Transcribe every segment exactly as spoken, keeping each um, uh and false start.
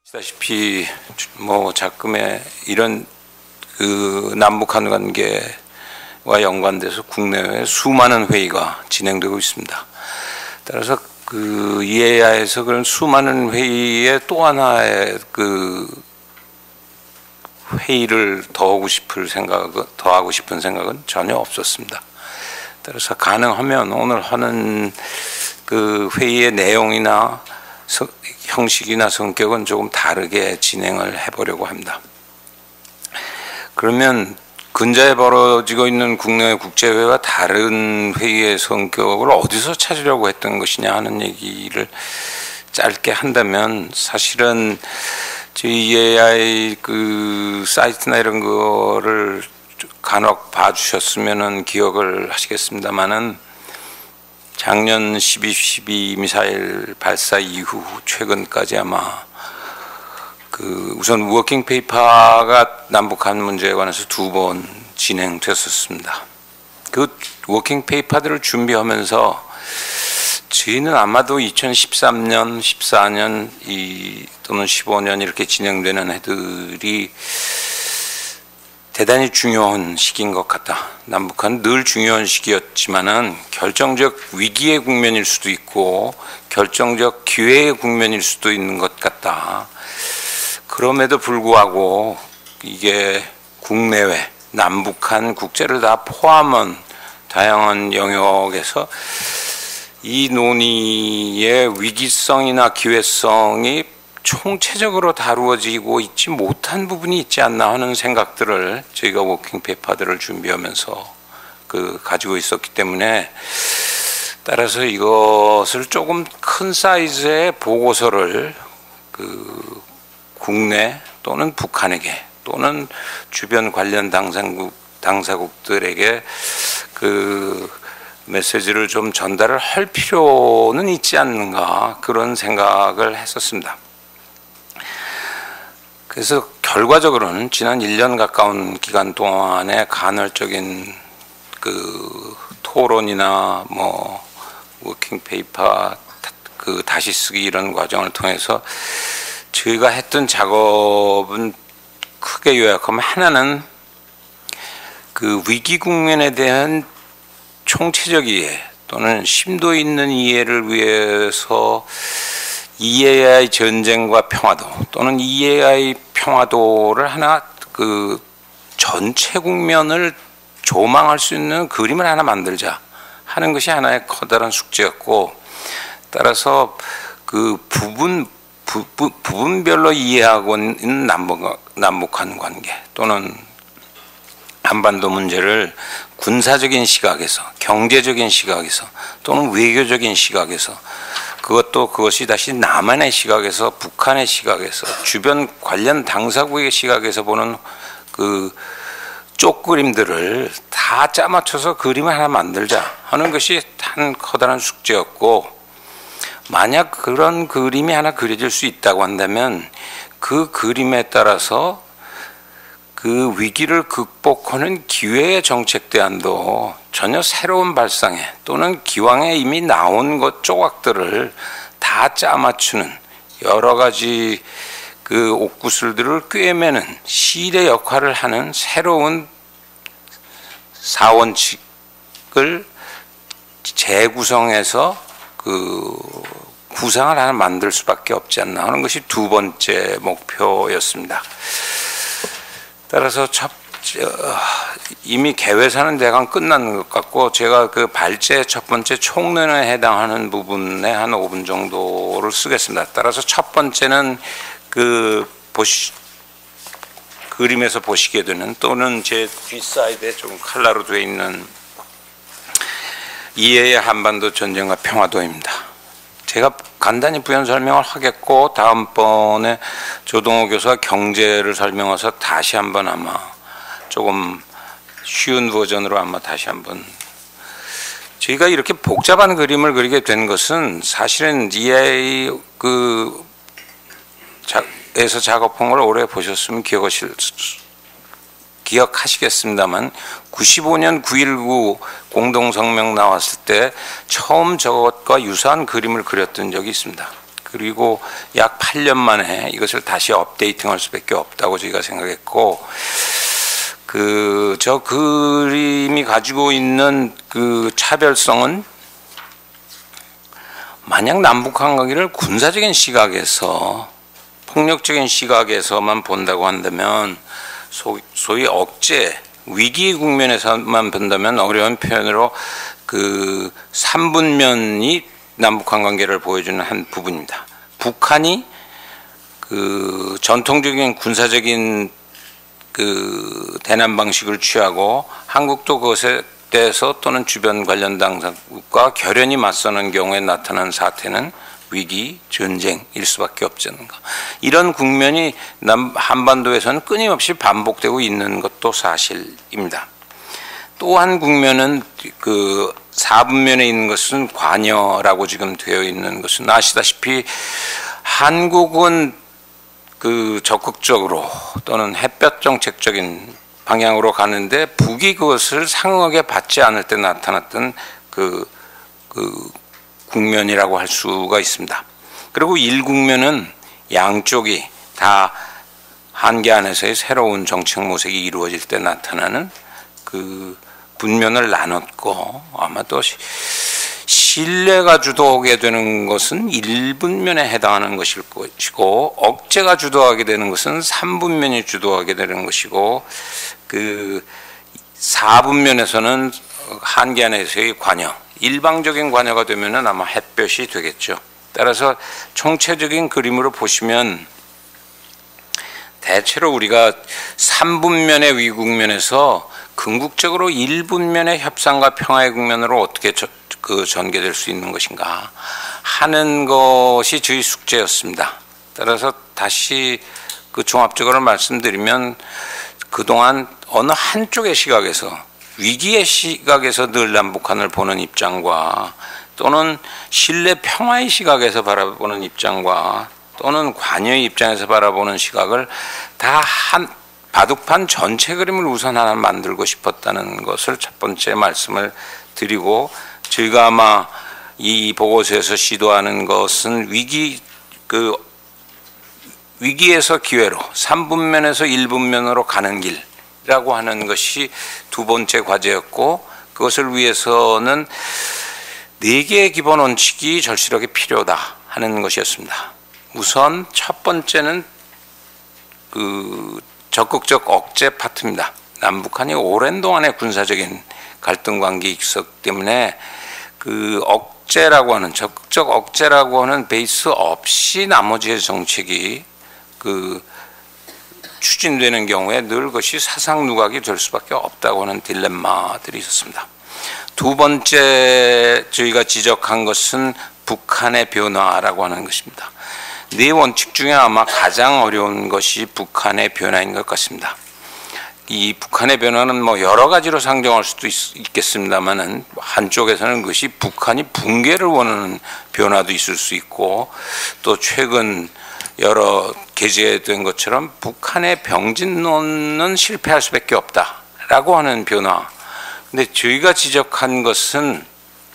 아시다시피 뭐 작금의 이런 그 남북한 관계와 연관돼서 국내외 수많은 회의가 진행되고 있습니다. 따라서 그 이에야에서 그런 수많은 회의에 또 하나의 그 회의를 더 하고 싶을 생각은 더 하고 싶은 생각은 전혀 없었습니다. 따라서 가능하면 오늘 하는 그 회의의 내용이나 서, 형식이나 성격은 조금 다르게 진행을 해보려고 합니다. 그러면 근자에 벌어지고 있는 국내 국제회의와 다른 회의의 성격을 어디서 찾으려고 했던 것이냐 하는 얘기를 짧게 한다면, 사실은 저희 이에이아이 그 사이트나 이런 거를 간혹 봐주셨으면은 기억을 하시겠습니다만은, 작년 십이 십이 미사일 발사 이후 최근까지 아마 그 우선 워킹 페이퍼가 남북한 문제에 관해서 두 번 진행됐었습니다. 그 워킹 페이퍼들을 준비하면서 저희는 아마도 이천십삼 년, 십사 년 이 또는 십오 년 이렇게 진행되는 해들이 대단히 중요한 시기인 것 같다. 남북한 늘 중요한 시기였지만은 결정적 위기의 국면일 수도 있고 결정적 기회의 국면일 수도 있는 것 같다. 그럼에도 불구하고 이게 국내외, 남북한 국제를 다 포함한 다양한 영역에서 이 논의의 위기성이나 기회성이 총체적으로 다루어지고 있지 못한 부분이 있지 않나 하는 생각들을 저희가 워킹 페이퍼들을 준비하면서 그 가지고 있었기 때문에, 따라서 이것을 조금 큰 사이즈의 보고서를 그 국내 또는 북한에게 또는 주변 관련 당사국 당사국들에게 그 메시지를 좀 전달을 할 필요는 있지 않는가, 그런 생각을 했었습니다. 그래서 결과적으로는 지난 일 년 가까운 기간 동안의 간헐적인 그 토론이나 뭐 워킹 페이퍼 그 다시 쓰기 이런 과정을 통해서 저희가 했던 작업은 크게 요약하면, 하나는 그 위기 국면에 대한 총체적 이해 또는 심도 있는 이해를 위해서 이에이아이 전쟁과 평화도 또는 이에이아이 평화도를 하나 그 전체 국면을 조망할 수 있는 그림을 하나 만들자 하는 것이 하나의 커다란 숙제였고, 따라서 그 부분 부, 부, 부분별로 이해하고 있는 남북, 남북한 관계 또는 한반도 문제를 군사적인 시각에서, 경제적인 시각에서 또는 외교적인 시각에서, 그것도 그것이 다시 남한의 시각에서, 북한의 시각에서, 주변 관련 당사국의 시각에서 보는 그 쪽그림들을 다 짜맞춰서 그림을 하나 만들자 하는 것이 한 커다란 숙제였고, 만약 그런 그림이 하나 그려질 수 있다고 한다면 그 그림에 따라서 그 위기를 극복하는 기회의 정책 대안도 전혀 새로운 발상에 또는 기왕에 이미 나온 것 조각들을 다 짜맞추는 여러 가지 그 옥구슬들을 꿰매는 실의 역할을 하는 새로운 사원칙을 재구성해서 그 구상을 하나 만들 수밖에 없지 않나 하는 것이 두 번째 목표였습니다. 따라서 첫, 이미 개회사는 대강 끝난 것 같고, 제가 그 발제 첫 번째 총론에 해당하는 부분에 한 오 분 정도를 쓰겠습니다. 따라서 첫 번째는 그 보시, 그림에서 보시게 되는 또는 제 뒷사이드에 좀 칼라로 되어 있는 이에이아이 한반도 전쟁과 평화도입니다. 제가 간단히 부연 설명을 하겠고, 다음번에 조동호 교수가 경제를 설명해서 다시 한번 아마 조금 쉬운 버전으로 아마 다시 한번, 저희가 이렇게 복잡한 그림을 그리게 된 것은 사실은 이에이아이 그 에서 작업한 걸 오래 보셨으면 기억하실 기억하시겠습니다만, 구십오 년 구일구 공동성명 나왔을 때 처음 저것과 유사한 그림을 그렸던 적이 있습니다. 그리고 약 팔 년 만에 이것을 다시 업데이팅할 수밖에 없다고 저희가 생각했고, 그 저 그림이 가지고 있는 그 차별성은 만약 남북한 관계를 군사적인 시각에서, 폭력적인 시각에서만 본다고 한다면, 소, 소위 억제, 위기 국면에서만 본다면 어려운 표현으로 그 삼분면이 남북한 관계를 보여주는 한 부분입니다. 북한이 그 전통적인 군사적인 그 대남 방식을 취하고 한국도 그것에 대해서 또는 주변 관련 당국과 결연히 맞서는 경우에 나타난 사태는 위기, 전쟁일 수밖에 없지 않는가. 이런 국면이 남 한반도에서는 끊임없이 반복되고 있는 것도 사실입니다. 또 한 국면은 그 사분면에 있는 것은 관여라고 지금 되어 있는 것은 아시다시피 한국은 그 적극적으로 또는 햇볕 정책적인 방향으로 가는데 북이 그것을 상응하게 받지 않을 때 나타났던 그, 그 국면이라고 할 수가 있습니다. 그리고 일 국면은 양쪽이 다 한계 안에서의 새로운 정책 모색이 이루어질 때 나타나는 그 분면을 나눴고, 아마 또 신뢰가 주도하게 되는 것은 일 분면에 해당하는 것일 것이고, 억제가 주도하게 되는 것은 삼 분면이 주도하게 되는 것이고, 그 사 분면에서는 한계 안에서의 관여, 일방적인 관여가 되면은 아마 햇볕이 되겠죠. 따라서 총체적인 그림으로 보시면 대체로 우리가 삼 분면의 위국면에서 궁극적으로 일 분면의 협상과 평화의 국면으로 어떻게 저, 그 전개될 수 있는 것인가 하는 것이 저희 숙제였습니다. 따라서 다시 그 종합적으로 말씀드리면 그동안 어느 한쪽의 시각에서, 위기의 시각에서 늘 남북한을 보는 입장과 또는 신뢰 평화의 시각에서 바라보는 입장과 또는 관여의 입장에서 바라보는 시각을 다 한 바둑판 전체 그림을 우선 하나 만들고 싶었다는 것을 첫 번째 말씀을 드리고, 저희가 아마 이 보고서에서 시도하는 것은 위기 그 위기에서 기회로 삼 분면에서 일 분면으로 가는 길이라고 하는 것이 두 번째 과제였고, 그것을 위해서는 네 개의 기본 원칙이 절실하게 필요하다 하는 것이었습니다. 우선 첫 번째는 그 적극적 억제 파트입니다. 남북한이 오랜 동안의 군사적인 갈등 관계에 있었기 때문에 그 억제라고 하는, 적극적 억제라고 하는 베이스 없이 나머지의 정책이 그 추진되는 경우에 늘 그것이 사상 누각이 될 수밖에 없다고 하는 딜레마들이 있었습니다. 두 번째 저희가 지적한 것은 북한의 변화라고 하는 것입니다. 네 원칙 중에 아마 가장 어려운 것이 북한의 변화인 것 같습니다. 이 북한의 변화는 뭐 여러 가지로 상정할 수도 있, 있겠습니다만은 한쪽에서는 그것이 북한이 붕괴를 원하는 변화도 있을 수 있고, 또 최근 여러 게재된 것처럼 북한의 병진론은 실패할 수밖에 없다라고 하는 변화. 근데 저희가 지적한 것은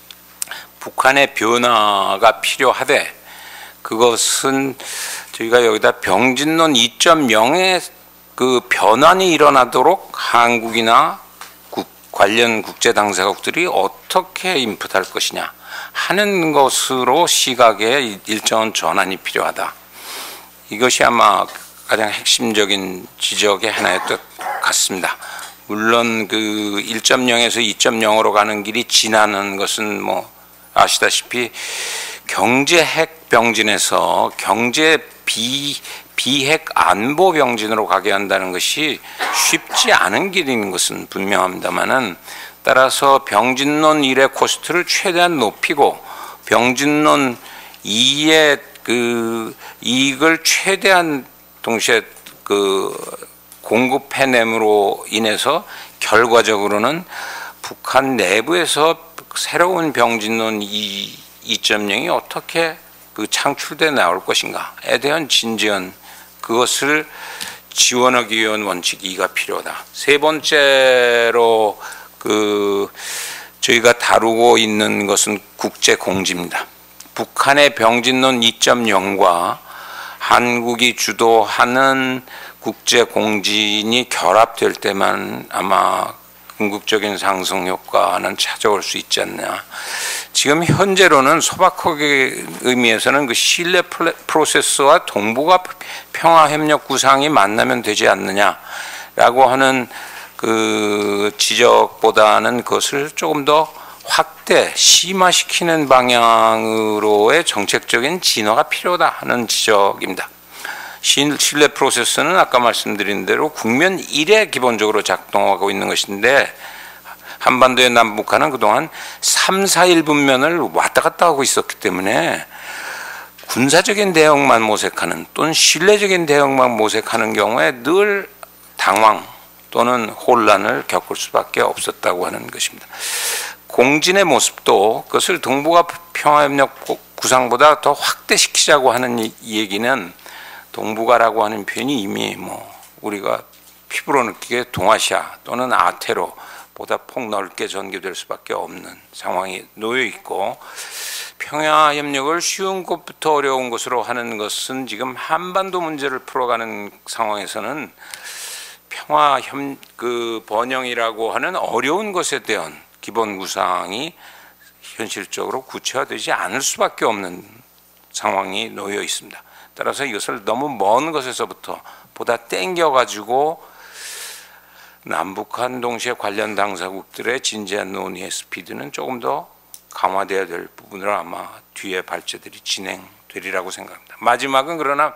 북한의 변화가 필요하되, 그것은 저희가 여기다 병진론 이 점 영의 그 변환이 일어나도록 한국이나 국, 관련 국제 당사국들이 어떻게 인풋할 것이냐 하는 것으로 시각의 일정한 전환이 필요하다. 이것이 아마 가장 핵심적인 지적의 하나였던 것 같습니다. 물론 그 일 점 영에서 이 점 영으로 가는 길이 지나는 것은 뭐 아시다시피 경제 핵 병진에서 경제 비, 비핵 안보 병진으로 가게 한다는 것이 쉽지 않은 길인 것은 분명합니다만은, 따라서 병진론 일의 코스트를 최대한 높이고 병진론 이의 그 이익을 최대한 동시에 그 공급해냄으로 인해서 결과적으로는 북한 내부에서 새로운 병진론 이 점 영이 어떻게 그 창출돼 나올 것인가에 대한 진지한 그것을 지원하기 위한 원칙 이가 필요하다. 세 번째로 그 저희가 다루고 있는 것은 국제 공지입니다. 북한의 병진론 이 점 영과 한국이 주도하는 국제 공진이 결합될 때만 아마 궁극적인 상승 효과는 찾아올 수 있지 않나. 지금 현재로는 소박하게 의미에서는 그 신뢰 프로세스와 동북아 평화 협력 구상이 만나면 되지 않느냐라고 하는 그 지적보다는 그것을 조금 더 확대, 심화시키는 방향으로의 정책적인 진화가 필요하다 하는 지적입니다. 신뢰 프로세스는 아까 말씀드린 대로 국면 일에 기본적으로 작동하고 있는 것인데 한반도의 남북한은 그동안 삼, 사일 분면을 왔다 갔다 하고 있었기 때문에 군사적인 대응만 모색하는 또는 신뢰적인 대응만 모색하는 경우에 늘 당황 또는 혼란을 겪을 수밖에 없었다고 하는 것입니다. 공진의 모습도 그것을 동북아 평화협력 구상보다 더 확대시키자고 하는 이 얘기는 동북아라고 하는 표현이 이미 뭐 우리가 피부로 느끼게 동아시아 또는 아태로 보다 폭넓게 전개될 수밖에 없는 상황이 놓여 있고, 평화 협력을 쉬운 것부터 어려운 것으로 하는 것은 지금 한반도 문제를 풀어가는 상황에서는 평화 협 그 번영이라고 하는 어려운 것에 대한 기본 구상이 현실적으로 구체화되지 않을 수밖에 없는 상황이 놓여 있습니다. 따라서 이것을 너무 먼 것에서부터 보다 땡겨가지고 남북한 동시에 관련 당사국들의 진지한 논의의 스피드는 조금 더 강화되어야 될 부분으로 아마 뒤에 발제들이 진행되리라고 생각합니다. 마지막은 그러나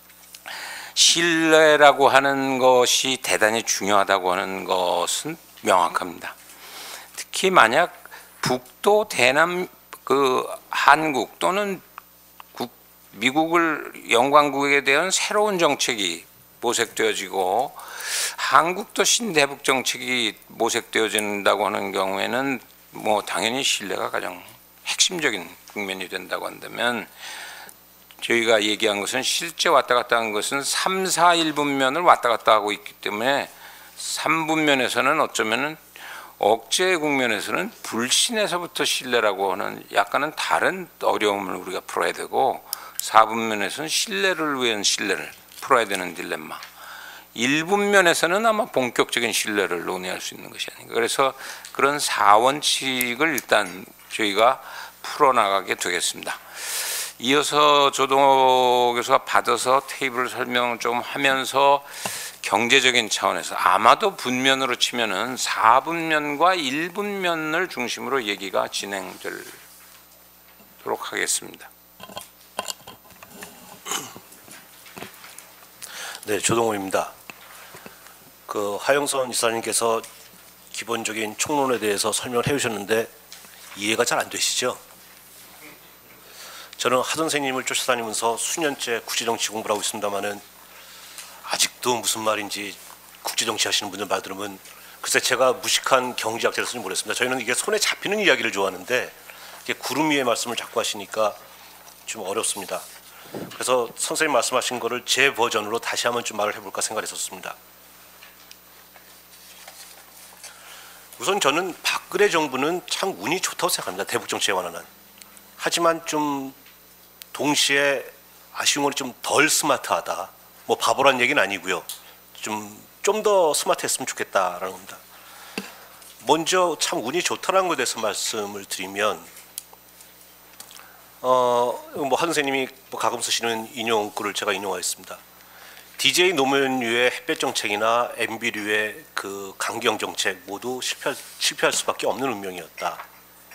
신뢰라고 하는 것이 대단히 중요하다고 하는 것은 명확합니다. 특히 만약 북도 대남 그 한국 또는 국, 미국을 영광국에 대한 새로운 정책이 모색되어지고 한국도 신대북 정책이 모색되어진다고 하는 경우에는 뭐 당연히 신뢰가 가장 핵심적인 국면이 된다고 한다면, 저희가 얘기한 것은 실제 왔다 갔다 한 것은 삼, 사일 분면을 왔다 갔다 하고 있기 때문에 삼 분면에서는 어쩌면은 억제 국면에서는 불신에서부터 신뢰라고 하는 약간은 다른 어려움을 우리가 풀어야 되고, 사 분면에서는 신뢰를 위한 신뢰를 풀어야 되는 딜레마, 일 분면에서는 아마 본격적인 신뢰를 논의할 수 있는 것이 아닌가. 그래서 그런 사 원칙을 일단 저희가 풀어나가게 되겠습니다. 이어서 조동호 교수가 받아서 테이블 설명 좀 하면서 경제적인 차원에서 아마도 분면으로 치면은 사 분면과 일 분면을 중심으로 얘기가 진행되도록 하겠습니다. 네, 조동호입니다. 그 하영선 이사님께서 기본적인 총론에 대해서 설명을 해주셨는데 이해가 잘 안 되시죠? 저는 하 선생님을 쫓아다니면서 수년째 국제정치 공부를 하고 있습니다만은 아직도 무슨 말인지 국제정치 하시는 분들 말 들으면 글쎄 제가 무식한 경제학자라서는 모르겠습니다. 저희는 이게 손에 잡히는 이야기를 좋아하는데 이게 구름 위의 말씀을 자꾸 하시니까 좀 어렵습니다. 그래서 선생님 말씀하신 거를 제 버전으로 다시 한번 좀 말을 해볼까 생각했었습니다. 우선 저는 박근혜 정부는 참 운이 좋다고 생각합니다. 대북 정치에 관한 한. 하지만 좀 동시에 아쉬운 건 좀 덜 스마트하다. 뭐 바보란 얘기는 아니고요. 좀 좀 더 스마트했으면 좋겠다라는 겁니다. 먼저 참 운이 좋다는 것에 대해서 말씀을 드리면, 어, 뭐 한 선생님이 뭐 가끔 쓰시는 인용글을 제가 인용하였습니다. 디제이 노무현류의 햇볕 정책이나 엠비류의 그 강경 정책 모두 실패할, 실패할 수밖에 없는 운명이었다.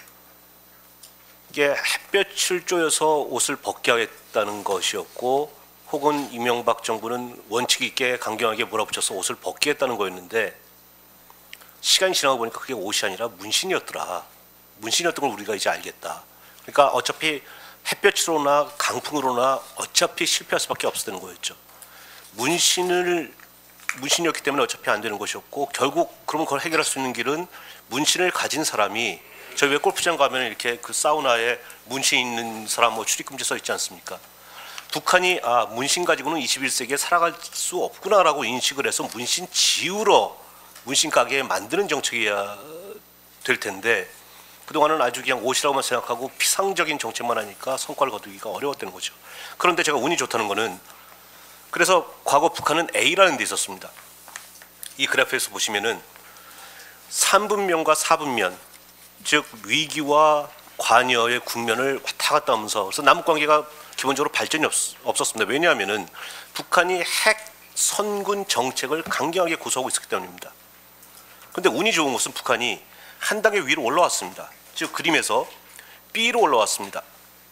이게 햇볕을 쬐어서 옷을 벗게 하겠다는 것이었고, 혹은 이명박 정부는 원칙 있게 강경하게 몰아붙여서 옷을 벗게 했다는 거였는데, 시간이 지나고 보니까 그게 옷이 아니라 문신이었더라. 문신이었던 걸 우리가 이제 알겠다. 그러니까 어차피 햇볕으로나 강풍으로나 어차피 실패할 수밖에 없었다는 거였죠. 문신을 문신이었기 때문에 어차피 안 되는 것이었고, 결국 그러면 그걸 해결할 수 있는 길은 문신을 가진 사람이, 저희 왜 골프장 가면 이렇게 그 사우나에 문신 있는 사람 뭐 출입금지 써 있지 않습니까? 북한이 아 문신 가지고는 이십일 세기에 살아갈 수 없구나라고 인식을 해서 문신 지우러 문신 가게 만드는 정책이어야 될 텐데, 그동안은 아주 그냥 옷이라고만 생각하고 피상적인 정책만 하니까 성과를 거두기가 어려웠다는 거죠. 그런데 제가 운이 좋다는 거는 그래서 과거 북한은 A라는 데 있었습니다. 이 그래프에서 보시면은 삼 분면과 사 분면, 즉 위기와 관여의 국면을 왔다 갔다 하면서 그래서 남북 관계가 기본적으로 발전이 없, 없었습니다. 왜냐하면은 북한이 핵 선군 정책을 강경하게 고수하고 있었기 때문입니다. 그런데 운이 좋은 것은 북한이 한 단계 위로 올라왔습니다. 즉 그림에서 B로 올라왔습니다.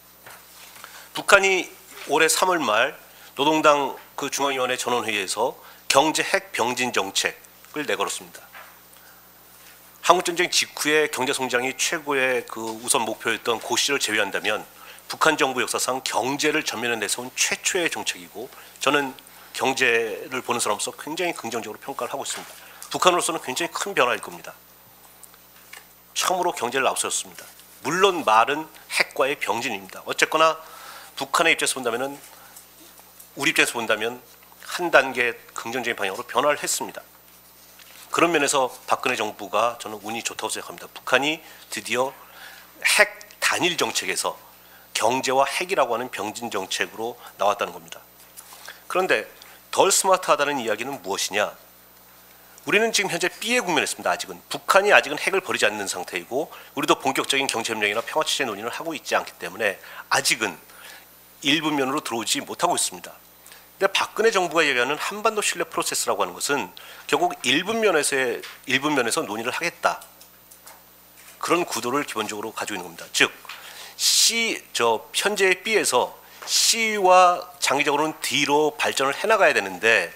북한이 올해 삼월 말 노동당 그 중앙위원회 전원회의에서 경제 핵 병진 정책을 내걸었습니다. 한국전쟁 직후에 경제 성장이 최고의 그 우선 목표였던 고 시를 제외한다면 북한 정부 역사상 경제를 전면에 내세운 최초의 정책이고 저는 경제를 보는 사람으로서 굉장히 긍정적으로 평가를 하고 있습니다. 북한으로서는 굉장히 큰 변화일 겁니다. 처음으로 경제를 앞세웠습니다. 물론 말은 핵과의 병진입니다. 어쨌거나 북한의 입장에서 본다면은 우리 입장에서 본다면 한 단계 긍정적인 방향으로 변화를 했습니다. 그런 면에서 박근혜 정부가 저는 운이 좋다고 생각합니다. 북한이 드디어 핵 단일 정책에서 경제와 핵이라고 하는 병진 정책으로 나왔다는 겁니다. 그런데 덜 스마트하다는 이야기는 무엇이냐? 우리는 지금 현재 B에 국면했습니다. 아직은 북한이 아직은 핵을 버리지 않는 상태이고 우리도 본격적인 경제협력이나 평화체제 논의를 하고 있지 않기 때문에 아직은 일분면으로 들어오지 못하고 있습니다. 근데 박근혜 정부가 얘기하는 한반도 신뢰 프로세스라고 하는 것은 결국 일분면에서의 일분면에서 논의를 하겠다. 그런 구도를 기본적으로 가지고 있는 겁니다. 즉 C 저 현재의 B에서 C와 장기적으로는 D로 발전을 해나가야 되는데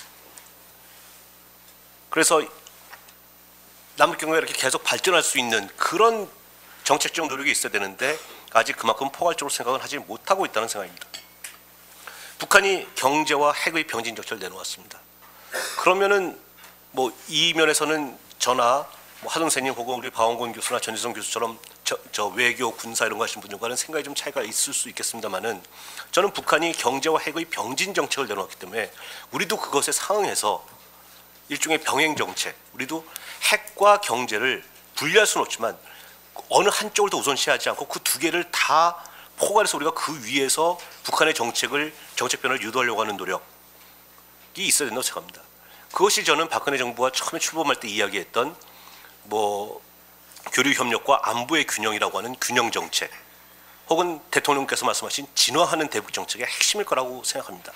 그래서 남북 경우에 이렇게 계속 발전할 수 있는 그런 정책적 노력이 있어야 되는데 아직 그만큼 포괄적으로 생각을 하지 못하고 있다는 생각입니다. 북한이 경제와 핵의 병진 정책을 내놓았습니다. 그러면은 뭐 이 면에서는 저나 뭐 하동세님 혹은 우리 박원권 교수나 전지성 교수처럼 저, 저 외교, 군사 이런 거 하시는 분들과는 생각이 좀 차이가 있을 수 있겠습니다만은 저는 북한이 경제와 핵의 병진 정책을 내놓았기 때문에 우리도 그것에 상응해서 일종의 병행 정책, 우리도 핵과 경제를 분리할 수는 없지만 어느 한쪽을 더 우선시하지 않고 그 두 개를 다 포괄해서 우리가 그 위에서 북한의 정책을 정책 변화를 유도하려고 하는 노력이 있어야 된다고 생각합니다. 그것이 저는 박근혜 정부가 처음에 출범할 때 이야기했던 뭐 교류 협력과 안보의 균형이라고 하는 균형 정책, 혹은 대통령께서 말씀하신 진화하는 대북 정책의 핵심일 거라고 생각합니다.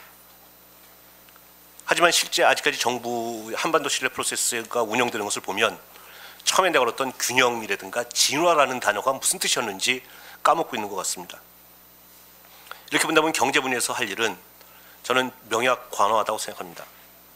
하지만 실제 아직까지 정부 한반도 신뢰 프로세스가 운영되는 것을 보면 처음에 내가 걸었던 균형이라든가 진화라는 단어가 무슨 뜻이었는지 까먹고 있는 것 같습니다. 이렇게 본다면 경제 분야에서 할 일은 저는 명약 관화하다고 생각합니다.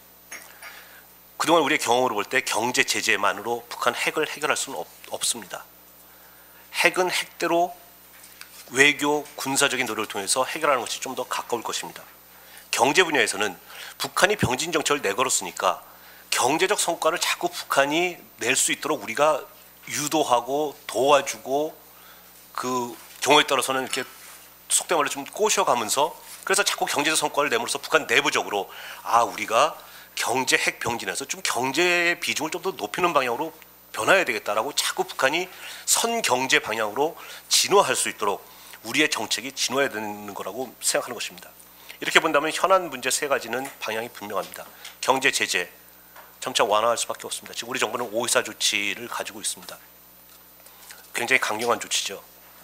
그동안 우리의 경험으로 볼 때 경제 제재만으로 북한 핵을 해결할 수는 없, 없습니다. 핵은 핵대로 외교, 군사적인 노력을 통해서 해결하는 것이 좀 더 가까울 것입니다. 경제 분야에서는 북한이 병진 정책을 내걸었으니까 경제적 성과를 자꾸 북한이 낼 수 있도록 우리가 유도하고 도와주고 그 경우에 따라서는 이렇게 속된 말로 좀 꼬셔가면서 그래서 자꾸 경제적 성과를 내므로써 북한 내부적으로 아 우리가 경제 핵 병진에서 좀 경제의 비중을 좀 더 높이는 방향으로 변화해야 되겠다라고 자꾸 북한이 선경제 방향으로 진화할 수 있도록 우리의 정책이 진화해야 되는 거라고 생각하는 것입니다. 이렇게 본다면 현안 문제 세 가지는 방향이 분명합니다. 경제 제재 점차 완화할 수밖에 없습니다. 지금 우리 정부는 오이사 조치를 가지고 있습니다. 굉장히 강경한 조치죠.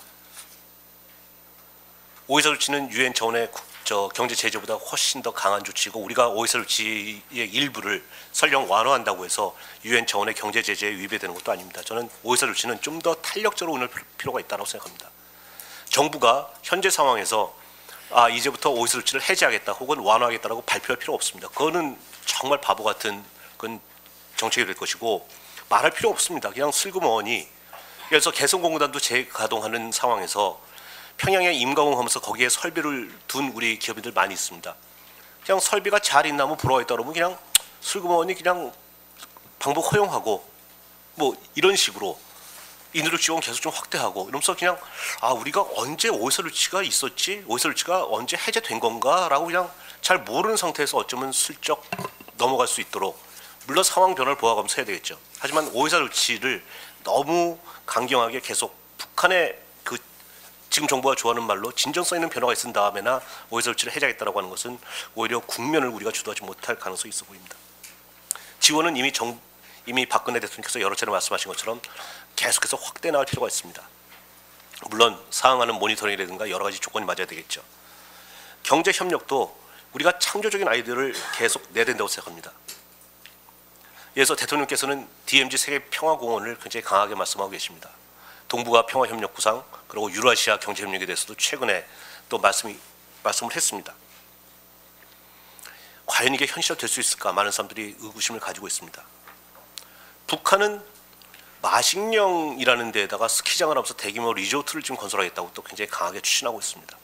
오이사 조치는 유엔 차원의 저 경제 제재보다 훨씬 더 강한 조치고 우리가 오이사 조치의 일부를 설령 완화한다고 해서 유엔 차원의 경제 제재에 위배되는 것도 아닙니다. 저는 오이사 조치는 좀 더 탄력적으로 운영할 필요가 있다고 생각합니다. 정부가 현재 상황에서 아 이제부터 오이사 조치를 해제하겠다 혹은 완화하겠다라고 발표할 필요 없습니다. 그거는 정말 바보 같은 그건 정책이 될 것이고 말할 필요 없습니다. 그냥 슬그머니 그래서 개성공단도 재가동하는 상황에서 평양에 임가공하면서 거기에 설비를 둔 우리 기업인들 많이 있습니다. 그냥 설비가 잘 있나 뭐 부러워했다 그러면 그냥 슬그머니 그냥 방북 허용하고 뭐 이런 식으로 인으로 지원 계속 좀 확대하고 이러면서 그냥 아 우리가 언제 오이사 조치가 있었지? 오이사 조치가 언제 해제된 건가라고 그냥 잘 모르는 상태에서 어쩌면 슬쩍 넘어갈 수 있도록 물론 상황 변화를 보아가면서 해야 되겠죠. 하지만 오이사 조치를 너무 강경하게 계속 북한의 그 지금 정부가 좋아하는 말로 진정성 있는 변화가 있은 다음에나 오해설치를 해제하겠다라고 하는 것은 오히려 국면을 우리가 주도하지 못할 가능성이 있어 보입니다. 지원은 이미 정 이미 박근혜 대통령께서 여러 차례 말씀하신 것처럼 계속해서 확대 나갈 필요가 있습니다. 물론 사항하는 모니터링이라든가 여러 가지 조건이 맞아야 되겠죠. 경제 협력도 우리가 창조적인 아이디어를 계속 내야 된다고 생각합니다. 그래서 대통령께서는 디엠지 세계평화공원을 굉장히 강하게 말씀하고 계십니다. 동북아 평화협력구상 그리고 유라시아 경제협력에 대해서도 최근에 또 말씀이, 말씀을 했습니다. 과연 이게 현실화될 수 있을까 많은 사람들이 의구심을 가지고 있습니다. 북한은 마식령이라는 데에다가 스키장을 하면서 대규모 리조트를 지금 건설하겠다고 또 굉장히 강하게 추진하고 있습니다.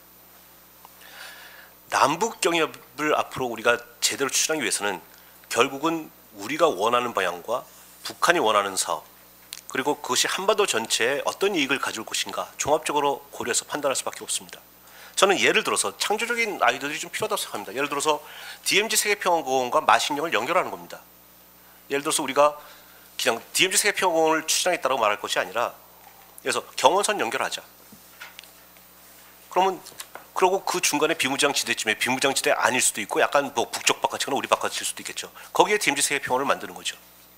남북 경협을 앞으로 우리가 제대로 추진하기 위해서는 결국은 우리가 원하는 방향과 북한이 원하는 사업 그리고 그것이 한반도 전체에 어떤 이익을 가져올 것인가 종합적으로 고려해서 판단할 수밖에 없습니다. 저는 예를 들어서 창조적인 아이디어들이 좀 필요하다고 생각합니다. 예를 들어서 디엠지 세계평화공원과 마식령을 연결하는 겁니다. 예를 들어서 우리가 그냥 디엠지 세계평화공원을 추진하겠다고 말할 것이 아니라 그래서 경원선 연결하자. 그러면 그리고 그 중간에 비무장지대쯤에 비무장지대 아닐 수도 있고 약간 뭐 북쪽 바깥이거나 우리 바깥일 수도 있겠죠. 거기에 디엠지 세계평화를 만드는 거죠.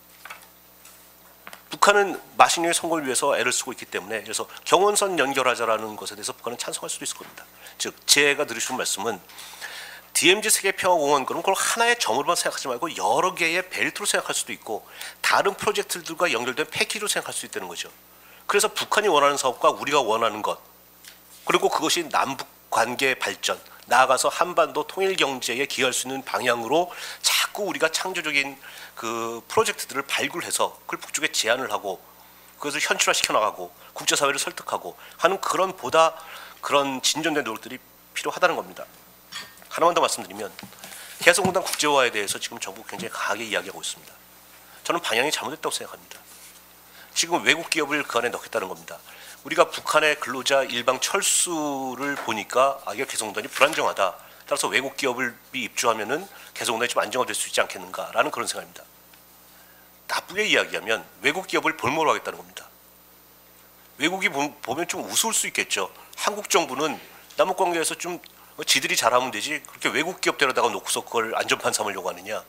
북한은 마식령의 성공을 위해서 애를 쓰고 있기 때문에 그래서 경원선 연결하자라는 것에 대해서 북한은 찬성할 수도 있을 겁니다. 즉 제가 드리신 말씀은 디엠지 세계평화공원 그럼 그걸 하나의 점으로만 생각하지 말고 여러 개의 벨트로 생각할 수도 있고 다른 프로젝트들과 연결된 패키지로 생각할 수 있다는 거죠. 그래서 북한이 원하는 사업과 우리가 원하는 것 그리고 그것이 남북 관계 발전 나아가서 한반도 통일 경제에 기여할 수 있는 방향으로 자꾸 우리가 창조적인 그 프로젝트들을 발굴해서 그걸 북쪽에 제안을 하고 그것을 현실화시켜 나가고 국제사회를 설득하고 하는 그런 보다 그런 진전된 노력들이 필요하다는 겁니다. 하나만 더 말씀드리면 개성공단 국제화에 대해서 지금 정부 굉장히 강하게 이야기하고 있습니다. 저는 방향이 잘못됐다고 생각합니다. 지금 외국 기업을 그 안에 넣겠다는 겁니다. 우리가 북한의 근로자 일방 철수를 보니까 아, 이게 개성공단이 불안정하다. 따라서 외국 기업을 입주하면은 개성공단이 좀 안정화될 수 있지 않겠는가라는 그런 생각입니다. 나쁘게 이야기하면 외국 기업을 볼모로 하겠다는 겁니다. 외국이 보면 좀 우스울 수 있겠죠. 한국 정부는 남북 관계에서 좀 지들이 잘하면 되지 그렇게 외국 기업 데려다가 놓고서 그걸 안전판 삼으려고 하느냐.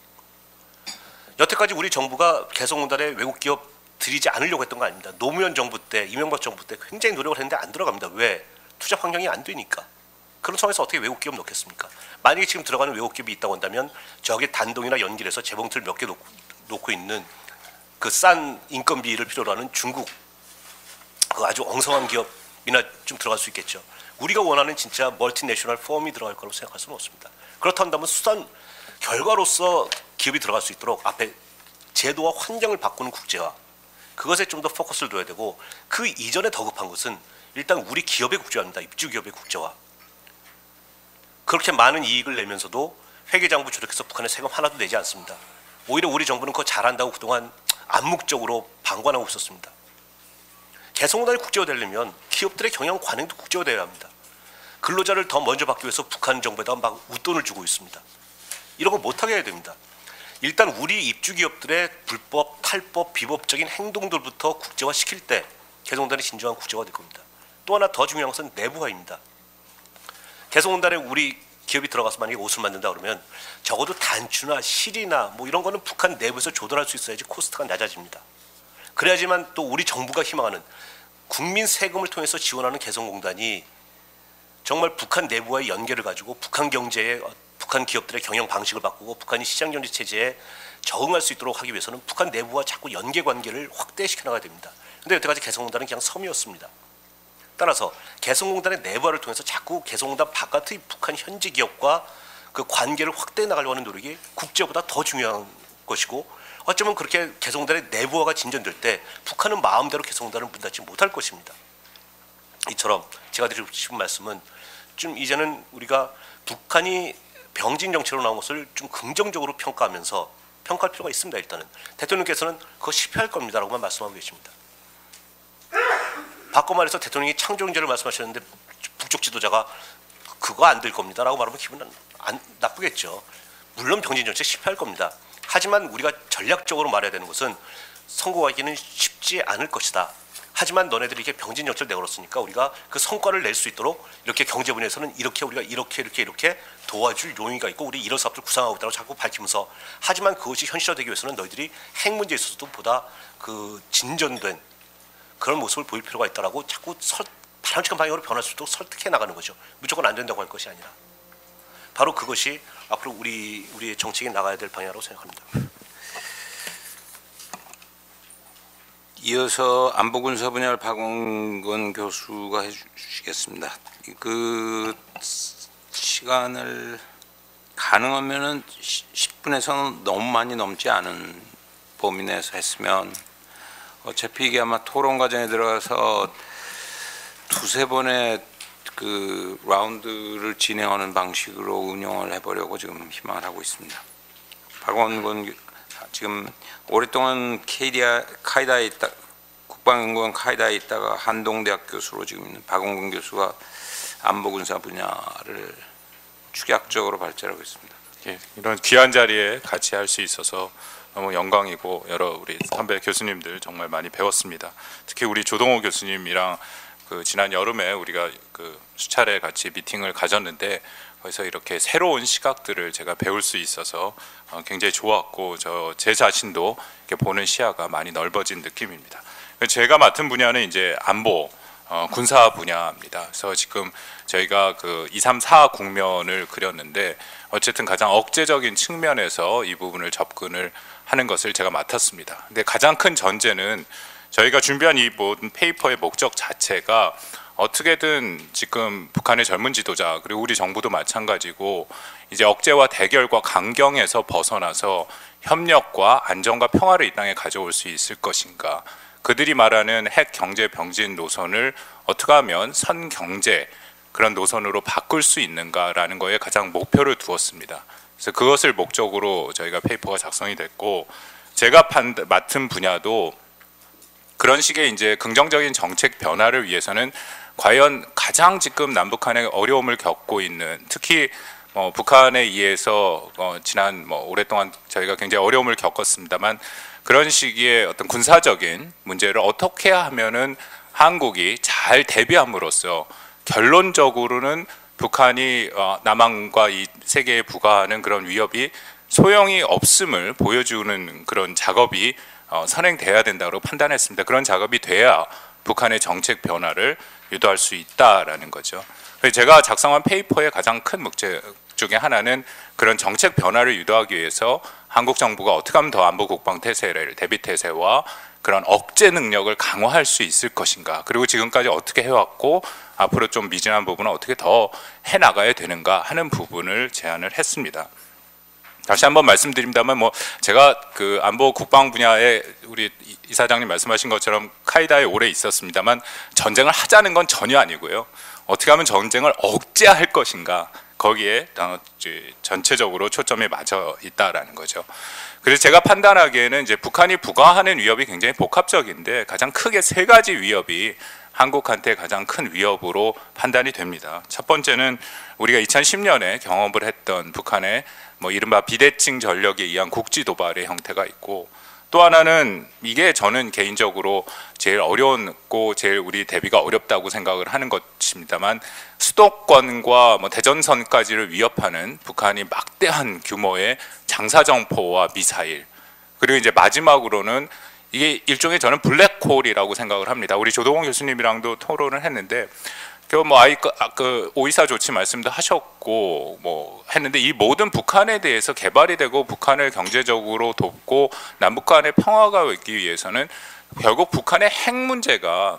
여태까지 우리 정부가 개성공단에 외국 기업 들이지 않으려고 했던 거 아닙니다. 노무현 정부 때, 이명박 정부 때 굉장히 노력을 했는데 안 들어갑니다. 왜? 투자 환경이 안 되니까. 그런 상황에서 어떻게 외국 기업 넣겠습니까? 만약에 지금 들어가는 외국 기업이 있다고 한다면 저게 단동이나 연길해서 재봉틀 몇 개 놓고, 놓고 있는 그 싼 인건비를 필요로 하는 중국 그 아주 엉성한 기업이나 좀 들어갈 수 있겠죠. 우리가 원하는 진짜 멀티내셔널 펌이 들어갈 거라고 생각할 수는 없습니다. 그렇다면 수단 결과로서 기업이 들어갈 수 있도록 앞에 제도와 환경을 바꾸는 국제화 그것에 좀 더 포커스를 둬야 되고 그 이전에 더 급한 것은 일단 우리 기업의 국제화입니다. 입주 기업의 국제화. 그렇게 많은 이익을 내면서도 회계장부 조력해서 북한에 세금 하나도 내지 않습니다. 오히려 우리 정부는 그거 잘한다고 그동안 암묵적으로 방관하고 있었습니다. 개성공단이 국제화되려면 기업들의 경영 관행도 국제화되어야 합니다. 근로자를 더 먼저 받기 위해서 북한 정부에다가 막 웃돈을 주고 있습니다. 이런 걸 못하게 해야 됩니다. 일단 우리 입주 기업들의 불법, 탈법, 비법적인 행동들부터 국제화시킬 때 개성공단이 진정한 국제화가 될 겁니다. 또 하나 더 중요한 것은 내부화입니다. 개성공단에 우리 기업이 들어가서 만약에 옷을 만든다 그러면 적어도 단추나 실이나 뭐 이런 거는 북한 내부에서 조달할 수 있어야지 코스트가 낮아집니다. 그래야지만 또 우리 정부가 희망하는 국민 세금을 통해서 지원하는 개성공단이 정말 북한 내부와의 연계를 가지고 북한 경제에 북한 기업들의 경영 방식을 바꾸고 북한이 시장 경제 체제에 적응할 수 있도록 하기 위해서는 북한 내부와 자꾸 연계 관계를 확대시켜 나가야 됩니다. 그런데 여태까지 개성공단은 그냥 섬이었습니다. 따라서 개성공단의 내부화를 통해서 자꾸 개성공단 바깥의 북한 현지 기업과 그 관계를 확대해 나가려고 하는 노력이 국제보다 더 중요한 것이고 어쩌면 그렇게 개성공단의 내부화가 진전될 때 북한은 마음대로 개성공단을 문 닫지 못할 것입니다. 이처럼 제가 드리고 싶은 말씀은 좀 이제는 우리가 북한이 병진 정책으로 나온 것을 좀 긍정적으로 평가하면서 평가할 필요가 있습니다. 일단은 대통령께서는 그거 실패할 겁니다라고만 말씀하고 계십니다. 바꿔 말해서 대통령이 창조경제를 말씀하셨는데 북쪽 지도자가 그거 안 될 겁니다라고 말하면 기분은 안 나쁘겠죠. 물론 병진 정책 실패할 겁니다. 하지만 우리가 전략적으로 말해야 되는 것은 성공하기는 쉽지 않을 것이다. 하지만 너네들이 이렇게 병진 역전을 내걸었으니까 우리가 그 성과를 낼 수 있도록 이렇게 경제 분야에서는 이렇게 우리가 이렇게 이렇게 이렇게 도와줄 용의가 있고 우리 이런 사업들 구상하고 있다고 자꾸 밝히면서, 하지만 그것이 현실화되기 위해서는 너희들이 핵 문제에 있어서도 보다 그 진전된 그런 모습을 보일 필요가 있다라고 자꾸 설, 바람직한 방향으로 변할 수 있도록 설득해 나가는 거죠. 무조건 안 된다고 할 것이 아니라. 바로 그것이 앞으로 우리 우리의 정책이 나가야 될 방향이라고 생각합니다. 이어서 안보군사 분야를 박원근 교수가 해주시겠습니다. 그 시간을 가능하면은 십 분에서는 너무 많이 넘지 않은 범위 내에서 했으면, 어차피 이게 아마 토론 과정에 들어가서 두세 번의 그 라운드를 진행하는 방식으로 운영을 해보려고 지금 희망을 하고 있습니다. 박원근 지금 오랫동안 케이디아, 카이다에 있다, 국방연구원 카이다에 있다가 한동대학 교수로 지금 있는 박원근 교수가 안보군사 분야를 축약적으로 발전하고 있습니다. 예, 이런 귀한 자리에 같이 할 수 있어서 너무 영광이고, 여러 우리 선배 교수님들 정말 많이 배웠습니다. 특히 우리 조동호 교수님이랑 그 지난 여름에 우리가 그 수차례 같이 미팅을 가졌는데, 거기서 이렇게 새로운 시각들을 제가 배울 수 있어서 굉장히 좋았고, 저 제 자신도 이렇게 보는 시야가 많이 넓어진 느낌입니다. 제가 맡은 분야는 이제 안보, 어, 군사 분야입니다. 그래서 지금 저희가 그 이, 삼, 사 국면을 그렸는데, 어쨌든 가장 억제적인 측면에서 이 부분을 접근을 하는 것을 제가 맡았습니다. 근데 가장 큰 전제는 저희가 준비한 이 모든 페이퍼의 목적 자체가 어떻게든 지금 북한의 젊은 지도자, 그리고 우리 정부도 마찬가지고, 이제 억제와 대결과 강경에서 벗어나서 협력과 안정과 평화를 이 땅에 가져올 수 있을 것인가, 그들이 말하는 핵 경제 병진 노선을 어떻게 하면 선경제 그런 노선으로 바꿀 수 있는가라는 거에 가장 목표를 두었습니다. 그래서 그것을 목적으로 저희가 페이퍼가 작성이 됐고, 제가 판, 맡은 분야도 그런 식의 이제 긍정적인 정책 변화를 위해서는 과연 가장 지금 남북한의 어려움을 겪고 있는, 특히 어, 북한에 의해서 어, 지난 뭐 오랫동안 저희가 굉장히 어려움을 겪었습니다만, 그런 시기에 어떤 군사적인 문제를 어떻게 하면은 한국이 잘 대비함으로써 결론적으로는 북한이 어, 남한과 이 세계에 부과하는 그런 위협이 소용이 없음을 보여주는 그런 작업이 어, 선행돼야 된다고 판단했습니다. 그런 작업이 돼야 북한의 정책 변화를 유도할 수 있다라는 거죠. 제가 작성한 페이퍼의 가장 큰 목적 중에 하나는 그런 정책 변화를 유도하기 위해서 한국 정부가 어떻게 하면 더 안보 국방 태세를, 대비 태세와 그런 억제 능력을 강화할 수 있을 것인가, 그리고 지금까지 어떻게 해왔고 앞으로 좀 미진한 부분은 어떻게 더 해나가야 되는가 하는 부분을 제안을 했습니다. 다시 한번 말씀드립니다만, 뭐 제가 그 안보 국방 분야에 우리 이사장님 말씀하신 것처럼 카이다에 오래 있었습니다만, 전쟁을 하자는 건 전혀 아니고요. 어떻게 하면 전쟁을 억제할 것인가, 거기에 전체적으로 초점이 맞아 있다라는 거죠. 그래서 제가 판단하기에는 이제 북한이 부과하는 위협이 굉장히 복합적인데, 가장 크게 세 가지 위협이 한국한테 가장 큰 위협으로 판단이 됩니다. 첫 번째는 우리가 이천십 년에 경험을 했던 북한의 뭐 이른바 비대칭 전력에 의한 국지 도발의 형태가 있고, 또 하나는 이게 저는 개인적으로 제일 어려웠고 제일 우리 대비가 어렵다고 생각을 하는 것입니다만, 수도권과 뭐 대전선까지를 위협하는 북한이 막대한 규모의 장사정포와 미사일, 그리고 이제 마지막으로는 이게 일종의 저는 블랙홀이라고 생각을 합니다. 우리 조동원 교수님이랑도 토론을 했는데, 그 뭐 아이 그 오이사 조치 말씀도 하셨고 뭐 했는데, 이 모든 북한에 대해서 개발이 되고 북한을 경제적으로 돕고 남북 간의 평화가 있기 위해서는 결국 북한의 핵 문제가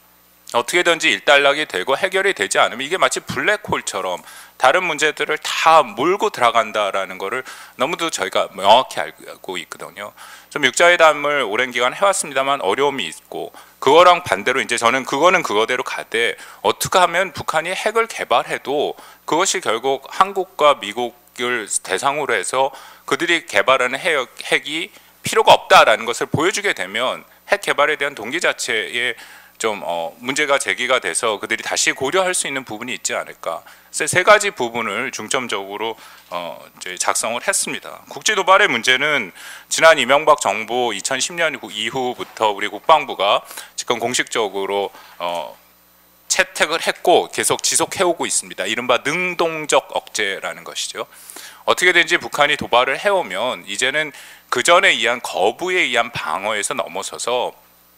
어떻게든지 일단락이 되고 해결이 되지 않으면 이게 마치 블랙홀처럼 다른 문제들을 다 몰고 들어간다라는 거를 너무도 저희가 명확히 알고 있거든요. 좀 육자회담을 오랜 기간 해왔습니다만 어려움이 있고, 그거랑 반대로 이제 저는 그거는 그거대로 가되, 어떻게 하면 북한이 핵을 개발해도 그것이 결국 한국과 미국을 대상으로 해서 그들이 개발하는 핵, 핵이 필요가 없다라는 것을 보여주게 되면 핵 개발에 대한 동기 자체에 좀 어, 문제가 제기가 돼서 그들이 다시 고려할 수 있는 부분이 있지 않을까. 그래서 세 가지 부분을 중점적으로 어, 이제 작성을 했습니다. 국제 도발의 문제는 지난 이명박 정부 이천십 년 이후부터 우리 국방부가 지금 공식적으로 어, 채택을 했고 계속 지속해오고 있습니다. 이른바 능동적 억제라는 것이죠. 어떻게든지 북한이 도발을 해오면 이제는 그 전에 의한 거부에 의한 방어에서 넘어서서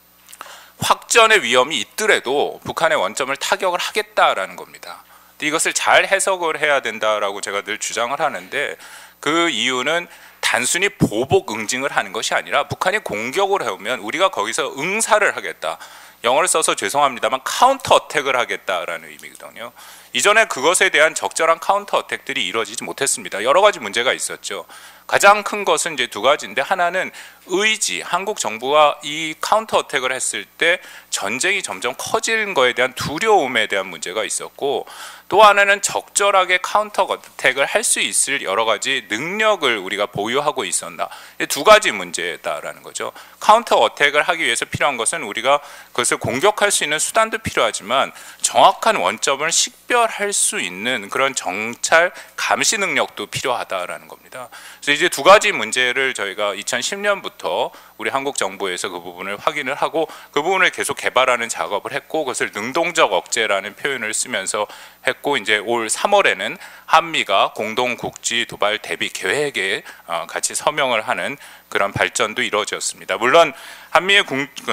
확전의 위험이 있더라도 북한의 원점을 타격을 하겠다라는 겁니다. 이것을 잘 해석을 해야 된다라고 제가 늘 주장을 하는데, 그 이유는 단순히 보복 응징을 하는 것이 아니라 북한이 공격을 해오면 우리가 거기서 응사를 하겠다. 영어를 써서 죄송합니다만 카운터 어택을 하겠다라는 의미거든요. 이전에 그것에 대한 적절한 카운터 어택들이 이루어지지 못했습니다. 여러 가지 문제가 있었죠. 가장 큰 것은 이제 두 가지인데, 하나는 의지, 한국 정부가 이 카운터 어택을 했을 때 전쟁이 점점 커지는 거에 대한 두려움에 대한 문제가 있었고, 또 하나는 적절하게 카운터 어택을 할 수 있을 여러 가지 능력을 우리가 보유하고 있었나. 두 가지 문제다라는 거죠. 카운터 어택을 하기 위해서 필요한 것은 우리가 그것을 공격할 수 있는 수단도 필요하지만 정확한 원점을 식별할 수 있는 그런 정찰 감시 능력도 필요하다라는 겁니다. 그래서 이제 두 가지 문제를 저희가 이천십 년부터 우리 한국 정부에서 그 부분을 확인을 하고 그 부분을 계속 개발하는 작업을 했고, 그것을 능동적 억제라는 표현을 쓰면서 했고, 이제 올 삼월에는 한미가 공동 국지 도발 대비 계획에 같이 서명을 하는 그런 발전도 이루어졌습니다. 물론 한미의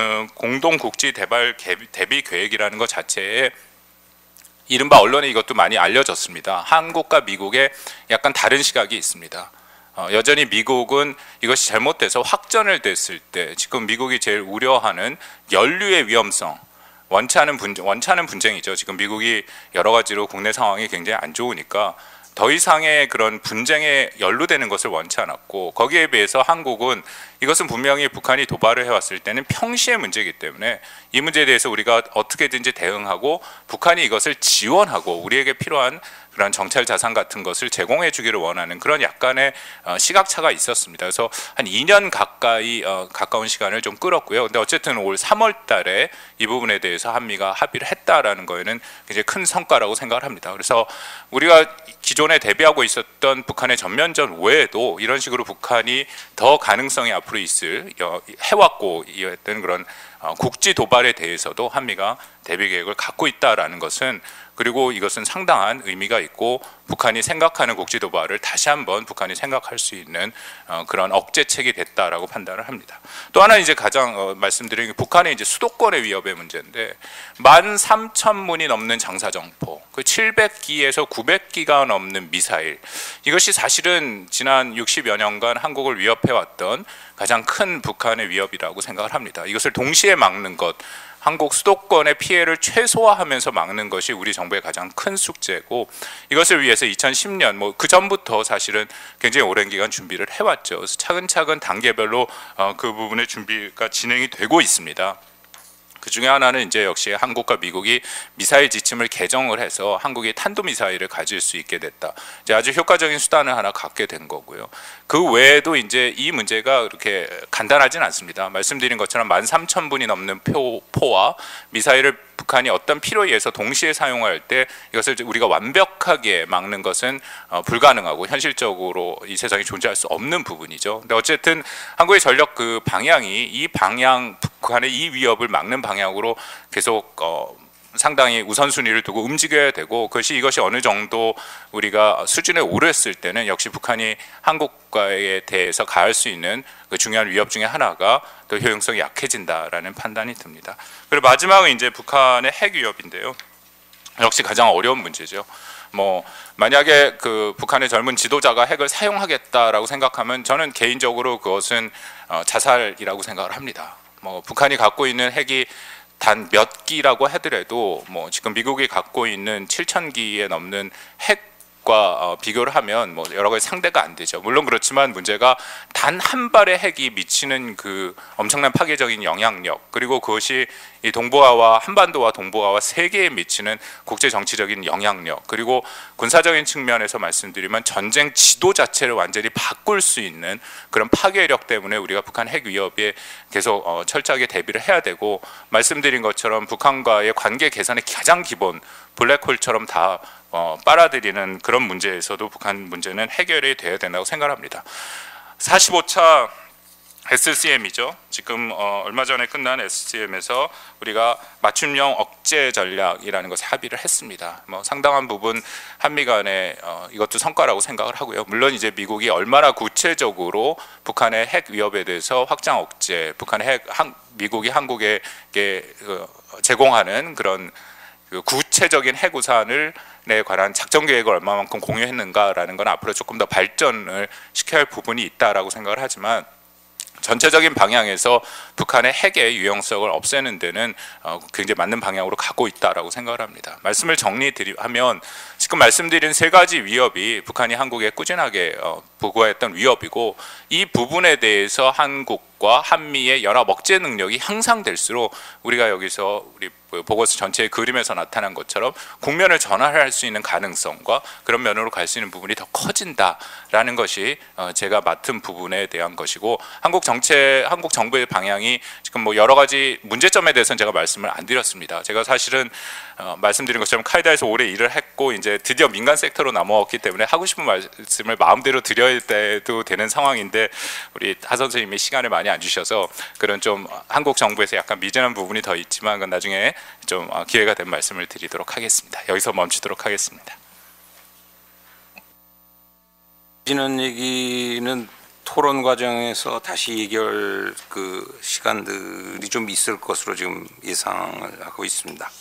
공동 국지 대발 대비 계획이라는 것 자체에 이른바 언론에 이것도 많이 알려졌습니다. 한국과 미국의 약간 다른 시각이 있습니다. 어, 여전히 미국은 이것이 잘못돼서 확전을 됐을 때 지금 미국이 제일 우려하는 연루의 위험성, 원치 않은 분쟁, 원치 않은 분쟁이죠. 지금 미국이 여러 가지로 국내 상황이 굉장히 안 좋으니까 더 이상의 그런 분쟁에 연루되는 것을 원치 않았고, 거기에 비해서 한국은 이것은 분명히 북한이 도발을 해왔을 때는 평시의 문제이기 때문에 이 문제에 대해서 우리가 어떻게든지 대응하고 북한이 이것을 지원하고 우리에게 필요한 그런 정찰 자산 같은 것을 제공해 주기를 원하는 그런 약간의 시각차가 있었습니다. 그래서 한 이 년 가까이 가까운 시간을 좀 끌었고요. 근데 어쨌든 올 삼월 달에 이 부분에 대해서 한미가 합의를 했다라는 거에는 굉장히 큰 성과라고 생각을 합니다. 그래서 우리가 기존에 대비하고 있었던 북한의 전면전 외에도 이런 식으로 북한이 더 가능성이 앞으로 있을 해왔고 이었던 그런 국지 도발에 대해서도 한미가 대비 계획을 갖고 있다라는 것은, 그리고 이것은 상당한 의미가 있고 북한이 생각하는 국지 도발을 다시 한번 북한이 생각할 수 있는 어, 그런 억제책이 됐다라고 판단을 합니다. 또 하나 이제 가장 어, 말씀드린 게 북한의 이제 수도권의 위협의 문제인데, 만 삼천 문이 넘는 장사정포, 그 칠백 기에서 구백 기가 넘는 미사일, 이것이 사실은 지난 육십여 년간 한국을 위협해왔던 가장 큰 북한의 위협이라고 생각을 합니다. 이것을 동시에 막는 것, 한국 수도권의 피해를 최소화하면서 막는 것이 우리 정부의 가장 큰 숙제고, 이것을 위해서 이천십 년 뭐 그 전부터 사실은 굉장히 오랜 기간 준비를 해왔죠. 그래서 차근차근 단계별로 어, 그 부분의 준비가 진행이 되고 있습니다. 그 중에 하나는 이제 역시 한국과 미국이 미사일 지침을 개정을 해서 한국이 탄도미사일을 가질 수 있게 됐다. 이제 아주 효과적인 수단을 하나 갖게 된 거고요. 그 외에도 이제 이 문제가 그렇게 간단하진 않습니다. 말씀드린 것처럼 만 삼천 분이 넘는 표, 포와 미사일을 북한이 어떤 필요에 의해서 동시에 사용할 때 이것을 우리가 완벽하게 막는 것은 어, 불가능하고 현실적으로 이 세상에 존재할 수 없는 부분이죠. 근데 어쨌든 한국의 전력 그 방향이 이 방향, 북한의 이 위협을 막는 방향으로 계속 어, 상당히 우선순위를 두고 움직여야 되고, 그것이 이것이 어느 정도 우리가 수준에 오르었을 때는 역시 북한이 한국과에 대해서 가할 수 있는 그 중요한 위협 중에 하나가 더 효용성이 약해진다라는 판단이 듭니다. 그리고 마지막은 이제 북한의 핵 위협인데요. 역시 가장 어려운 문제죠. 뭐 만약에 그 북한의 젊은 지도자가 핵을 사용하겠다라고 생각하면 저는 개인적으로 그것은 어, 자살이라고 생각을 합니다. 뭐 북한이 갖고 있는 핵이 단 몇 기라고 하더라도 뭐 지금 미국이 갖고 있는 칠천 기에 넘는 핵 과 비교를 하면 뭐 여러 가지 상대가 안 되죠. 물론 그렇지만 문제가 단 한 발의 핵이 미치는 그 엄청난 파괴적인 영향력, 그리고 그것이 이 동북아와 한반도와 동북아와 세계에 미치는 국제 정치적인 영향력, 그리고 군사적인 측면에서 말씀드리면 전쟁 지도 자체를 완전히 바꿀 수 있는 그런 파괴력 때문에 우리가 북한 핵 위협에 계속 어, 철저하게 대비를 해야 되고, 말씀드린 것처럼 북한과의 관계 개선의 가장 기본 블랙홀처럼 다 어, 빨아들이는 그런 문제에서도 북한 문제는 해결이 돼야 된다고 생각합니다. 사십오 차 에스씨엠이죠. 지금 어, 얼마 전에 끝난 에스씨엠에서 우리가 맞춤형 억제 전략이라는 것에 합의를 했습니다. 뭐 상당한 부분 한미 간에 어, 이것도 성과라고 생각을 하고요. 물론 이제 미국이 얼마나 구체적으로 북한의 핵 위협에 대해서 확장 억제, 북한의 핵 한, 미국이 한국에게 그, 제공하는 그런 그 구체적인 핵 우산을 에 관한 작전 계획을 얼마만큼 공유했는가라는 건 앞으로 조금 더 발전을 시켜야 할 부분이 있다라고 생각을 하지만, 전체적인 방향에서 북한의 핵의 유용성을 없애는 데는 굉장히 맞는 방향으로 가고 있다라고 생각을 합니다. 말씀을 정리하면 지금 말씀드린 세 가지 위협이 북한이 한국에 꾸준하게 보고했던 위협이고, 이 부분에 대해서 한국과 한미의 연합 억제 능력이 향상될수록 우리가 여기서 우리 보고서 전체의 그림에서 나타난 것처럼 국면을 전환할 수 있는 가능성과 그런 면으로 갈 수 있는 부분이 더 커진다라는 것이 제가 맡은 부분에 대한 것이고, 한국 정체, 한국 정부의 방향이 지금 뭐 여러 가지 문제점에 대해서는 제가 말씀을 안 드렸습니다. 제가 사실은 어, 말씀드린 것처럼 카이다에서 오래 일을 했고 이제 드디어 민간 섹터로 넘어왔기 때문에 하고 싶은 말씀을 마음대로 드려야 돼도 되는 상황인데, 우리 하 선생님이 시간을 많이 안 주셔서 그런 좀 한국 정부에서 약간 미진한 부분이 더 있지만 그건 나중에 좀 기회가 된 말씀을 드리도록 하겠습니다. 여기서 멈추도록 하겠습니다. 지는 얘기는 토론 과정에서 다시 얘기할 그 시간들이 좀 있을 것으로 지금 예상을 하고 있습니다.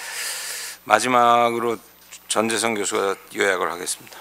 마지막으로 전재성 교수가 요약을 하겠습니다.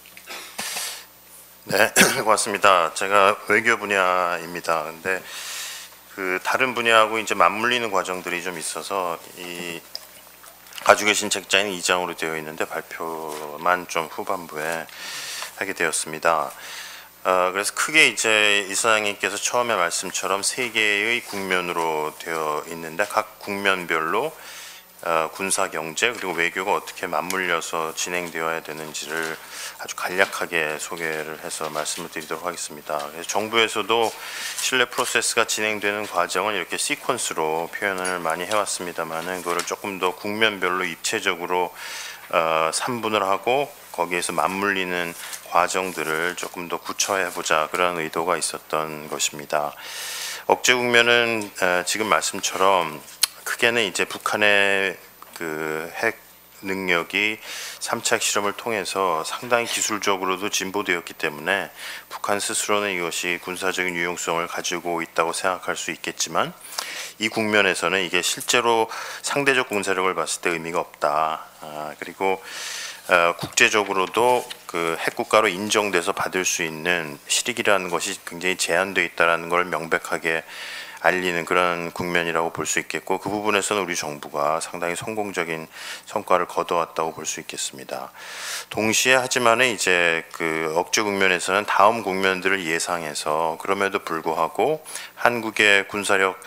네, 고맙습니다. 제가 외교 분야입니다. 근데 그 다른 분야하고 이제 맞물리는 과정들이 좀 있어서 이 가지고 계신 책자에는 이 장으로 되어 있는데 발표만 좀 후반부에 하게 되었습니다. 어, 그래서 크게 이제 이사장님께서 처음에 말씀처럼 세 개의 국면으로 되어 있는데 각 국면별로 어, 군사 경제 그리고 외교가 어떻게 맞물려서 진행되어야 되는지를 아주 간략하게 소개를 해서 말씀을 드리도록 하겠습니다. 그래서 정부에서도 신뢰 프로세스가 진행되는 과정을 이렇게 시퀀스로 표현을 많이 해왔습니다만은 그거를 조금 더 국면별로 입체적으로 어, 삼분을 하고 거기에서 맞물리는 과정들을 조금 더 구체화해보자, 그런 의도가 있었던 것입니다. 억제 국면은 어, 지금 말씀처럼 크게는 이제 북한의 그 핵 능력이 삼 차 핵실험을 통해서 상당히 기술적으로도 진보되었기 때문에 북한 스스로는 이것이 군사적인 유용성을 가지고 있다고 생각할 수 있겠지만, 이 국면에서는 이게 실제로 상대적 군사력을 봤을 때 의미가 없다. 아, 그리고 어, 국제적으로도 그 핵국가로 인정돼서 받을 수 있는 실익이라는 것이 굉장히 제한되어 있다는 걸 명백하게 알리는 그런 국면이라고 볼 수 있겠고, 그 부분에서는 우리 정부가 상당히 성공적인 성과를 거둬왔다고 볼 수 있겠습니다. 동시에 하지만은 이제 그 억제 국면에서는 다음 국면들을 예상해서 그럼에도 불구하고 한국의 군사력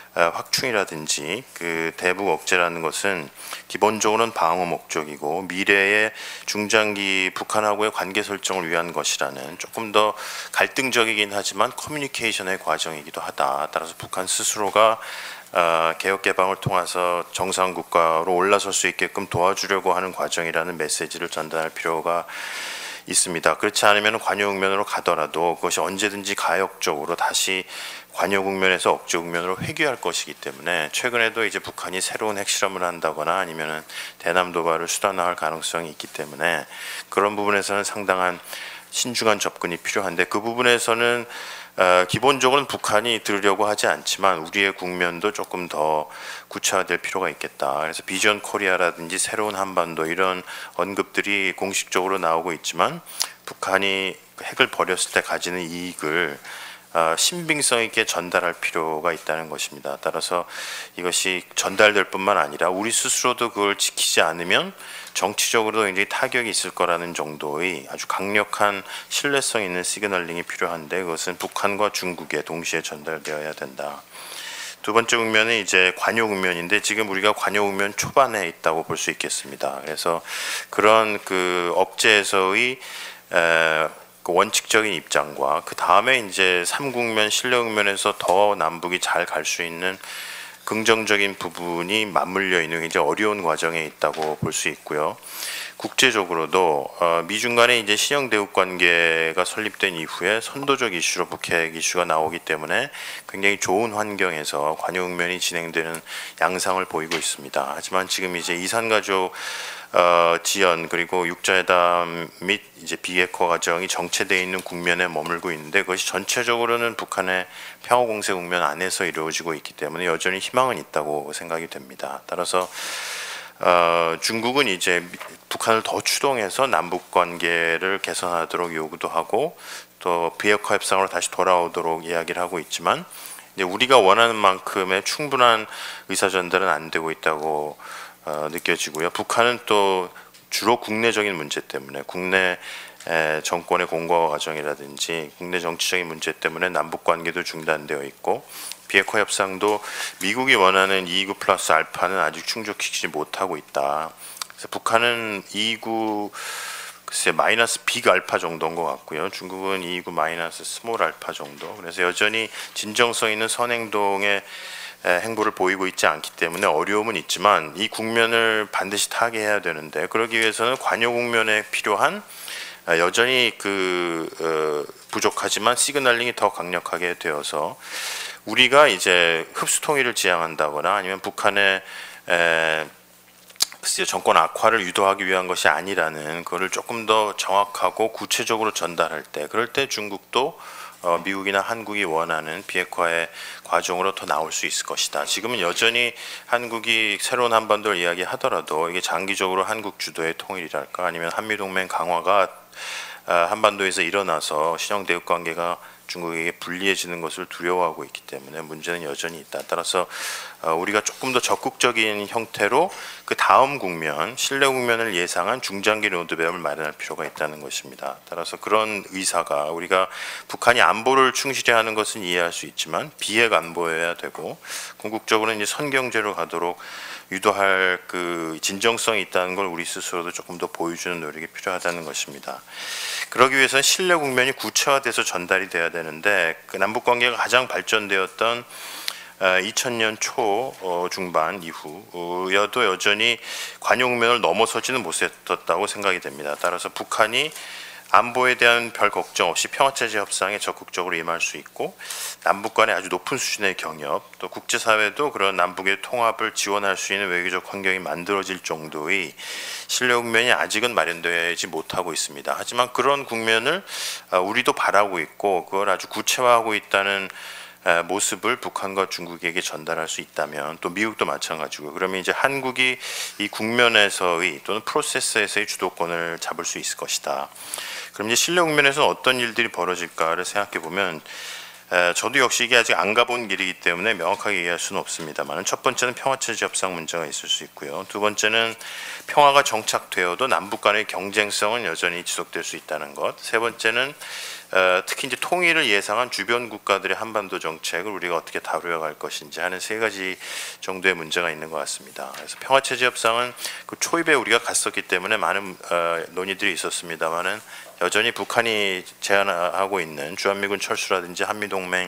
확충이라든지 그 대북 억제라는 것은 기본적으로는 방어 목적이고 미래의 중장기 북한하고의 관계 설정을 위한 것이라는 조금 더 갈등적이긴 하지만 커뮤니케이션의 과정이기도 하다. 따라서 북한 스스로가 어, 개혁 개방을 통해서 정상 국가로 올라설 수 있게끔 도와주려고 하는 과정이라는 메시지를 전달할 필요가 있습니다. 그렇지 않으면 관여 국면으로 가더라도 그것이 언제든지 가역적으로 다시 관여 국면에서 억제 국면으로 회귀할 것이기 때문에, 최근에도 이제 북한이 새로운 핵실험을 한다거나 아니면은 대남 도발을 수단화할 가능성이 있기 때문에 그런 부분에서는 상당한 신중한 접근이 필요한데, 그 부분에서는 어, 기본적으로는 북한이 들으려고 하지 않지만 우리의 국면도 조금 더 구체화될 필요가 있겠다. 그래서 비전 코리아라든지 새로운 한반도 이런 언급들이 공식적으로 나오고 있지만, 북한이 핵을 버렸을 때 가지는 이익을 어, 신빙성 있게 전달할 필요가 있다는 것입니다. 따라서 이것이 전달될 뿐만 아니라 우리 스스로도 그걸 지키지 않으면 정치적으로도 굉장히 타격이 있을 거라는 정도의 아주 강력한 신뢰성 있는 시그널링이 필요한데 그것은 북한과 중국에 동시에 전달되어야 된다. 두 번째 국면은 이제 관요 국면인데 지금 우리가 관요 국면 초반에 있다고 볼 수 있겠습니다. 그래서 그런 그 업체에서의 에, 그 원칙적인 입장과 그 다음에 이제 삼 국면 신뢰 국면에서 더 남북이 잘 갈 수 있는 긍정적인 부분이 맞물려 있는 굉장히 어려운 과정에 있다고 볼 수 있고요. 국제적으로도 어, 미중 간의 이제 신형 대국 관계가 설립된 이후에 선도적 이슈로 북핵 이슈가 나오기 때문에 굉장히 좋은 환경에서 관요 국면이 진행되는 양상을 보이고 있습니다. 하지만 지금 이제 이산가족 어, 지연 그리고 육자회담 및 이제 비핵화 과정이 정체되어 있는 국면에 머물고 있는데 그것이 전체적으로는 북한의 평화 공세 국면 안에서 이루어지고 있기 때문에 여전히 희망은 있다고 생각이 됩니다. 따라서 어, 중국은 이제 북한을 더 추동해서 남북 관계를 개선하도록 요구도 하고 또 비핵화 협상으로 다시 돌아오도록 이야기를 하고 있지만 이제 우리가 원하는 만큼의 충분한 의사 전달은 안 되고 있다고 어, 느껴지고요. 북한은 또 주로 국내적인 문제 때문에 국내 에, 정권의 공고화 과정이라든지 국내 정치적인 문제 때문에 남북 관계도 중단되어 있고 비핵화 협상도 미국이 원하는 이십구 플러스 알파는 아직 충족시키지 못하고 있다. 그래서 북한은 이십구 글쎄 마이너스 빅 알파 정도인 것 같고요. 중국은 이십구 마이너스 스몰 알파 정도. 그래서 여전히 진정성 있는 선행동의 행보를 보이고 있지 않기 때문에 어려움은 있지만 이 국면을 반드시 타개해야 되는데 그러기 위해서는 관요 국면에 필요한 여전히 그 어, 부족하지만 시그널링이 더 강력하게 되어서 우리가 이제 흡수 통일을 지향한다거나 아니면 북한의 에, 글쎄요, 정권 악화를 유도하기 위한 것이 아니라는 그거를 조금 더 정확하고 구체적으로 전달할 때 그럴 때 중국도 어, 미국이나 한국이 원하는 비핵화의 과정으로 더 나올 수 있을 것이다. 지금은 여전히 한국이 새로운 한반도를 이야기하더라도 이게 장기적으로 한국 주도의 통일이랄까 아니면 한미동맹 강화가 어, 한반도에서 일어나서 신형 대국 관계가 중국에게 불리해지는 것을 두려워하고 있기 때문에 문제는 여전히 있다. 따라서 우리가 조금 더 적극적인 형태로 그 다음 국면, 신뢰 국면을 예상한 중장기 로드맵을 마련할 필요가 있다는 것입니다. 따라서 그런 의사가 우리가 북한이 안보를 충실히 하는 것은 이해할 수 있지만 비핵 안보여야 되고 궁극적으로는 이제 선경제로 가도록 유도할 그 진정성이 있다는 걸 우리 스스로도 조금 더 보여주는 노력이 필요하다는 것입니다. 그러기 위해서는 신뢰 국면이 구체화돼서 전달이 돼야 되는데 그 남북 관계가 가장 발전되었던 이천 년 초 중반 이후여도 여전히 관요 국면을 넘어서지는 못했다고 생각이 됩니다. 따라서 북한이 안보에 대한 별 걱정 없이 평화체제 협상에 적극적으로 임할 수 있고 남북 간의 아주 높은 수준의 경협 또 국제사회도 그런 남북의 통합을 지원할 수 있는 외교적 환경이 만들어질 정도의 신뢰 국면이 아직은 마련되지 못하고 있습니다. 하지만 그런 국면을 우리도 바라고 있고 그걸 아주 구체화하고 있다는 모습을 북한과 중국에게 전달할 수 있다면 또 미국도 마찬가지고 그러면 이제 한국이 이 국면에서의 또는 프로세스에서의 주도권을 잡을 수 있을 것이다. 그럼 이제 신뢰 국면에서 어떤 일들이 벌어질까를 생각해 보면 저도 역시 이게 아직 안 가본 길이기 때문에 명확하게 얘기할 수는 없습니다만 첫 번째는 평화체제 협상 문제가 있을 수 있고요. 두 번째는 평화가 정착되어도 남북 간의 경쟁성은 여전히 지속될 수 있다는 것. 세 번째는 특히 이제 통일을 예상한 주변 국가들의 한반도 정책을 우리가 어떻게 다루어 갈 것인지 하는 세 가지 정도의 문제가 있는 것 같습니다. 그래서 평화체제 협상은 그 초입에 우리가 갔었기 때문에 많은 논의들이 있었습니다만은 여전히 북한이 제안하고 있는 주한미군 철수라든지 한미동맹에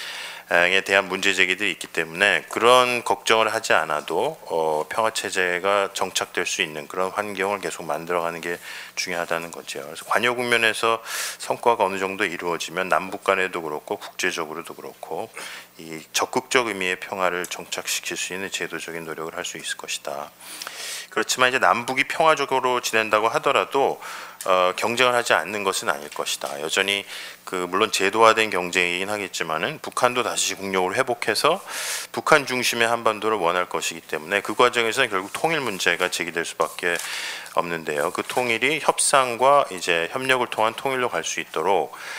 대한 문제 제기들이 있기 때문에 그런 걱정을 하지 않아도 어, 평화체제가 정착될 수 있는 그런 환경을 계속 만들어가는 게 중요하다는 거죠. 그래서 관요 국면에서 성과가 어느 정도 이루어지면 남북 간에도 그렇고 국제적으로도 그렇고 이 적극적 의미의 평화를 정착시킬 수 있는 제도적인 노력을 할 수 있을 것이다. 그렇지만 이제 남북이 평화적으로 지낸다고 하더라도 어, 경쟁을 하지 않는 것은 아닐 것이다. 여전히 그 물론 제도화된 경쟁이긴 하겠지만은 북한도 다시 국력을 회복해서 북한 중심의 한반도를 원할 것이기 때문에 그 과정에서는 결국 통일 문제가 제기될 수밖에 없는데요. 그 통일이 협상과 이제 협력을 통한 통일로 갈 수 있도록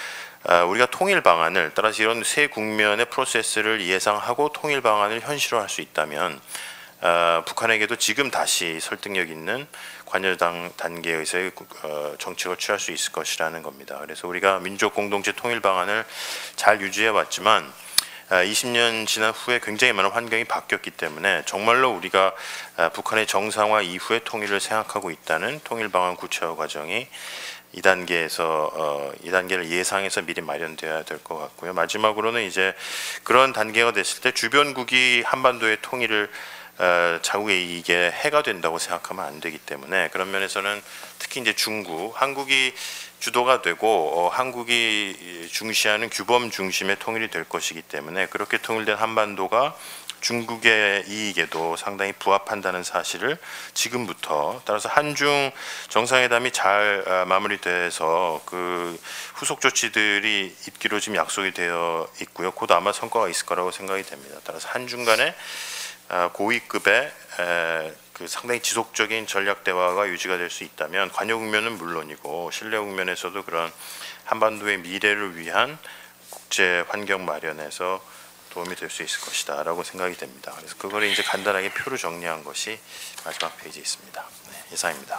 우리가 통일 방안을 따라서 이런 새 국면의 프로세스를 예상하고 통일 방안을 현실화할 수 있다면 북한에게도 지금 다시 설득력 있는 관여당 단계에서의 정책을 취할 수 있을 것이라는 겁니다. 그래서 우리가 민족 공동체 통일 방안을 잘 유지해 왔지만 이십 년 지난 후에 굉장히 많은 환경이 바뀌었기 때문에 정말로 우리가 북한의 정상화 이후의 통일을 생각하고 있다는 통일 방안 구체화 과정이 이 단계에서 어, 이 단계를 예상해서 미리 마련되어야 될 것 같고요. 마지막으로는 이제 그런 단계가 됐을 때 주변국이 한반도의 통일을 어, 자국의 이익에 해가 된다고 생각하면 안 되기 때문에 그런 면에서는 특히 이제 중국, 한국이 주도가 되고 어, 한국이 중시하는 규범 중심의 통일이 될 것이기 때문에 그렇게 통일된 한반도가 중국의 이익에도 상당히 부합한다는 사실을 지금부터 따라서 한중 정상회담이 잘 마무리돼서 그 후속 조치들이 있기로 지금 약속이 되어 있고요. 곧 아마 성과가 있을 거라고 생각이 됩니다. 따라서 한중 간의 고위급의 그 상당히 지속적인 전략 대화가 유지가 될 수 있다면 관여 국면은 물론이고 신뢰 국면에서도 그런 한반도의 미래를 위한 국제 환경 마련에서 도움이 될 수 있을 것이다 라고 생각이 됩니다. 그래서 그걸 이제 간단하게 표로 정리한 것이 마지막 페이지에 있습니다. 네, 이상입니다.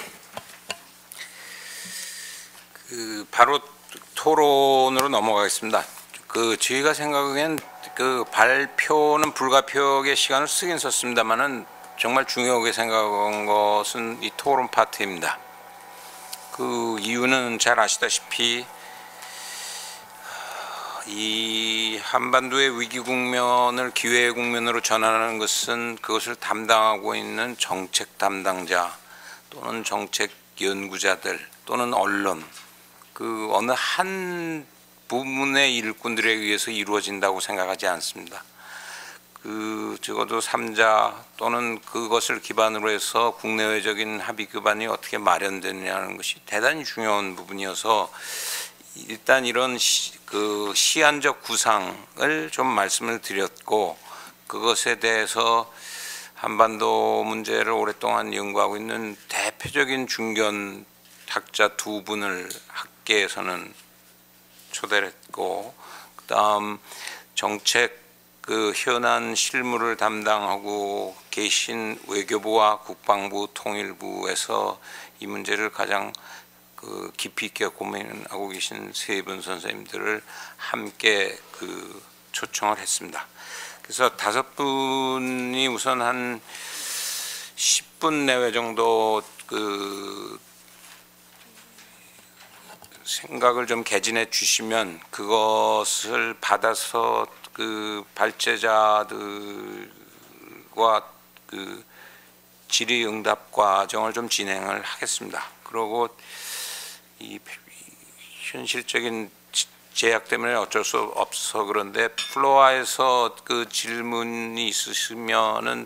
그 바로 토론으로 넘어가겠습니다. 그 저희가 생각하기엔 그 발표는 불가피하게 시간을 쓰긴 썼습니다만은 정말 중요하게 생각한 것은 이 토론 파트입니다. 그 이유는 잘 아시다시피 이 한반도의 위기 국면을 기회의 국면으로 전환하는 것은 그것을 담당하고 있는 정책 담당자 또는 정책 연구자들 또는 언론 그 어느 한 부문의 일꾼들에 의해서 이루어진다고 생각하지 않습니다. 그 적어도 삼자 또는 그것을 기반으로 해서 국내외적인 합의 기반이 어떻게 마련되느냐는 것이 대단히 중요한 부분이어서 일단 이런 시, 그 시한적 구상을 좀 말씀을 드렸고 그것에 대해서 한반도 문제를 오랫동안 연구하고 있는 대표적인 중견 학자 두 분을 학계에서는 초대를 했고 그다음 정책 그 현안 실무를 담당하고 계신 외교부와 국방부 통일부에서 이 문제를 가장 그 깊이 있게 고민하고 계신 세 분 선생님들을 함께 그 초청을 했습니다. 그래서 다섯 분이 우선 한 십 분 내외 정도 그 생각을 좀 개진해 주시면 그것을 받아서 그 발제자들과 그 질의응답 과정을 좀 진행을 하겠습니다. 그리고 이 현실적인 제약 때문에 어쩔 수 없어 그런데 플로어에서 그 질문이 있으시면은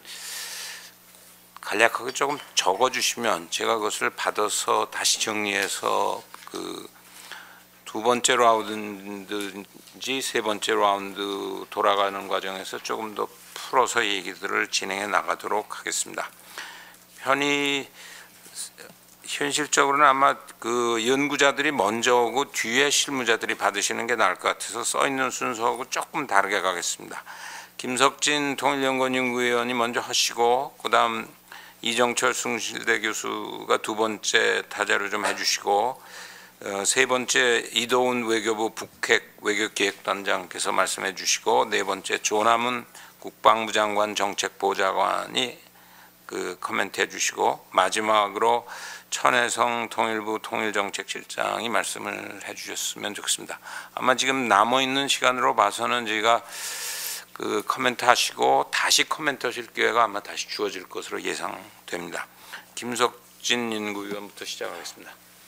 간략하게 조금 적어주시면 제가 그것을 받아서 다시 정리해서 그 두 번째 라운드인지 세 번째 라운드 돌아가는 과정에서 조금 더 풀어서 얘기들을 진행해 나가도록 하겠습니다. 편히 현실적으로는 아마 그 연구자들이 먼저 오고 뒤에 실무자들이 받으시는 게 나을 것 같아서 써 있는 순서하고 조금 다르게 가겠습니다. 김석진 통일연구원 연구위원이 먼저 하시고 그다음 이정철 숭실대 교수가 두 번째 타자로 좀 해주시고 어, 세 번째 이도훈 외교부 북핵 외교기획단장께서 말씀해 주시고 네 번째 조남은 국방부 장관 정책보좌관이 그 코멘트해 주시고 마지막으로 천혜성 통일부 통일정책실장이 말씀을 해주셨으면 좋겠습니다. 아마 지금 남아 있는 시간으로 봐서는 저희가 그 코멘트 하시고 다시 코멘트 하실 기회가 아마 다시 주어질 것으로 예상됩니다. 김석진 연구위원부터 시작하겠습니다.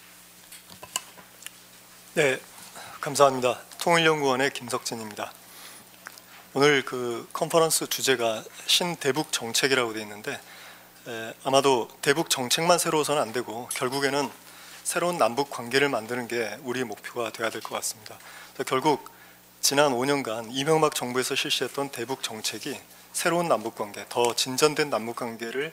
네, 감사합니다. 통일연구원의 김석진입니다. 오늘 그 컨퍼런스 주제가 신대북 정책이라고 되어 있는데 에, 아마도 대북 정책만 새로워서는 안 되고 결국에는 새로운 남북 관계를 만드는 게 우리의 목표가 되어야 될 것 같습니다. 결국 지난 오 년간 이명박 정부에서 실시했던 대북 정책이 새로운 남북 관계, 더 진전된 남북 관계를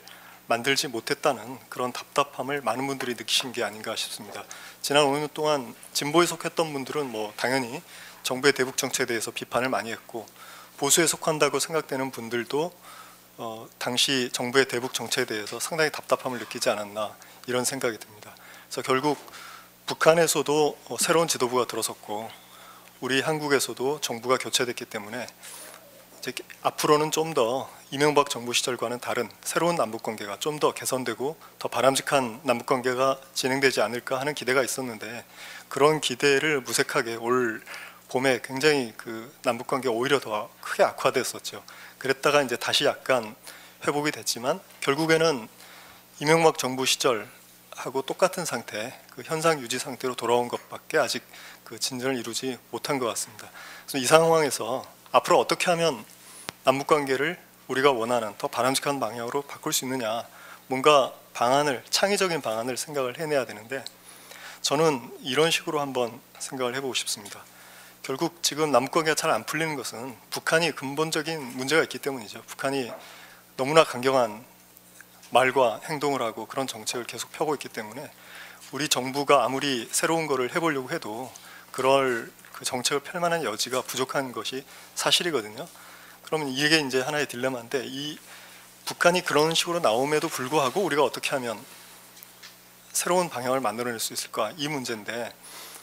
만들지 못했다는 그런 답답함을 많은 분들이 느끼신 게 아닌가 싶습니다. 지난 오 년 동안 진보에 속했던 분들은 뭐 당연히 정부의 대북 정책에 대해서 비판을 많이 했고, 보수에 속한다고 생각되는 분들도 어, 당시 정부의 대북 정책에 대해서 상당히 답답함을 느끼지 않았나 이런 생각이 듭니다. 그래서 결국 북한에서도 어, 새로운 지도부가 들어섰고 우리 한국에서도 정부가 교체됐기 때문에 이제 앞으로는 좀 더 이명박 정부 시절과는 다른 새로운 남북관계가 좀 더 개선되고 더 바람직한 남북관계가 진행되지 않을까 하는 기대가 있었는데, 그런 기대를 무색하게 올 봄에 굉장히 그 남북관계가 오히려 더 크게 악화됐었죠. 그랬다가 이제 다시 약간 회복이 됐지만 결국에는 이명박 정부 시절하고 똑같은 상태, 그 현상 유지 상태로 돌아온 것밖에 아직 그 진전을 이루지 못한 것 같습니다. 그래서 이 상황에서 앞으로 어떻게 하면 남북관계를 우리가 원하는 더 바람직한 방향으로 바꿀 수 있느냐, 뭔가 방안을, 창의적인 방안을 생각을 해내야 되는데, 저는 이런 식으로 한번 생각을 해보고 싶습니다. 결국 지금 남북관계가 잘 안 풀리는 것은 북한이 근본적인 문제가 있기 때문이죠. 북한이 너무나 강경한 말과 행동을 하고 그런 정책을 계속 펴고 있기 때문에 우리 정부가 아무리 새로운 거를 해보려고 해도 그럴 그 정책을 펼 만한 여지가 부족한 것이 사실이거든요. 그러면 이게 이제 하나의 딜레마인데, 이 북한이 그런 식으로 나옴에도 불구하고 우리가 어떻게 하면 새로운 방향을 만들어낼 수 있을까, 이 문제인데,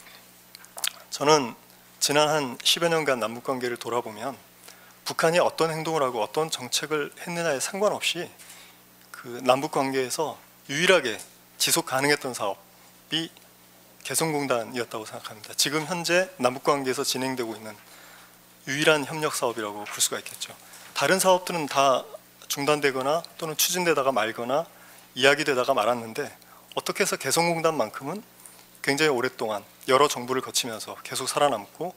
저는 지난 한 십여 년간 남북관계를 돌아보면 북한이 어떤 행동을 하고 어떤 정책을 했느냐에 상관없이 그 남북관계에서 유일하게 지속 가능했던 사업이 개성공단이었다고 생각합니다. 지금 현재 남북관계에서 진행되고 있는 유일한 협력 사업이라고 볼 수가 있겠죠. 다른 사업들은 다 중단되거나 또는 추진되다가 말거나 이야기되다가 말았는데, 어떻게 해서 개성공단만큼은 굉장히 오랫동안 여러 정부를 거치면서 계속 살아남고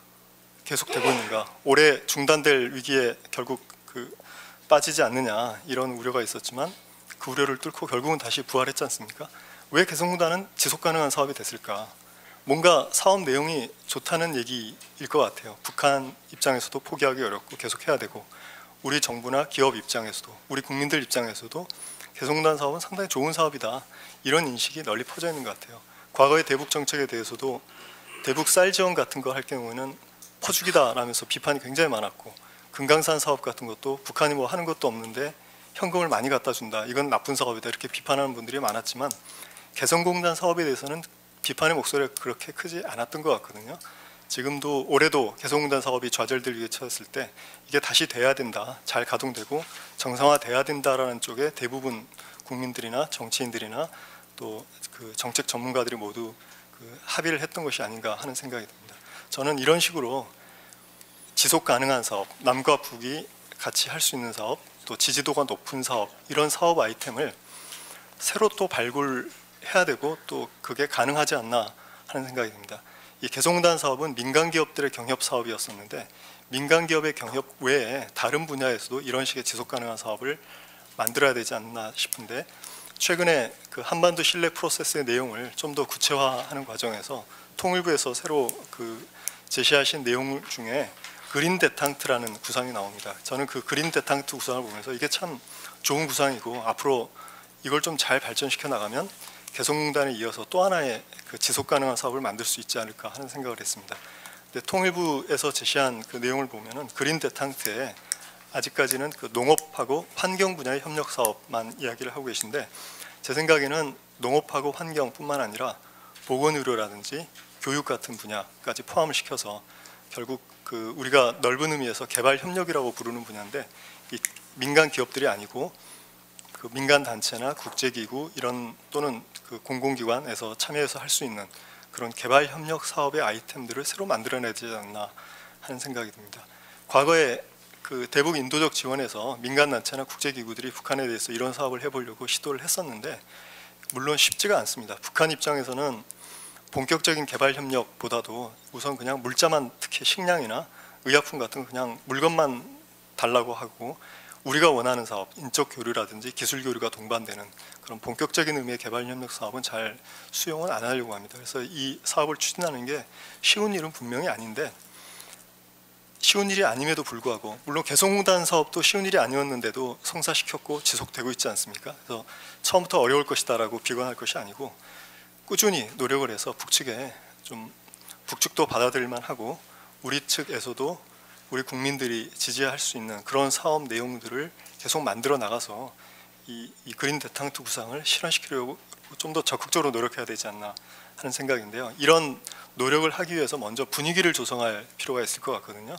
계속되고 있는가. 올해 중단될 위기에 결국 그 빠지지 않느냐 이런 우려가 있었지만 그 우려를 뚫고 결국은 다시 부활했지 않습니까? 왜 개성공단은 지속 가능한 사업이 됐을까? 뭔가 사업 내용이 좋다는 얘기일 것 같아요. 북한 입장에서도 포기하기 어렵고 계속해야 되고, 우리 정부나 기업 입장에서도, 우리 국민들 입장에서도 개성공단 사업은 상당히 좋은 사업이다, 이런 인식이 널리 퍼져 있는 것 같아요. 과거의 대북 정책에 대해서도 대북 쌀 지원 같은 거 할 경우에는 퍼주기다라면서 비판이 굉장히 많았고, 금강산 사업 같은 것도 북한이 뭐 하는 것도 없는데 현금을 많이 갖다 준다, 이건 나쁜 사업이다, 이렇게 비판하는 분들이 많았지만 개성공단 사업에 대해서는 비판의 목소리가 그렇게 크지 않았던 것 같거든요. 지금도 올해도 개성공단 사업이 좌절될 위기에 처했을 때 이게 다시 돼야 된다, 잘 가동되고 정상화돼야 된다라는 쪽에 대부분 국민들이나 정치인들이나 또 그 정책 전문가들이 모두 그 합의를 했던 것이 아닌가 하는 생각이 듭니다. 저는 이런 식으로 지속 가능한 사업, 남과 북이 같이 할 수 있는 사업, 또 지지도가 높은 사업, 이런 사업 아이템을 새로 또 발굴해야 되고 또 그게 가능하지 않나 하는 생각이 듭니다. 이 개성공단 사업은 민간 기업들의 경협 사업이었었는데, 민간 기업의 경협 외에 다른 분야에서도 이런 식의 지속 가능한 사업을 만들어야 되지 않나 싶은데, 최근에 그 한반도 신뢰 프로세스의 내용을 좀 더 구체화하는 과정에서 통일부에서 새로 그 제시하신 내용 중에 그린 데탕트라는 구상이 나옵니다. 저는 그 그린 데탕트 구상을 보면서 이게 참 좋은 구상이고, 앞으로 이걸 좀 잘 발전시켜 나가면 개성공단에 이어서 또 하나의 그 지속 가능한 사업을 만들 수 있지 않을까 하는 생각을 했습니다. 근데 통일부에서 제시한 그 내용을 보면은 그린 데탕트에 아직까지는 그 농업하고 환경 분야의 협력 사업만 이야기를 하고 계신데, 제 생각에는 농업하고 환경뿐만 아니라 보건의료라든지 교육 같은 분야까지 포함을 시켜서 결국 그 우리가 넓은 의미에서 개발 협력이라고 부르는 분야인데, 이 민간 기업들이 아니고 그 민간 단체나 국제기구 이런 또는 그 공공기관에서 참여해서 할 수 있는 그런 개발 협력 사업의 아이템들을 새로 만들어내지 않나 하는 생각이 듭니다. 과거에 그 대북 인도적 지원에서 민간 단체나 국제기구들이 북한에 대해서 이런 사업을 해보려고 시도를 했었는데 물론 쉽지가 않습니다. 북한 입장에서는 본격적인 개발 협력보다도 우선 그냥 물자만, 특히 식량이나 의약품 같은 그냥 물건만 달라고 하고, 우리가 원하는 사업, 인적 교류라든지 기술 교류가 동반되는 그런 본격적인 의미의 개발 협력 사업은 잘 수용은 안 하려고 합니다. 그래서 이 사업을 추진하는 게 쉬운 일은 분명히 아닌데, 쉬운 일이 아님에도 불구하고, 물론 개성공단 사업도 쉬운 일이 아니었는데도 성사시켰고 지속되고 있지 않습니까? 그래서 처음부터 어려울 것이다라고 비관할 것이 아니고 꾸준히 노력을 해서 북측에 좀 북측도 받아들일만 하고 우리 측에서도 우리 국민들이 지지할 수 있는 그런 사업 내용들을 계속 만들어 나가서 이, 이 그린 대탕트 구상을 실현시키려고 좀 더 적극적으로 노력해야 되지 않나 하는 생각인데요. 이런 노력을 하기 위해서 먼저 분위기를 조성할 필요가 있을 것 같거든요.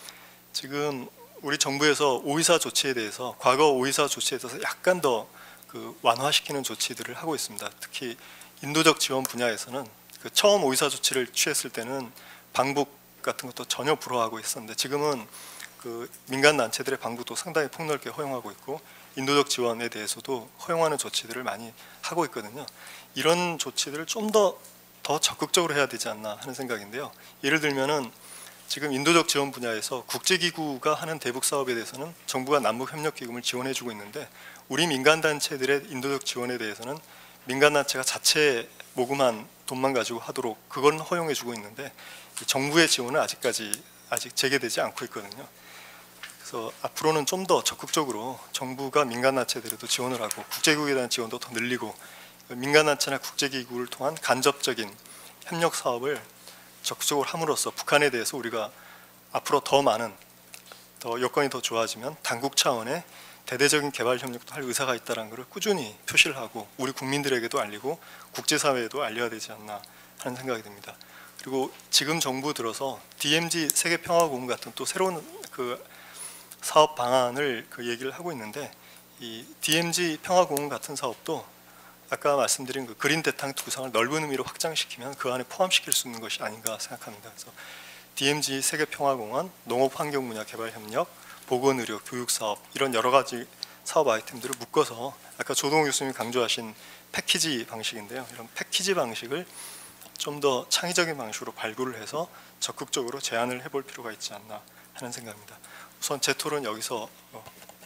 지금 우리 정부에서 오이사 조치에 대해서, 과거 오이사 조치에 대해서 약간 더 그 완화시키는 조치들을 하고 있습니다. 특히 인도적 지원 분야에서는 그 처음 오이사 조치를 취했을 때는 방북 같은 것도 전혀 불허하고 있었는데, 지금은 그 민간 단체들의 방북도 상당히 폭넓게 허용하고 있고 인도적 지원에 대해서도 허용하는 조치들을 많이 하고 있거든요. 이런 조치들을 좀 더 더 적극적으로 해야 되지 않나 하는 생각인데요. 예를 들면은 지금 인도적 지원 분야에서 국제기구가 하는 대북 사업에 대해서는 정부가 남북협력기금을 지원해주고 있는데, 우리 민간단체들의 인도적 지원에 대해서는 민간단체가 자체 모금한 돈만 가지고 하도록 그건 허용해주고 있는데, 정부의 지원은 아직까지 아직 재개되지 않고 있거든요. 그래서 앞으로는 좀 더 적극적으로 정부가 민간단체들에도 지원을 하고 국제기구에 대한 지원도 더 늘리고 민간단체나 국제기구를 통한 간접적인 협력 사업을 적극적으로 함으로써 북한에 대해서 우리가 앞으로 더 많은, 더 여건이 더 좋아지면 당국 차원의 대대적인 개발 협력도 할 의사가 있다는 것을 꾸준히 표시를 하고 우리 국민들에게도 알리고 국제사회에도 알려야 되지 않나 하는 생각이 듭니다. 그리고 지금 정부 들어서 디엠지 세계평화공원 같은 또 새로운 그 사업 방안을 그 얘기를 하고 있는데, 이 디엠지 평화공원 같은 사업도 아까 말씀드린 그 그린 대탕트 구상을 넓은 의미로 확장시키면 그 안에 포함시킬 수 있는 것이 아닌가 생각합니다. 그래서 디엠지 세계평화공원, 농업환경 분야 개발협력, 보건의료, 교육사업 이런 여러 가지 사업 아이템들을 묶어서 아까 조동호 교수님이 강조하신 패키지 방식인데요. 이런 패키지 방식을 좀 더 창의적인 방식으로 발굴을 해서 적극적으로 제안을 해볼 필요가 있지 않나 하는 생각입니다. 우선 제 토론 여기서 어.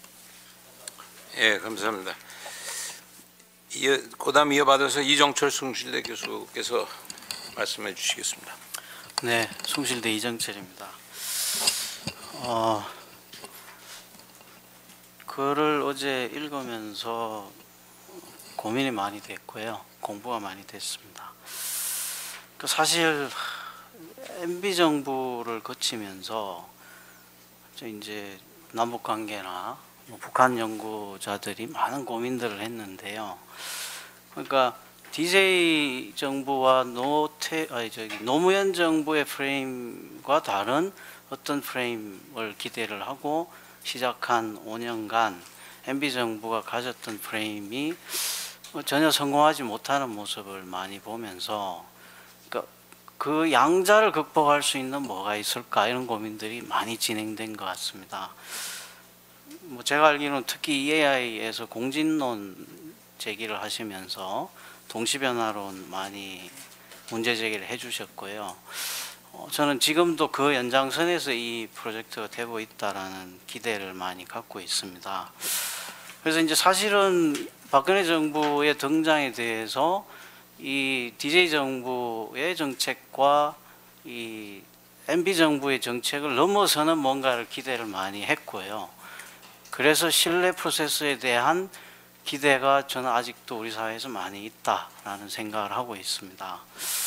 예, 감사합니다. 이어, 그다음 이어받아서 이정철 숭실대 교수께서 말씀해 주시겠습니다. 네, 숭실대 이정철입니다. 어, 글을 어제 읽으면서 고민이 많이 됐고요, 공부가 많이 됐습니다. 그 사실 엠비 정부를 거치면서 이제 남북 관계나 뭐 북한 연구자들이 많은 고민들을 했는데요. 그러니까 디제이 정부와 노태, 아니 저기 노무현 정부의 프레임과 다른 어떤 프레임을 기대를 하고 시작한 오 년간 엠비 정부가 가졌던 프레임이 전혀 성공하지 못하는 모습을 많이 보면서, 그러니까 그 양자를 극복할 수 있는 뭐가 있을까, 이런 고민들이 많이 진행된 것 같습니다. 뭐 제가 알기로는 특히 이에이아이에서 공진론 제기를 하시면서 동시변화론 많이 문제 제기를 해주셨고요. 어, 저는 지금도 그 연장선에서 이 프로젝트가 되고 있다라는 기대를 많이 갖고 있습니다. 그래서 이제 사실은 박근혜 정부의 등장에 대해서 이 디제이 정부의 정책과 이 엠비 정부의 정책을 넘어서는 뭔가를 기대를 많이 했고요. 그래서 신뢰 프로세스에 대한 기대가 저는 아직도 우리 사회에서 많이 있다라는 생각을 하고 있습니다.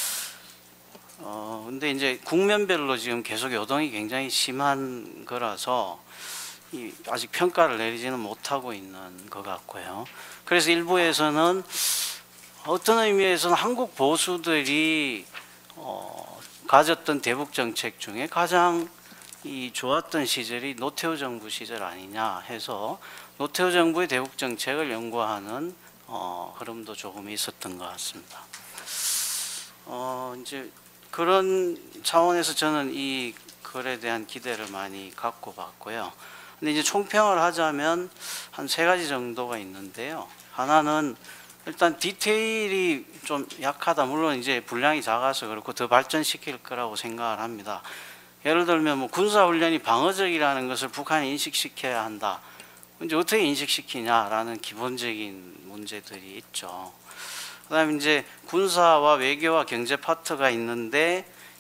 어, 근데 이제 국면별로 지금 계속 요동이 굉장히 심한 거라서 이 아직 평가를 내리지는 못하고 있는 것 같고요. 그래서 일부에서는 어떤 의미에서는 한국 보수들이 어, 가졌던 대북 정책 중에 가장 이 좋았던 시절이 노태우 정부 시절 아니냐 해서 노태우 정부의 대북 정책을 연구하는 어, 흐름도 조금 있었던 것 같습니다. 어, 이제 그런 차원에서 저는 이 글에 대한 기대를 많이 갖고 봤고요. 근데 이제 총평을 하자면 한 세 가지 정도가 있는데요. 하나는 일단 디테일이 좀 약하다. 물론 이제 분량이 작아서 그렇고 더 발전시킬 거라고 생각을 합니다. 예를 들면 뭐 군사훈련이 방어적이라는 것을 북한이 인식시켜야 한다. 이제 어떻게 인식시키냐라는 기본적인 문제들이 있죠. 그다음에 이제 군사와 외교와 경제 파트가 있는데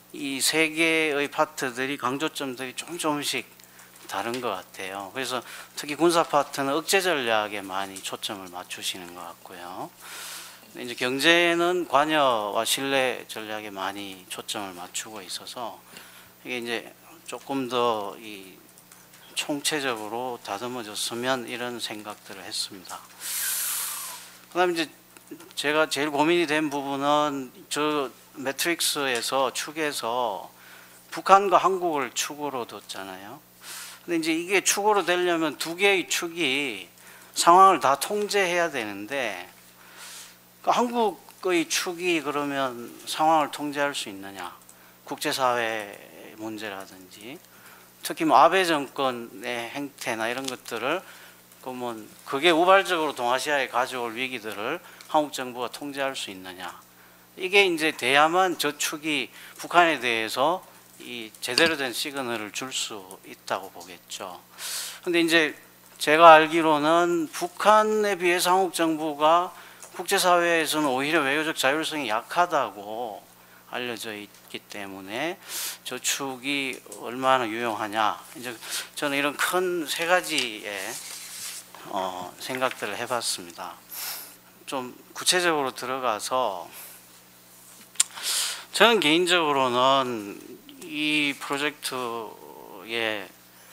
이 세 개의 파트들이 강조점들이 좀 조금씩 다른 것 같아요. 그래서 특히 군사 파트는 억제 전략에 많이 초점을 맞추시는 것 같고요. 이제 경제는 관여와 신뢰 전략에 많이 초점을 맞추고 있어서 이게 이제 조금 더 이 총체적으로 다듬어졌으면 이런 생각들을 했습니다. 그다음 이제 제가 제일 고민이 된 부분은 저 매트릭스에서 축에서 북한과 한국을 축으로 뒀잖아요. 근데 이제 이게 축으로 되려면 두 개의 축이 상황을 다 통제해야 되는데 그러니까 한국의 축이 그러면 상황을 통제할 수 있느냐? 국제사회 문제라든지 특히 뭐 아베 정권의 행태나 이런 것들을 그러면 그게 우발적으로 동아시아에 가져올 위기들을 한국 정부가 통제할 수 있느냐? 이게 이제 돼야만 저 축이 북한에 대해서 이 제대로 된 시그널을 줄 수 있다고 보겠죠. 근데 이제 제가 알기로는 북한에 비해서 한국 정부가 국제사회에서는 오히려 외교적 자율성이 약하다고 알려져 있기 때문에 저 축이 얼마나 유용하냐. 이제 저는 이런 큰 세 가지의 어, 생각들을 해봤습니다. 좀 구체적으로 들어가서 저는 개인적으로는 이 프로젝트에서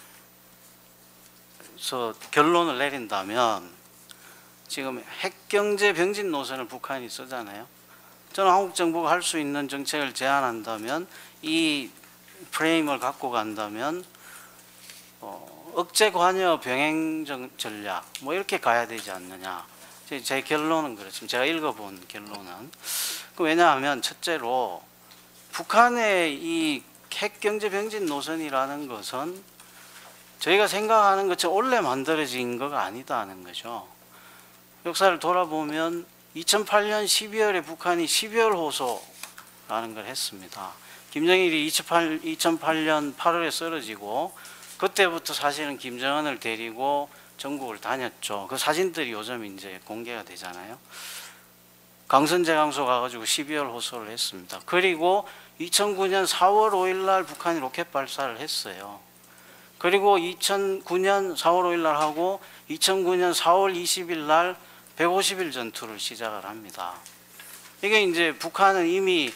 결론을 내린다면 지금 핵경제 병진 노선을 북한이 쓰잖아요. 저는 한국 정부가 할 수 있는 정책을 제안한다면 이 프레임을 갖고 간다면 어, 억제 관여 병행 전략 뭐 이렇게 가야 되지 않느냐. 제, 제 결론은 그렇습니다. 제가 읽어본 결론은 왜냐하면 첫째로 북한의 이 핵경제 병진 노선이라는 것은 저희가 생각하는 것처럼 원래 만들어진 거가 아니다는 거죠. 역사를 돌아보면 이천팔 년 십이월에 북한이 십이월 호소라는 걸 했습니다. 김정일이 이천팔 년 팔월에 쓰러지고 그때부터 사실은 김정은을 데리고 전국을 다녔죠. 그 사진들이 요즘 이제 공개가 되잖아요. 강선제강소 가가지고 십이월 호소를 했습니다. 그리고 이천구 년 사월 오일 날 북한이 로켓 발사를 했어요. 그리고 이천구 년 사월 오일 날 하고 이천구 년 사월 이십일 날 백오십 일 전투를 시작을 합니다. 이게 이제 북한은 이미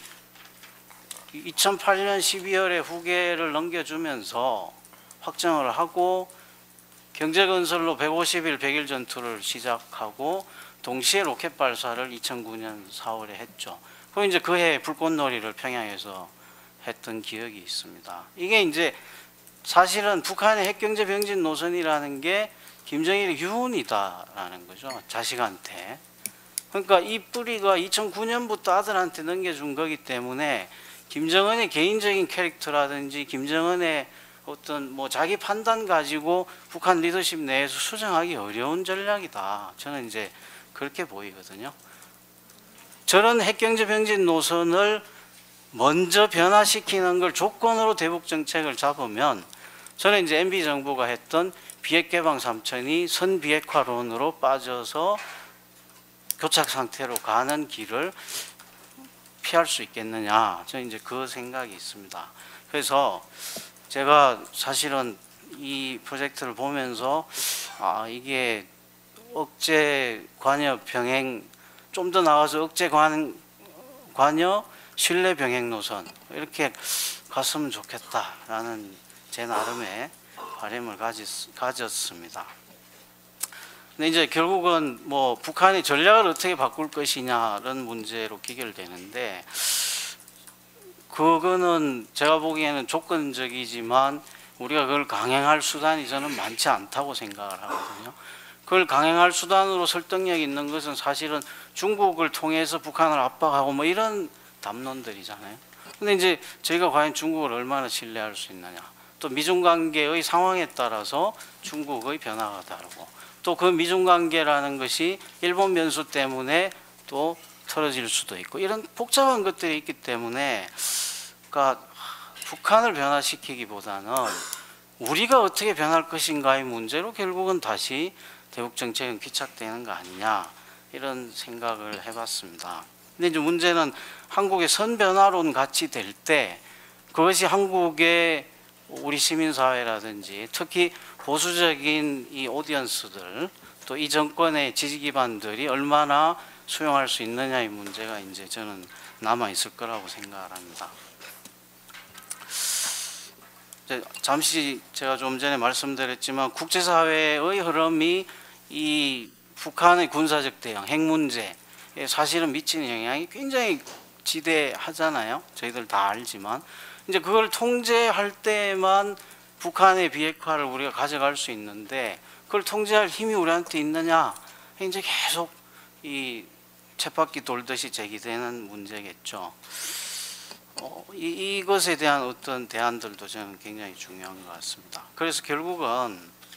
이천팔 년 십이월에 후계를 넘겨주면서 확정을 하고 경제건설로 백오십 일 백일 전투를 시작하고 동시에 로켓 발사를 이천구 년 사월에 했죠. 그리고 이제 그해 불꽃놀이를 평양에서 했던 기억이 있습니다. 이게 이제 사실은 북한의 핵경제 병진 노선이라는 게 김정일의 유언이다라는 거죠. 자식한테. 그러니까 이 뿌리가 이천구 년부터 아들한테 넘겨준 거기 때문에 김정은의 개인적인 캐릭터라든지 김정은의 어떤 뭐 자기 판단 가지고 북한 리더십 내에서 수정하기 어려운 전략이다. 저는 이제 그렇게 보이거든요. 저런 핵경제 병진 노선을 먼저 변화시키는 걸 조건으로 대북 정책을 잡으면 저는 이제 엠비 정부가 했던 비핵개방 삼천이 선비핵화론으로 빠져서 교착 상태로 가는 길을 피할 수 있겠느냐. 저는 이제 그 생각이 있습니다. 그래서 제가 사실은 이 프로젝트를 보면서 아 이게 억제 관여 병행 좀 더 나가서 억제 관, 관여 신뢰 병행 노선 이렇게 갔으면 좋겠다라는 제 나름의 바람을 가졌, 가졌습니다. 근데 이제 결국은 뭐 북한이 전략을 어떻게 바꿀 것이냐는 문제로 귀결되는데 그거는 제가 보기에는 조건적이지만 우리가 그걸 강행할 수단이 저는 많지 않다고 생각을 하거든요. 그걸 강행할 수단으로 설득력 있는 것은 사실은 중국을 통해서 북한을 압박하고 뭐 이런 담론들이잖아요. 근데 이제 저희가 과연 중국을 얼마나 신뢰할 수 있느냐. 또 미중 관계의 상황에 따라서 중국의 변화가 다르고 또 그 미중 관계라는 것이 일본 변수 때문에 또 틀어질 수도 있고 이런 복잡한 것들이 있기 때문에 그러니까 북한을 변화시키기보다는 우리가 어떻게 변할 것인가의 문제로 결국은 다시 대북 정책은 귀착되는 거 아니냐 이런 생각을 해봤습니다. 근데 이제 문제는 한국의 선변화론 같이 될 때 그것이 한국의 우리 시민사회라든지 특히 보수적인 이 오디언스들 또 이 정권의 지지 기반들이 얼마나 수용할 수 있느냐의 문제가 이제 저는 남아 있을 거라고 생각을 합니다. 잠시 제가 좀 전에 말씀드렸지만 국제사회의 흐름이 이 북한의 군사적 대응, 핵 문제에 사실은 미치는 영향이 굉장히 지대하잖아요. 저희들 다 알지만 이제 그걸 통제할 때만 북한의 비핵화를 우리가 가져갈 수 있는데 그걸 통제할 힘이 우리한테 있느냐? 이제 계속 이 쳇바퀴 돌듯이 제기되는 문제겠죠. 어, 이, 이것에 대한 어떤 대안들도 저는 굉장히 중요한 것 같습니다. 그래서 결국은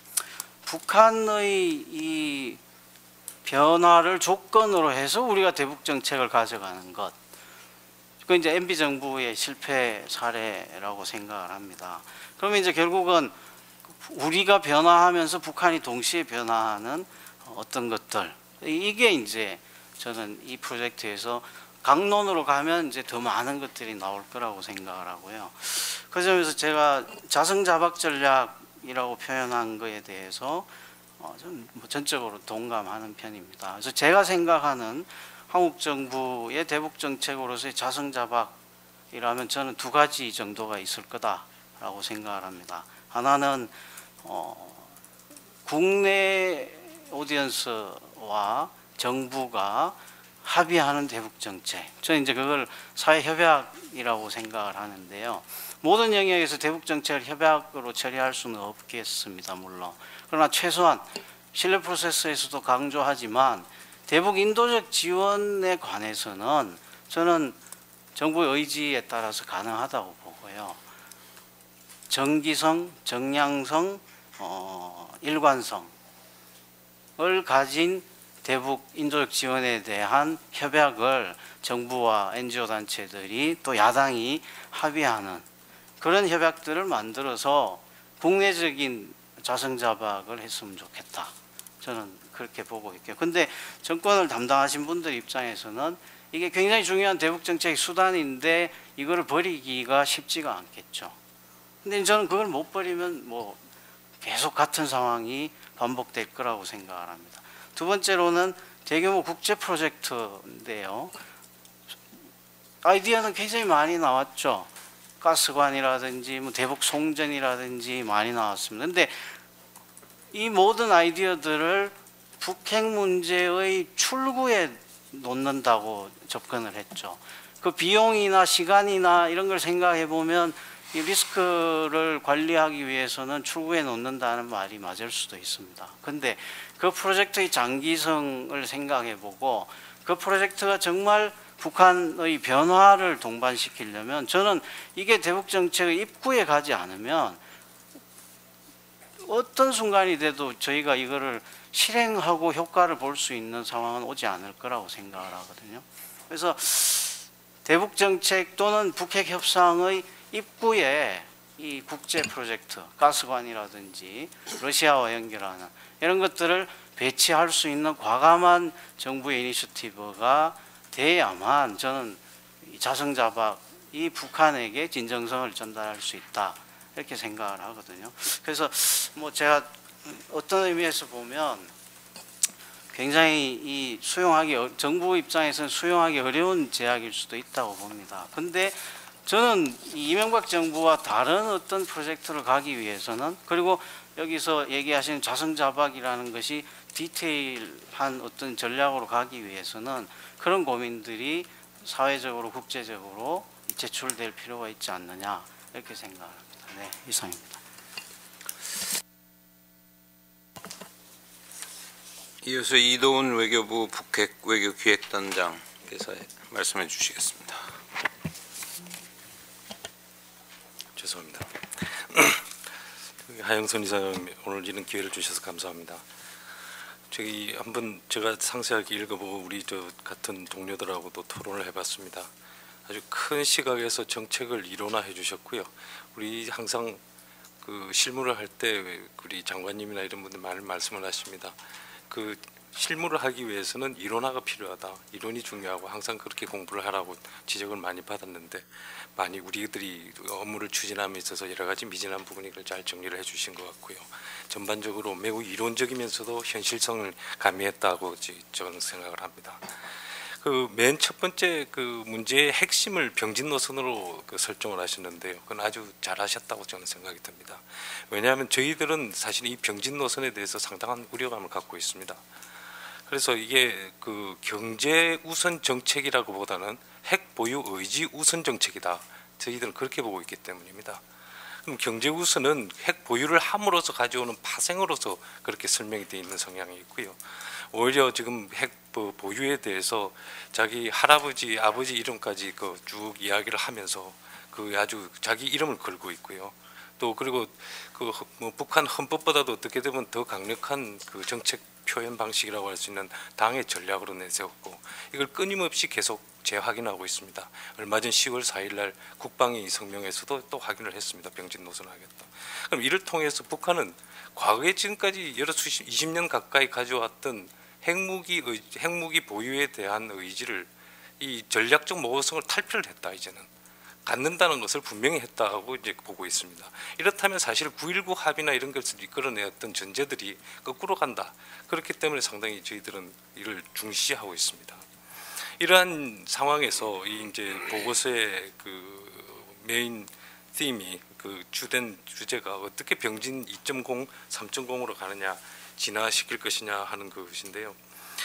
북한의 이 변화를 조건으로 해서 우리가 대북 정책을 가져가는 것, 그 이제 엠비 정부의 실패 사례라고 생각을 합니다. 그러면 이제 결국은 우리가 변화하면서 북한이 동시에 변화하는 어떤 것들, 이게 이제 저는 이 프로젝트에서 강론으로 가면 이제 더 많은 것들이 나올 거라고 생각을 하고요. 그 점에서 제가 자승자박 전략이라고 표현한 거에 대해서 어, 좀 전적으로 동감하는 편입니다. 그래서 제가 생각하는 한국 정부의 대북 정책으로서의 자승자박이라면 저는 두 가지 정도가 있을 거다라고 생각을 합니다. 하나는 어, 국내 오디언스와 정부가 합의하는 대북 정책. 저는 이제 그걸 사회 협약이라고 생각을 하는데요. 모든 영역에서 대북 정책을 협약으로 처리할 수는 없겠습니다, 물론. 그러나 최소한 신뢰 프로세스에서도 강조하지만 대북 인도적 지원에 관해서는 저는 정부의 의지에 따라서 가능하다고 보고요. 정기성, 정량성, 어, 일관성을 가진 대북 인도적 지원에 대한 협약을 정부와 엔지오 단체들이 또 야당이 합의하는 그런 협약들을 만들어서 국내적인 자승자박을 했으면 좋겠다. 저는 그렇게 보고 있고요. 근데 정권을 담당하신 분들 입장에서는 이게 굉장히 중요한 대북 정책의 수단인데 이거를 버리기가 쉽지가 않겠죠. 근데 저는 그걸 못 버리면 뭐 계속 같은 상황이 반복될 거라고 생각을 합니다. 두 번째로는 대규모 국제 프로젝트인데요. 아이디어는 굉장히 많이 나왔죠. 가스관이라든지 뭐 대북 송전이라든지 많이 나왔습니다. 근데 이 모든 아이디어들을 북핵 문제의 출구에 놓는다고 접근을 했죠. 그 비용이나 시간이나 이런 걸 생각해 보면 이 리스크를 관리하기 위해서는 출구에 놓는다는 말이 맞을 수도 있습니다. 근데 그 프로젝트의 장기성을 생각해 보고 그 프로젝트가 정말 북한의 변화를 동반시키려면 저는 이게 대북 정책의 입구에 가지 않으면 어떤 순간이 돼도 저희가 이거를 실행하고 효과를 볼 수 있는 상황은 오지 않을 거라고 생각을 하거든요. 그래서 대북 정책 또는 북핵 협상의 입구에 이 국제 프로젝트, 가스관이라든지 러시아와 연결하는 이런 것들을 배치할 수 있는 과감한 정부의 이니셔티브가 돼야만 저는 자승자박이 북한에게 진정성을 전달할 수 있다 이렇게 생각을 하거든요. 그래서 뭐 제가 어떤 의미에서 보면 굉장히 이 수용하기 정부 입장에서는 수용하기 어려운 제약일 수도 있다고 봅니다. 근데 저는 이명박 정부와 다른 어떤 프로젝트를 가기 위해서는 그리고 여기서 얘기하시는 자승자박이라는 것이 디테일한 어떤 전략으로 가기 위해서는 그런 고민들이 사회적으로 국제적으로 제출될 필요가 있지 않느냐 이렇게 생각합니다. 네, 이상입니다. 이어서 이도훈 외교부 북핵 외교기획단장께서 말씀해 주시겠습니다. 죄송합니다. 하영선 이사님 오늘 이런 기회를 주셔서 감사합니다. 저기 한번 제가 상세하게 읽어보고 우리 저 같은 동료들하고도 토론을 해봤습니다. 아주 큰 시각에서 정책을 이론화해 주셨고요. 우리 항상 그 실무를 할 때 우리 장관님이나 이런 분들 많은 말씀을 하십니다. 그 실무를 하기 위해서는 이론화가 필요하다. 이론이 중요하고 항상 그렇게 공부를 하라고 지적을 많이 받았는데 많이 우리들이 업무를 추진함에 있어서 여러 가지 미진한 부분을 잘 정리를 해주신 것 같고요. 전반적으로 매우 이론적이면서도 현실성을 가미했다고 저는 생각을 합니다. 그 맨 첫 번째 그 문제의 핵심을 병진 노선으로 그 설정을 하셨는데요. 그건 아주 잘하셨다고 저는 생각이 듭니다. 왜냐하면 저희들은 사실 이 병진 노선에 대해서 상당한 우려감을 갖고 있습니다. 그래서 이게 그 경제 우선 정책이라고보다는 핵 보유 의지 우선 정책이다. 저희들은 그렇게 보고 있기 때문입니다. 그럼 경제 우선은 핵 보유를 함으로써 가져오는 파생으로서 그렇게 설명이 되어 있는 성향이 있고요. 오히려 지금 핵 보유에 대해서 자기 할아버지, 아버지 이름까지 그 쭉 이야기를 하면서 그 아주 자기 이름을 걸고 있고요. 또 그리고 그 뭐 북한 헌법보다도 어떻게 되면 더 강력한 그 정책 표현 방식이라고 할 수 있는 당의 전략으로 내세웠고 이걸 끊임없이 계속 재확인하고 있습니다. 얼마 전 시월 사일 날 국방위 성명에서도 또 확인을 했습니다. 병진 노선하겠다. 그럼 이를 통해서 북한은 과거에 지금까지 여러 수십, 이십 년 가까이 가져왔던 핵무기 의, 핵무기 보유에 대한 의지를 이 전략적 모호성을 탈피를 했다. 이제는 갖는다는 것을 분명히 했다고 이제 보고 있습니다. 이렇다면 사실 구일구 합의나 이런 것을 이끌어내었던 전제들이 거꾸로 간다. 그렇기 때문에 상당히 저희들은 이를 중시하고 있습니다. 이러한 상황에서 이 이제 보고서의 그 메인 팀이 그 주된 주제가 어떻게 병진 이 점 공, 삼 점 공으로 가느냐, 진화시킬 것이냐 하는 것인데요.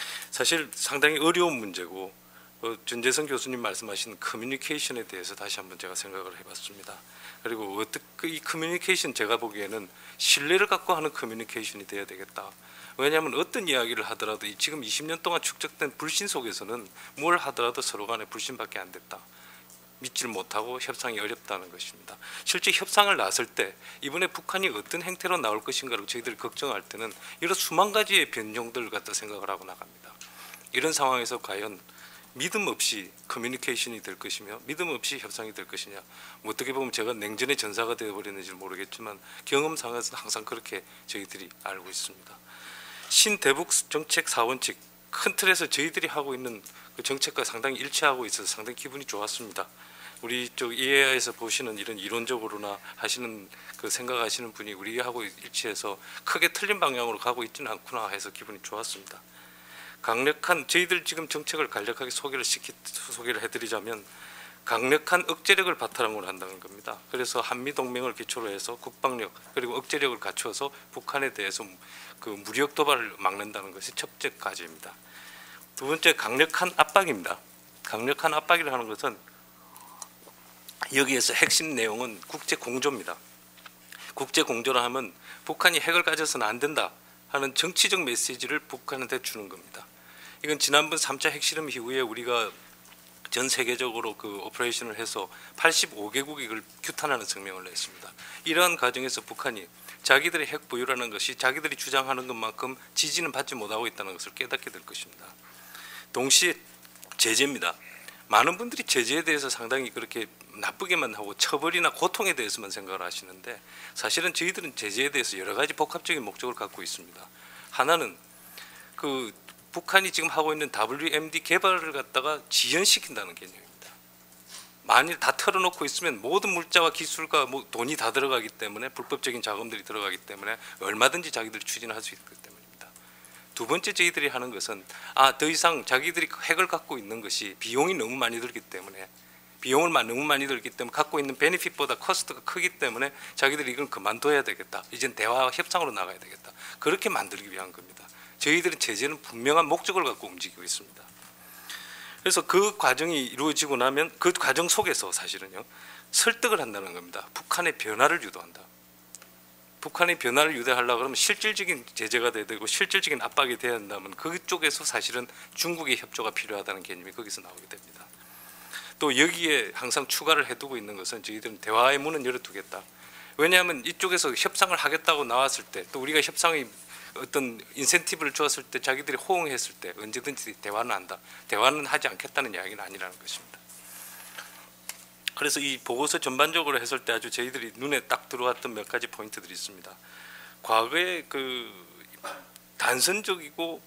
사실 상당히 어려운 문제고 어, 전재성 교수님 말씀하신 커뮤니케이션에 대해서 다시 한번 제가 생각을 해봤습니다. 그리고 어떻게 이 커뮤니케이션 제가 보기에는 신뢰를 갖고 하는 커뮤니케이션이 돼야 되겠다. 왜냐하면 어떤 이야기를 하더라도 이 지금 이십 년 동안 축적된 불신 속에서는 뭘 하더라도 서로 간에 불신밖에 안 됐다. 믿지를 못하고 협상이 어렵다는 것입니다. 실제 협상을 나설 때 이번에 북한이 어떤 행태로 나올 것인가를 저희들이 걱정할 때는 이런 수만 가지의 변종들을 갖다 생각을 하고 나갑니다. 이런 상황에서 과연 믿음 없이 커뮤니케이션이 될 것이며 믿음 없이 협상이 될 것이냐, 뭐 어떻게 보면 제가 냉전의 전사가 되어버렸는지 모르겠지만 경험상에서는 항상 그렇게 저희들이 알고 있습니다. 신대북 정책 사원칙 큰 틀에서 저희들이 하고 있는 그 정책과 상당히 일치하고 있어서 상당히 기분이 좋았습니다. 우리 쪽 이에이아이에서 보시는 이런 이론적으로나 하시는 그 생각하시는 분이 우리하고 일치해서 크게 틀린 방향으로 가고 있지는 않구나 해서 기분이 좋았습니다. 강력한 저희들 지금 정책을 간략하게 소개를 시키 소개를 해드리자면 강력한 억제력을 바탕으로 한다는 겁니다. 그래서 한미 동맹을 기초로 해서 국방력 그리고 억제력을 갖추어서 북한에 대해서 그 무력 도발을 막는다는 것이 첫 번째 과제입니다. 두 번째 강력한 압박입니다. 강력한 압박이라 하는 것은 여기에서 핵심 내용은 국제 공조입니다. 국제 공조라 하면 북한이 핵을 가져서는 안 된다 하는 정치적 메시지를 북한한테 주는 겁니다. 이건 지난번 삼 차 핵실험 이후에 우리가 전 세계적으로 그 오퍼레이션을 해서 팔십오 개국이 이걸 규탄하는 성명을 냈습니다. 이러한 과정에서 북한이 자기들의 핵 보유라는 것이 자기들이 주장하는 것만큼 지지는 받지 못하고 있다는 것을 깨닫게 될 것입니다. 동시에 제재입니다. 많은 분들이 제재에 대해서 상당히 그렇게 나쁘게만 하고 처벌이나 고통에 대해서만 생각을 하시는데 사실은 저희들은 제재에 대해서 여러 가지 복합적인 목적을 갖고 있습니다. 하나는 그 북한이 지금 하고 있는 더블유엠디 개발을 갖다가 지연시킨다는 개념입니다. 만일 다 털어놓고 있으면 모든 물자와 기술과 뭐 돈이 다 들어가기 때문에 불법적인 자금들이 들어가기 때문에 얼마든지 자기들이 추진할 수 있기 때문입니다. 두 번째 저희들이 하는 것은 아, 더 이상 자기들이 핵을 갖고 있는 것이 비용이 너무 많이 들기 때문에 비용을 너무 많이 들기 때문에 갖고 있는 베네핏보다 코스트가 크기 때문에 자기들이 이건 그만둬야 되겠다. 이젠 대화와 협상으로 나가야 되겠다. 그렇게 만들기 위한 겁니다. 저희들은 제재는 분명한 목적을 갖고 움직이고 있습니다. 그래서 그 과정이 이루어지고 나면 그 과정 속에서 사실은요 설득을 한다는 겁니다. 북한의 변화를 유도한다. 북한의 변화를 유도하려고 그러면 실질적인 제재가 돼야 되고 실질적인 압박이 돼야 한다면 그쪽에서 사실은 중국의 협조가 필요하다는 개념이 거기서 나오게 됩니다. 또 여기에 항상 추가를 해두고 있는 것은 저희들은 대화의 문은 열어두겠다. 왜냐하면 이쪽에서 협상을 하겠다고 나왔을 때 또 우리가 협상의 어떤 인센티브를 주었을 때 자기들이 호응했을 때 언제든지 대화는 한다. 대화는 하지 않겠다는 이야기는 아니라는 것입니다. 그래서 이 보고서 전반적으로 했을 때 아주 저희들이 눈에 딱 들어왔던 몇 가지 포인트들이 있습니다. 과거에 그 단선적이고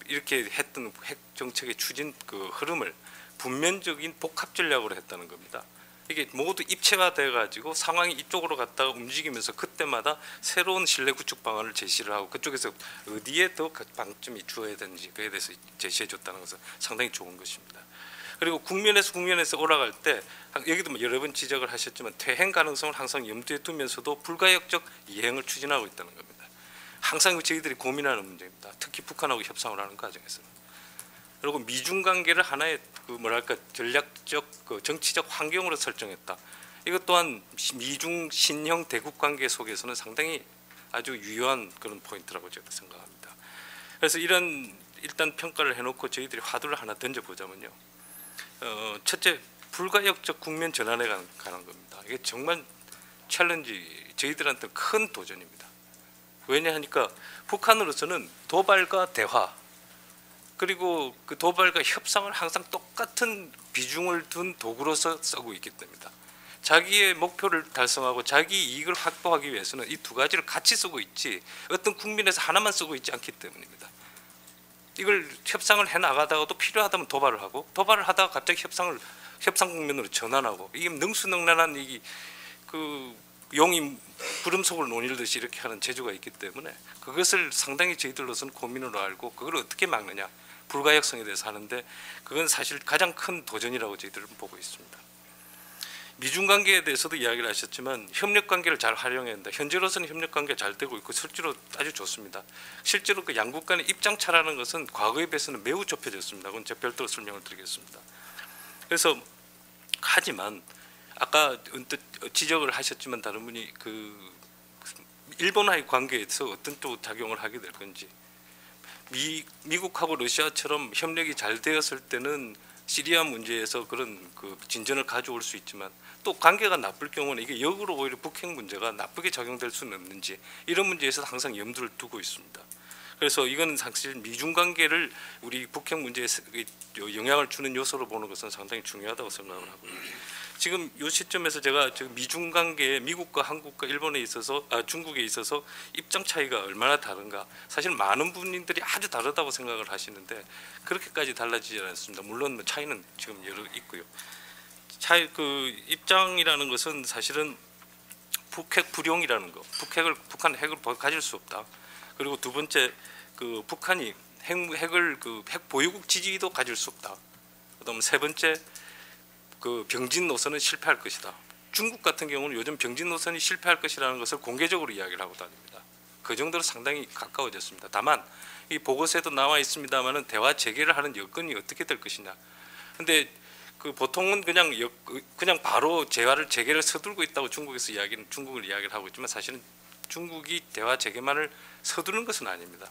이렇게 했던 핵 정책의 추진 그 흐름을 분면적인 복합 전략으로 했다는 겁니다. 이게 모두 입체화돼 가지고 상황이 이쪽으로 갔다가 움직이면서 그때마다 새로운 신뢰 구축 방안을 제시를 하고 그쪽에서 어디에 더 방점이 주어야 되는지 그에 대해서 제시해 줬다는 것은 상당히 좋은 것입니다. 그리고 국면에서 국면에서 올라갈 때 여기도 여러 번 지적을 하셨지만 퇴행 가능성을 항상 염두에 두면서도 불가역적 이행을 추진하고 있다는 겁니다. 항상 저희들이 고민하는 문제입니다. 특히 북한하고 협상을 하는 과정에서는. 그리고 미중 관계를 하나의 그 뭐랄까 전략적 그 정치적 환경으로 설정했다. 이것 또한 미중 신형 대국 관계 속에서는 상당히 아주 유효한 그런 포인트라고 제가 생각합니다. 그래서 이런 일단 평가를 해놓고 저희들이 화두를 하나 던져보자면요. 어, 첫째, 불가역적 국면 전환에 가는, 가는 겁니다. 이게 정말 챌린지, 저희들한테 큰 도전입니다. 왜냐하니까 북한으로서는 도발과 대화 그리고 그 도발과 협상을 항상 똑같은 비중을 둔 도구로서 쓰고 있기 때문이다. 자기의 목표를 달성하고 자기 이익을 확보하기 위해서는 이 두 가지를 같이 쓰고 있지 어떤 국민에서 하나만 쓰고 있지 않기 때문입니다. 이걸 협상을 해나가다가도 필요하다면 도발을 하고 도발을 하다가 갑자기 협상을 협상 국면으로 전환하고 이게 능수능란한 이 그 용이 구름 속을 논일듯이 이렇게 하는 재주가 있기 때문에 그것을 상당히 저희들로서는 고민으로 알고 그걸 어떻게 막느냐 불가역성에 대해서 하는데 그건 사실 가장 큰 도전이라고 저희들은 보고 있습니다. 미중 관계에 대해서도 이야기를 하셨지만 협력 관계를 잘 활용해야 한다. 현재로서는 협력 관계가 잘 되고 있고 실제로 아주 좋습니다. 실제로 그 양국 간의 입장 차라는 것은 과거에 비해서는 매우 좁혀졌습니다. 그건 제가 별도로 설명을 드리겠습니다. 그래서 하지만 아까 언뜻 지적을 하셨지만 다른 분이 그 일본과의 관계에서 어떤 또 작용을 하게 될 건지 미, 미국하고 러시아처럼 협력이 잘 되었을 때는 시리아 문제에서 그런 그 진전을 가져올 수 있지만 또 관계가 나쁠 경우는 이게 역으로 오히려 북핵 문제가 나쁘게 작용될 수는 없는지 이런 문제에서 항상 염두를 두고 있습니다. 그래서 이건 사실 미중 관계를 우리 북핵 문제에 영향을 주는 요소로 보는 것은 상당히 중요하다고 생각을 하고요. 지금 이 시점에서 제가 지금 미중 관계에 미국과 한국과 일본에 있어서 아, 중국에 있어서 입장 차이가 얼마나 다른가 사실 많은 분들이 아주 다르다고 생각을 하시는데 그렇게까지 달라지지 않습니다. 물론 차이는 지금 여러 있고요. 차이 그 입장이라는 것은 사실은 북핵 불용이라는 거, 북핵을 북한 핵을 가질 수 없다. 그리고 두 번째 그 북한이 핵, 핵을 그 핵 보유국 지지도 가질 수 없다. 그다음 세 번째 그 병진 노선은 실패할 것이다. 중국 같은 경우는 요즘 병진 노선이 실패할 것이라는 것을 공개적으로 이야기를 하고 다닙니다. 그 정도로 상당히 가까워졌습니다. 다만 이 보고서에도 나와 있습니다만은 대화 재개를 하는 여건이 어떻게 될 것이냐. 근데 그 보통은 그냥 여, 그냥 바로 대화를 재개를 서두르고 있다고 중국에서 이야기는 중국을 이야기를 하고 있지만 사실은 중국이 대화 재개만을 서두르는 것은 아닙니다.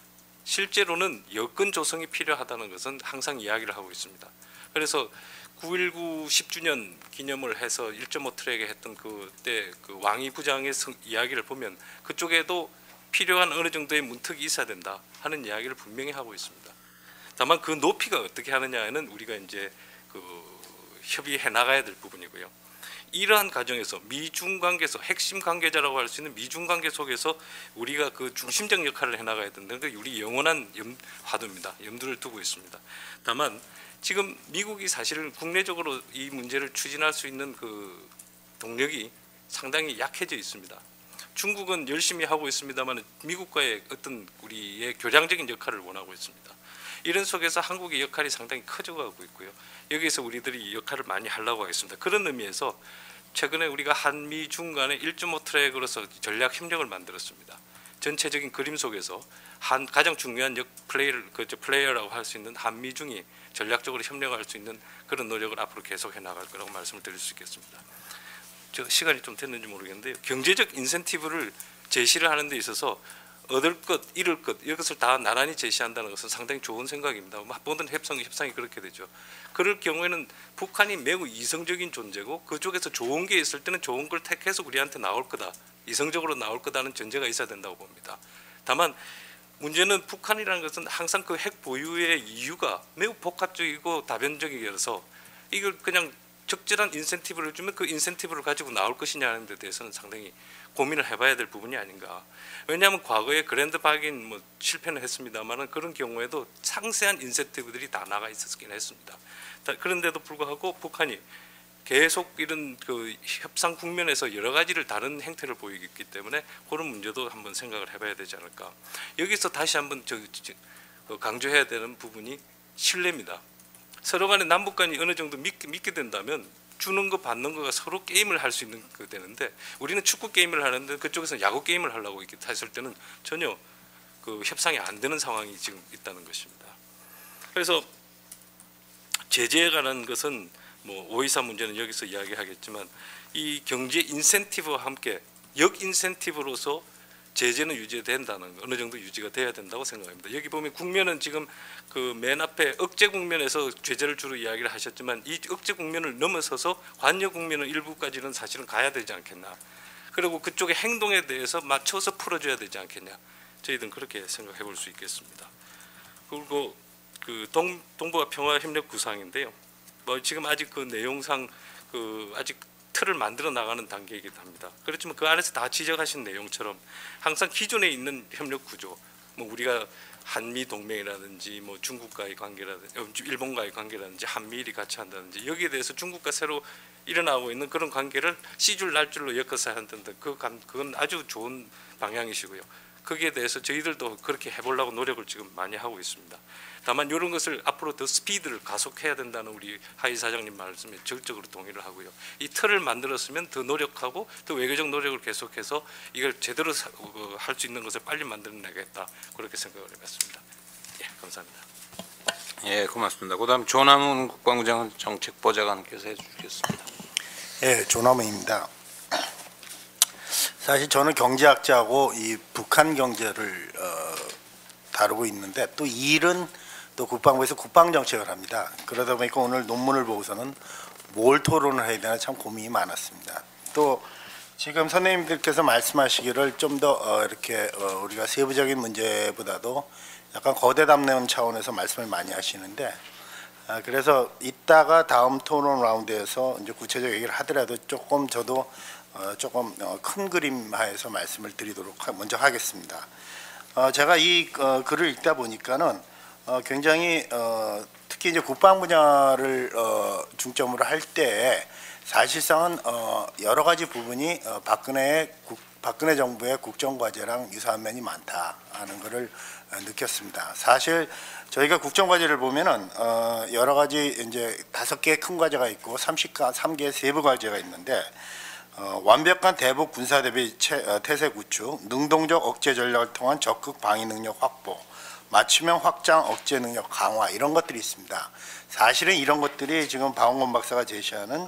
실제로는 여건 조성이 필요하다는 것은 항상 이야기를 하고 있습니다. 그래서 구일구 십 주년 기념을 해서 일 점 오 트랙에 했던 그때 그 왕이 부장의 이야기를 보면 그쪽에도 필요한 어느 정도의 문턱이 있어야 된다 하는 이야기를 분명히 하고 있습니다. 다만 그 높이가 어떻게 하느냐는 우리가 이제 그 협의해 나가야 될 부분이고요. 이러한 과정에서 미중 관계에서 핵심 관계자라고 할 수 있는 미중 관계 속에서 우리가 그 중심적 역할을 해 나가야 된다는 게 우리 영원한 염, 화두입니다. 염두를 두고 있습니다. 다만 지금 미국이 사실은 국내적으로 이 문제를 추진할 수 있는 그 동력이 상당히 약해져 있습니다. 중국은 열심히 하고 있습니다만 미국과의 어떤 우리의 교량적인 역할을 원하고 있습니다. 이런 속에서 한국의 역할이 상당히 커져가고 있고요. 여기에서 우리들이 역할을 많이 하려고 하겠습니다. 그런 의미에서 최근에 우리가 한미중 간의 일 점 오 트랙으로서 전략 협력을 만들었습니다. 전체적인 그림 속에서 한 가장 중요한 역 플레이를 그 플레이어라고 할 수 있는 한미중이 전략적으로 협력할 수 있는 그런 노력을 앞으로 계속해 나갈 거라고 말씀을 드릴 수 있겠습니다. 저 시간이 좀 됐는지 모르겠는데요. 경제적 인센티브를 제시를 하는 데 있어서 얻을 것, 잃을 것 이것을 다 나란히 제시한다는 것은 상당히 좋은 생각입니다. 모든 협상, 협상이 그렇게 되죠. 그럴 경우에는 북한이 매우 이성적인 존재고 그쪽에서 좋은 게 있을 때는 좋은 걸 택해서 우리한테 나올 거다. 이성적으로 나올 거다는 전제가 있어야 된다고 봅니다. 다만 문제는 북한이라는 것은 항상 그 핵 보유의 이유가 매우 복합적이고 다변적이어서 이걸 그냥 적절한 인센티브를 주면 그 인센티브를 가지고 나올 것이냐 하는 데 대해서는 상당히 고민을 해봐야 될 부분이 아닌가. 왜냐하면 과거에 그랜드 바긴 뭐 실패는 했습니다만은 그런 경우에도 상세한 인센티브들이 다 나가 있었긴 했습니다. 그런데도 불구하고 북한이 계속 이런 그 협상 국면에서 여러 가지를 다른 행태를 보이기 때문에 그런 문제도 한번 생각을 해봐야 되지 않을까. 여기서 다시 한번 저, 저, 강조해야 되는 부분이 신뢰입니다. 서로 간에 남북 간이 어느 정도 믿게, 믿게 된다면 주는 거 받는 거가 서로 게임을 할 수 있는 거 되는데 우리는 축구 게임을 하는데 그쪽에서 야구 게임을 하려고 이렇게 했을 때는 전혀 그 협상이 안 되는 상황이 지금 있다는 것입니다. 그래서 제재에 관한 것은 뭐 오이사 문제는 여기서 이야기하겠지만 이 경제 인센티브와 함께 역 인센티브로서 제재는 유지된다는 거, 어느 정도 유지가 돼야 된다고 생각합니다. 여기 보면 국면은 지금 그 맨 앞에 억제 국면에서 제재를 주로 이야기를 하셨지만 이 억제 국면을 넘어서서 관여 국면은 일부까지는 사실은 가야 되지 않겠나. 그리고 그쪽의 행동에 대해서 맞춰서 풀어줘야 되지 않겠냐. 저희들은 그렇게 생각해 볼 수 있겠습니다. 그리고 그 동, 동북아 평화협력 구상인데요. 뭐 지금 아직 그 내용상 그 아직 틀을 만들어 나가는 단계이기도 합니다. 그렇지만 그 안에서 다 지적하신 내용처럼 항상 기존에 있는 협력 구조, 뭐 우리가 한미 동맹이라든지 뭐 중국과의 관계라든지 일본과의 관계라든지 한미일이 같이 한다든지 여기에 대해서 중국과 새로 일어나고 있는 그런 관계를 씨줄 날줄로 엮어서 한다는데 그 그건 아주 좋은 방향이시고요. 거기에 대해서 저희들도 그렇게 해보려고 노력을 지금 많이 하고 있습니다. 다만 이런 것을 앞으로 더 스피드를 가속해야 된다는 우리 하이 사장님 말씀에 적극적으로 동의를 하고요. 이 틀을 만들었으면 더 노력하고 더 외교적 노력을 계속해서 이걸 제대로 할 수 있는 것을 빨리 만들어내겠다 그렇게 생각을 해봤습니다. 예, 감사합니다. 예, 고맙습니다. 그다음 조남훈 국방부 정책보좌관께서 해주시겠습니다. 예, 조남훈입니다. 사실 저는 경제학자고 이 북한 경제를 어, 다루고 있는데 또 이 일은 또 국방부에서 국방정책을 합니다. 그러다 보니까 오늘 논문을 보고서는 뭘 토론을 해야 되나 참 고민이 많았습니다. 또 지금 선생님들께서 말씀하시기를 좀 더 어, 이렇게 어, 우리가 세부적인 문제보다도 약간 거대 담론 차원에서 말씀을 많이 하시는데 아, 그래서 이따가 다음 토론 라운드에서 이제 구체적 얘기를 하더라도 조금 저도 어, 조금 어, 큰 그림 하에서 말씀을 드리도록 하, 먼저 하겠습니다. 어, 제가 이 어, 글을 읽다 보니까는 어, 굉장히 어, 특히 이제 국방 분야를 어, 중점으로 할 때 사실상은 어, 여러 가지 부분이 어, 박근혜 국, 박근혜 정부의 국정 과제랑 유사한 면이 많다 하는 것을 어, 느꼈습니다. 사실 저희가 국정 과제를 보면은 어, 여러 가지 이제 다섯 개의 큰 과제가 있고 삼십삼 개의 세부 과제가 있는데. 어, 완벽한 대북 군사 대비 체, 어, 태세 구축, 능동적 억제 전략을 통한 적극 방위 능력 확보, 맞춤형 확장 억제 능력 강화 이런 것들이 있습니다. 사실은 이런 것들이 지금 박원권 박사가 제시하는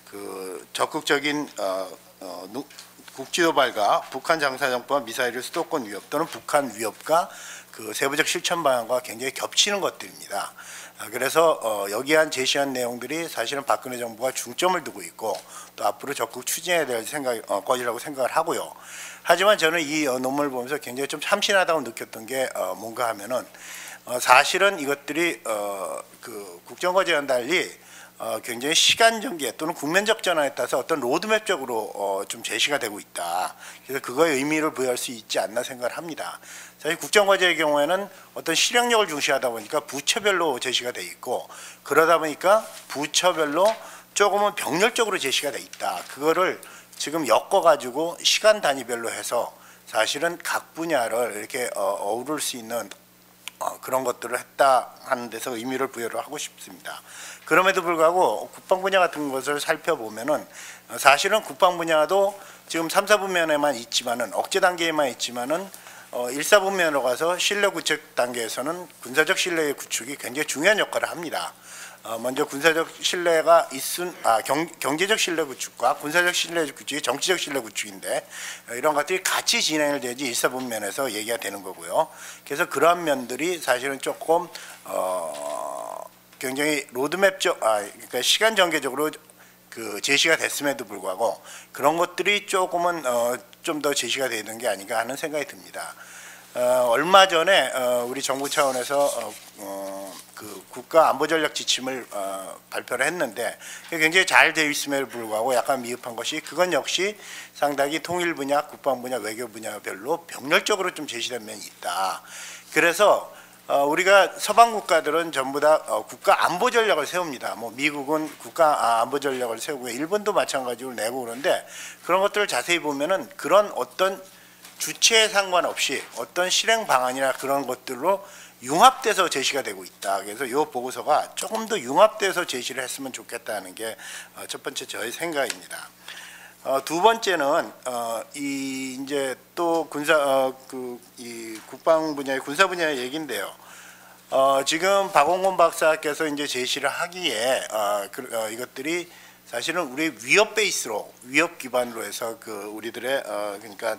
그 적극적인 어, 어, 국지도발과 북한 장사정보와 미사일의 수도권 위협 또는 북한 위협과 그 세부적 실천 방향과 굉장히 겹치는 것들입니다. 그래서 어 여기한 제시한 내용들이 사실은 박근혜 정부가 중점을 두고 있고 또 앞으로 적극 추진해야 될 생각 어, 것이라고 생각을 하고요. 하지만 저는 이 어, 논문을 보면서 굉장히 좀 참신하다고 느꼈던 게 어, 뭔가 하면은 어, 사실은 이것들이 어, 그 국정과제와는 달리 어, 굉장히 시간 전개 또는 국면적 전환에 따라서 어떤 로드맵적으로 어, 좀 제시가 되고 있다. 그래서 그거에 의미를 부여할 수 있지 않나 생각을 합니다. 사실 국정과제의 경우에는 어떤 실행력을 중시하다 보니까 부처별로 제시가 돼 있고 그러다 보니까 부처별로 조금은 병렬적으로 제시가 돼 있다. 그거를 지금 엮어가지고 시간 단위별로 해서 사실은 각 분야를 이렇게 어, 어우를 수 있는 어, 그런 것들을 했다 하는 데서 의미를 부여를 하고 싶습니다. 그럼에도 불구하고 국방 분야 같은 것을 살펴보면은 사실은 국방 분야도 지금 삼, 사 분면에만 있지만은 억제 단계에만 있지만은 어, 일, 사 분면으로 가서 신뢰 구축 단계에서는 군사적 신뢰의 구축이 굉장히 중요한 역할을 합니다. 어, 먼저 군사적 신뢰가 있은 아, 경, 경제적 신뢰 구축과 군사적 신뢰 구축이 정치적 신뢰 구축인데 어, 이런 것들이 같이 진행을 되지 일, 사 분면에서 얘기가 되는 거고요. 그래서 그러한 면들이 사실은 조금 어, 굉장히 로드맵적 아, 그러니까 시간 전개적으로 그 제시가 됐음에도 불구하고 그런 것들이 조금은 어, 좀 더 제시가 되는 게 아닌가 하는 생각이 듭니다. 어, 얼마 전에 어, 우리 정부 차원에서 어, 어, 그 국가 안보 전략 지침을 어, 발표를 했는데 굉장히 잘 되어 있음에도 불구하고 약간 미흡한 것이 그건 역시 상당히 통일 분야, 국방 분야, 외교 분야별로 병렬적으로 좀 제시된 면이 있다. 그래서 어, 우리가 서방 국가들은 전부 다 어, 국가 안보 전략을 세웁니다. 뭐 미국은 국가 안보 전략을 세우고 일본도 마찬가지로 내고 그런데 그런 것들을 자세히 보면은 그런 어떤 주체에 상관없이 어떤 실행 방안이나 그런 것들로 융합돼서 제시가 되고 있다. 그래서 이 보고서가 조금 더 융합돼서 제시를 했으면 좋겠다는 게 첫 번째 저의 생각입니다. 어, 두 번째는 어, 이 이제 또 군사 어, 그 이 국방 분야의 군사 분야의 얘기인데요. 어, 지금 박원곤 박사께서 이제 제시를 하기에 어, 그, 어, 이것들이 사실은 우리 위협 베이스로 위협 기반으로 해서 그 우리들의 어, 그러니까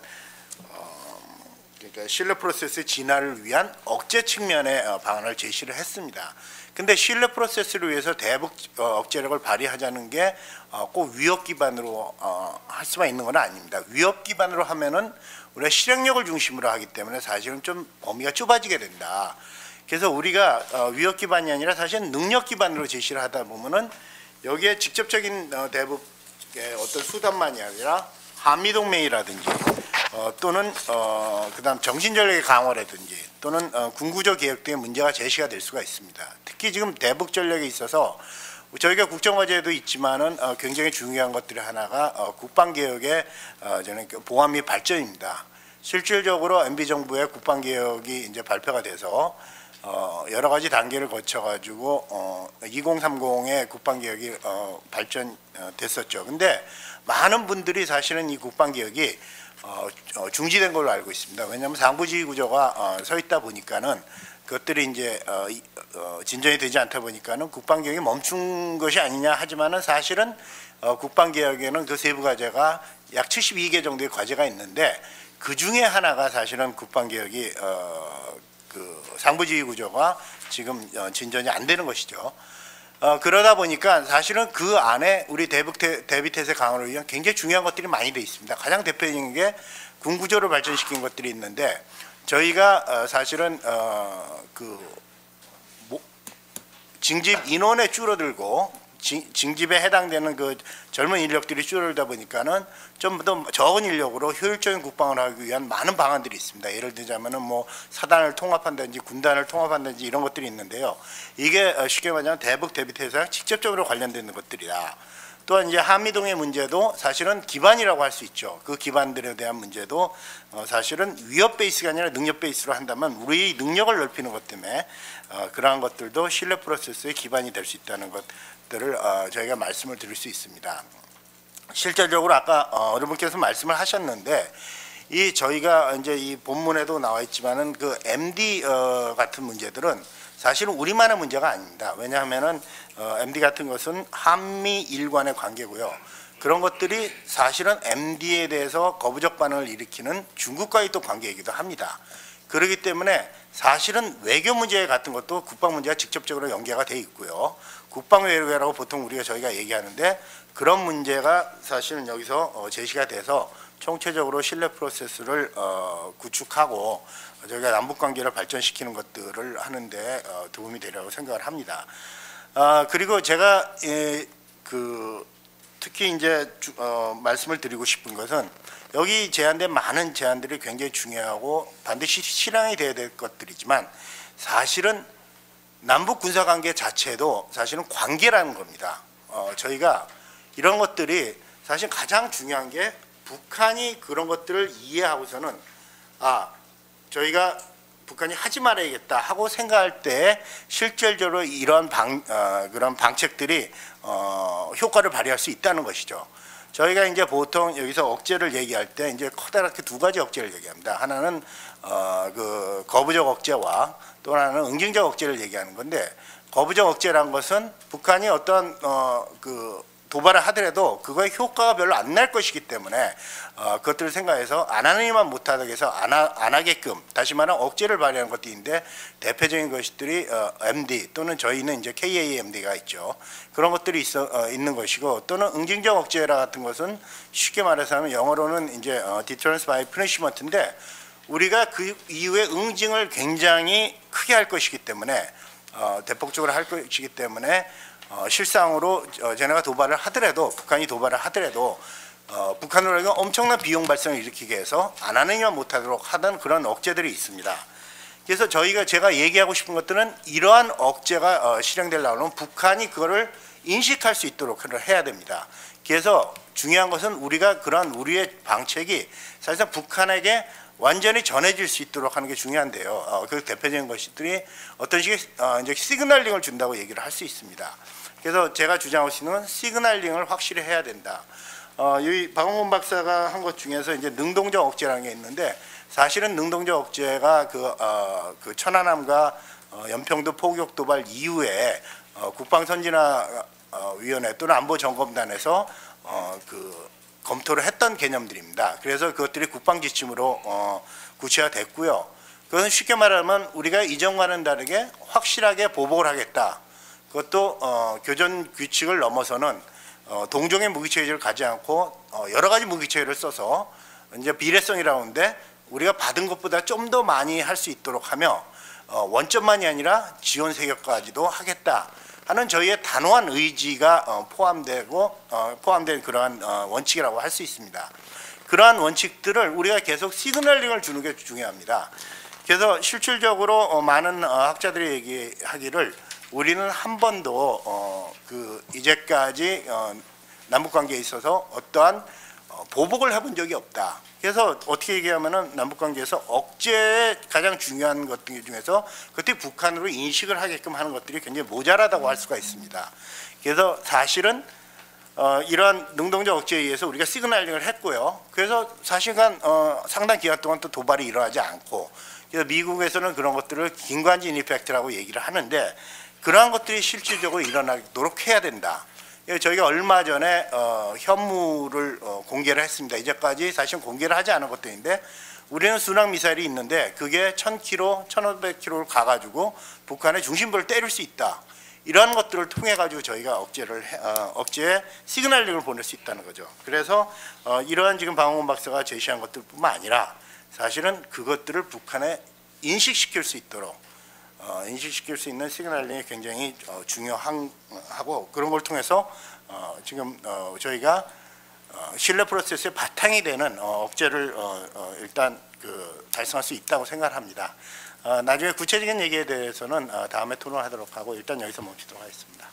어, 그러니까 신뢰 프로세스 진화를 위한 억제 측면의 어, 방안을 제시를 했습니다. 근데 신뢰 프로세스를 위해서 대북 어, 억제력을 발휘하자는 게 꼭 어, 위협 기반으로 어, 할 수만 있는 건 아닙니다. 위협 기반으로 하면은 우리가 실행력을 중심으로 하기 때문에 사실은 좀 범위가 좁아지게 된다. 그래서 우리가 어, 위협 기반이 아니라 사실 능력 기반으로 제시를 하다 보면은 여기에 직접적인 어, 대북의 어떤 수단만이 아니라 한미동맹이라든지 어, 또는 어, 그다음 정신전력의 강화라든지 또는 어, 군구조 개혁 등의 문제가 제시가 될 수가 있습니다. 특히 지금 대북 전략에 있어서 저희가 국정과제에도 있지만은 어, 굉장히 중요한 것들이 하나가 어, 국방개혁의 어, 저는 보완 및 발전입니다. 실질적으로 엠비 정부의 국방개혁이 이제 발표가 돼서 어, 여러 가지 단계를 거쳐가지고 어, 이공삼공의 국방개혁이 어, 발전됐었죠. 근데 많은 분들이 사실은 이 국방개혁이 어, 어, 중지된 걸로 알고 있습니다. 왜냐하면 상부지휘 구조가 어, 서 있다 보니까는 그것들이 이제 어, 어, 진전이 되지 않다 보니까는 국방개혁이 멈춘 것이 아니냐 하지만은 사실은 어, 국방개혁에는 그 세부 과제가 약 칠십이 개 정도의 과제가 있는데 그 중에 하나가 사실은 국방개혁이 어, 그 상부지휘 구조가 지금 어, 진전이 안 되는 것이죠. 어, 그러다 보니까 사실은 그 안에 우리 대북 대, 대비태세 강화를 위한 굉장히 중요한 것들이 많이 돼 있습니다. 가장 대표적인 게 군구조를 발전시킨 것들이 있는데 저희가 어, 사실은 어, 그 뭐, 징집 인원에 줄어들고 징, 징집에 해당되는 그 젊은 인력들이 줄어들다 보니까는 좀 더 적은 인력으로 효율적인 국방을 하기 위한 많은 방안들이 있습니다. 예를 들자면은 뭐 사단을 통합한다든지 군단을 통합한다든지 이런 것들이 있는데요. 이게 쉽게 말하면 대북 대비태세랑 직접적으로 관련되는 것들이다. 또한 이제 한미동의 문제도 사실은 기반이라고 할 수 있죠. 그 기반들에 대한 문제도 어 사실은 위협 베이스가 아니라 능력 베이스로 한다면 우리의 능력을 넓히는 것 때문에 어 그러한 것들도 신뢰 프로세스의 기반이 될 수 있다는 것들을 어 저희가 말씀을 드릴 수 있습니다. 실질적으로 아까 어 여러분께서 말씀을 하셨는데 이 저희가 이제 이 본문에도 나와 있지만은 그 엠디 어 같은 문제들은 사실은 우리만의 문제가 아닙니다. 왜냐하면은 어, 엠디 같은 것은 한미 일관의 관계고요. 그런 것들이 사실은 엠디에 대해서 거부적 반응을 일으키는 중국과의 또 관계이기도 합니다. 그렇기 때문에 사실은 외교 문제 같은 것도 국방 문제와 직접적으로 연계가 돼 있고요. 국방 외교라고 보통 우리가 저희가 얘기하는데 그런 문제가 사실은 여기서 어, 제시가 돼서 총체적으로 신뢰 프로세스를 어, 구축하고 저희가 남북 관계를 발전시키는 것들을 하는데 어, 도움이 되리라고 생각을 합니다. 아, 그리고 제가 예, 그 특히 이제 주, 어, 말씀을 드리고 싶은 것은 여기 제안된 많은 제안들이 굉장히 중요하고 반드시 실행이 돼야 될 것들이지만 사실은 남북 군사 관계 자체도 사실은 관계라는 겁니다. 어, 저희가 이런 것들이 사실 가장 중요한 게 북한이 그런 것들을 이해하고서는 아 저희가 북한이 하지 말아야겠다 하고 생각할 때 실질적으로 이런 방 어, 그런 방책들이 어, 효과를 발휘할 수 있다는 것이죠. 저희가 이제 보통 여기서 억제를 얘기할 때 이제 커다랗게 두 가지 억제를 얘기합니다. 하나는 어, 그 거부적 억제와 또 하나는 응징적 억제를 얘기하는 건데 거부적 억제란 것은 북한이 어떤 어, 그 도발을 하더라도 그거의 효과가 별로 안 날 것이기 때문에 어, 그것들을 생각해서 안 하느니만 못하게 해서 안, 하, 안 하게끔 다시 말하면 억제를 발휘하는 것들인데 대표적인 것들이 어, 엠디 또는 저희는 이제 케이에이엠디가 있죠. 그런 것들이 있어, 어, 있는 것이고 또는 응징적 억제라 같은 것은 쉽게 말해서 하면 영어로는 이제 어, deterrence by punishment인데 우리가 그 이후에 응징을 굉장히 크게 할 것이기 때문에 어, 대폭적으로 할 것이기 때문에 어, 실상으로 어, 쟤네가 도발을 하더라도 북한이 도발을 하더라도 어, 북한으로는 엄청난 비용 발생을 일으키게 해서 안 하느냐 못하도록 하던 그런 억제들이 있습니다. 그래서 저희가 제가 얘기하고 싶은 것들은 이러한 억제가 어, 실행되려면 북한이 그거를 인식할 수 있도록 해야 됩니다. 그래서 중요한 것은 우리가 그런 우리의 방책이 사실상 북한에게 완전히 전해질 수 있도록 하는 게 중요한데요. 어, 그 대표적인 것들이 어떤 식의 어, 이제 시그널링을 준다고 얘기를 할 수 있습니다. 그래서 제가 주장하고 있는 건 시그널링을 확실히 해야 된다. 어, 이 박원곤 박사가 한 것 중에서 이제 능동적 억제라는 게 있는데 사실은 능동적 억제가 그, 어, 그 천안함과 어, 연평도 포격 도발 이후에 어, 국방선진화위원회 또는 안보점검단에서 어, 그 검토를 했던 개념들입니다. 그래서 그것들이 국방지침으로 어, 구체화됐고요. 그것은 쉽게 말하면 우리가 이전과는 다르게 확실하게 보복을 하겠다. 그것도 어, 교전 규칙을 넘어서는 어, 동종의 무기체계를 가지 않고 어, 여러 가지 무기체계를 써서 이제 비례성이라고 하는데 우리가 받은 것보다 좀 더 많이 할 수 있도록 하며 어, 원점만이 아니라 지원 세력까지도 하겠다 하는 저희의 단호한 의지가 어, 포함되고 어, 포함된 그러한 어, 원칙이라고 할 수 있습니다. 그러한 원칙들을 우리가 계속 시그널링을 주는 게 중요합니다. 그래서 실질적으로 어, 많은 어, 학자들이 얘기하기를 우리는 한 번도 어, 그 이제까지 어, 남북 관계에 있어서 어떠한 어, 보복을 해본 적이 없다. 그래서 어떻게 얘기하면은 남북 관계에서 억제의 가장 중요한 것 중에서 그때 북한으로 인식을 하게끔 하는 것들이 굉장히 모자라다고 할 수가 있습니다. 그래서 사실은 어, 이러한 능동적 억제에 의해서 우리가 시그널링을 했고요. 그래서 사실간 어, 상당 기간 동안 또 도발이 일어나지 않고 그래서 미국에서는 그런 것들을 김관진 이펙트라고 얘기를 하는데 그러한 것들이 실질적으로 일어나도록 해야 된다. 저희가 얼마 전에 어, 현무를 어, 공개를 했습니다. 이제까지 사실 공개를 하지 않은 것들인데 우리는 순항 미사일이 있는데 그게 천 킬로미터, 천오백 킬로미터를 가가지고 북한의 중심부를 때릴 수 있다. 이러한 것들을 통해 가지고 저희가 억제를 해, 어, 억제에 시그널링을 보낼 수 있다는 거죠. 그래서 어, 이러한 지금 박원곤 박사가 제시한 것들뿐만 아니라 사실은 그것들을 북한에 인식시킬 수 있도록 어, 인식시킬 수 있는 시그널링이 굉장히 어, 중요하고 그런 걸 통해서 어, 지금 어, 저희가 어, 신뢰 프로세스의 바탕이 되는 어, 억제를 어, 어, 일단 그 달성할 수 있다고 생각합니다. 어, 나중에 구체적인 얘기에 대해서는 어, 다음에 토론하도록 하고 일단 여기서 멈추도록 하겠습니다.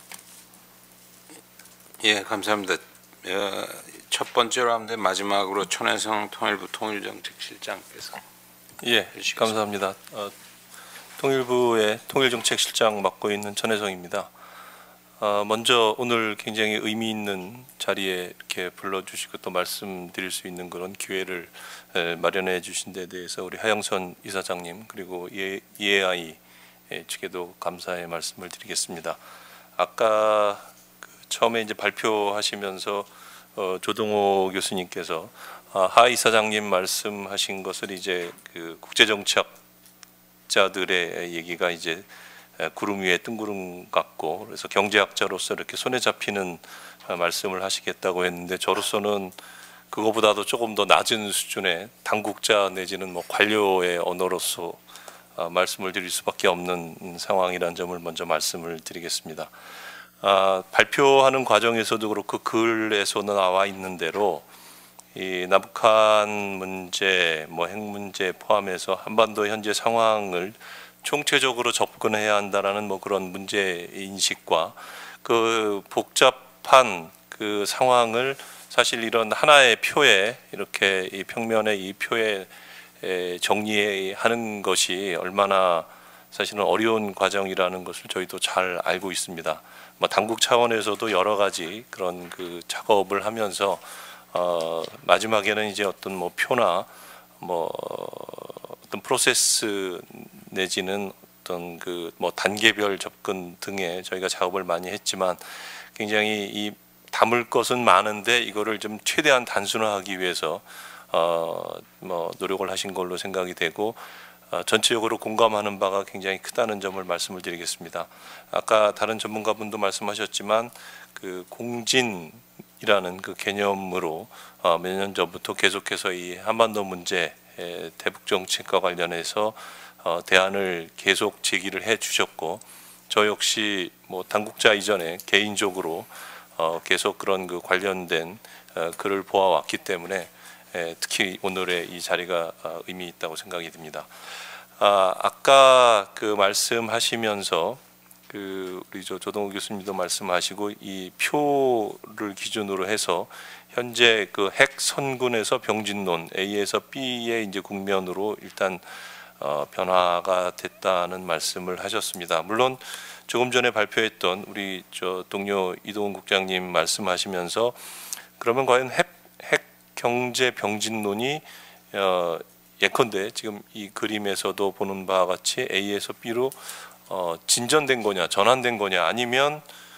예, 감사합니다. 어, 첫 번째로 하는데 마지막으로 천혜성 통일부 통일정책실장께서 예, 감사합니다. 어, 통일부의 통일정책실장 맡고 있는 천혜성입니다. 어, 먼저 오늘 굉장히 의미 있는 자리에 이렇게 불러주시고 또 말씀드릴 수 있는 그런 기회를 에, 마련해 주신 데 대해서 우리 하영선 이사장님 그리고 이에이아이 측에도 감사의 말씀을 드리겠습니다. 아까 그 처음에 이제 발표하시면서 어, 조동호 교수님께서 아, 하 이사장님 말씀하신 것을 이제 그 국제정책 자들의 얘기가 이제 구름 위에 뜬구름 같고 그래서 경제학자로서 이렇게 손에 잡히는 말씀을 하시겠다고 했는데 저로서는 그거보다도 조금 더 낮은 수준의 당국자 내지는 뭐 관료의 언어로서 말씀을 드릴 수밖에 없는 상황이라는 점을 먼저 말씀을 드리겠습니다. 아, 발표하는 과정에서도 그렇고 글에서는 나와 있는 대로 이 남북한 문제, 뭐 핵 문제 포함해서 한반도 현재 상황을 총체적으로 접근해야 한다라는 뭐 그런 문제 인식과 그 복잡한 그 상황을 사실 이런 하나의 표에 이렇게 이 평면의 이 표에 정리하는 것이 얼마나 사실은 어려운 과정이라는 것을 저희도 잘 알고 있습니다. 뭐 당국 차원에서도 여러 가지 그런 그 작업을 하면서 어, 마지막에는 이제 어떤 뭐 표나 뭐 어떤 프로세스 내지는 어떤 그 뭐 단계별 접근 등에 저희가 작업을 많이 했지만 굉장히 이 담을 것은 많은데 이거를 좀 최대한 단순화하기 위해서 어, 뭐 노력을 하신 걸로 생각이 되고 어, 전체적으로 공감하는 바가 굉장히 크다는 점을 말씀을 드리겠습니다. 아까 다른 전문가분도 말씀하셨지만 그 공진 이라는 그 개념으로 어, 몇 년 전부터 계속해서 이 한반도 문제 대북 정책과 관련해서 어, 대안을 계속 제기를 해 주셨고 저 역시 뭐 당국자 이전에 개인적으로 어, 계속 그런 그 관련된 어, 글을 보아왔기 때문에 에, 특히 오늘의 이 자리가 어, 의미 있다고 생각이 듭니다. 아, 아까 그 말씀하시면서 그 우리 저 조동호 교수님도 말씀하시고 이 표를 기준으로 해서 현재 그 핵 선군에서 병진론 A에서 B의 이제 국면으로 일단 어, 변화가 됐다는 말씀을 하셨습니다. 물론 조금 전에 발표했던 우리 저 동료 이동훈 국장님 말씀하시면서 그러면 과연 핵, 핵 경제 병진론이 어, 예컨대 지금 이 그림에서도 보는 바와 같이 A에서 B로 어, 진전된 거냐, 전환된 거냐, 아니면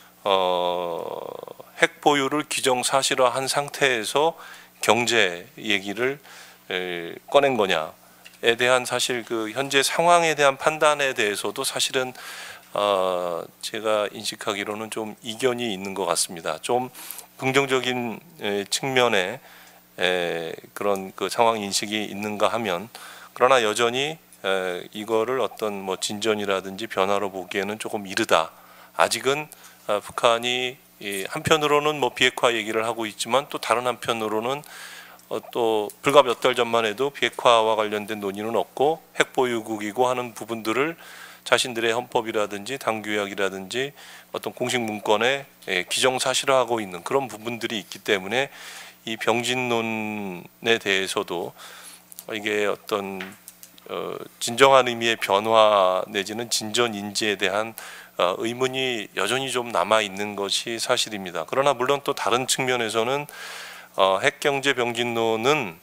어, 핵 보유를 기정사실화한 상태에서 경제 얘기를 에, 꺼낸 거냐에 대한 사실 그 현재 상황에 대한 판단에 대해서도 사실은 어, 제가 인식하기로는 좀 이견이 있는 것 같습니다. 좀 긍정적인 에, 측면에 에, 그런 그 상황 인식이 있는가 하면, 그러나 여전히 에, 이거를 어떤 뭐 진전이라든지 변화로 보기에는 조금 이르다. 아직은 아, 북한이 이 한편으로는 뭐 비핵화 얘기를 하고 있지만 또 다른 한편으로는 어, 또 불과 몇 달 전만 해도 비핵화와 관련된 논의는 없고 핵 보유국이고 하는 부분들을 자신들의 헌법이라든지 당규약이라든지 어떤 공식 문건에 예, 기정사실화하고 있는 그런 부분들이 있기 때문에 이 병진론에 대해서도 이게 어떤 어, 진정한 의미의 변화 내지는 진전 인지에 대한 어, 의문이 여전히 좀 남아 있는 것이 사실입니다. 그러나 물론 또 다른 측면에서는 어, 핵경제 병진론은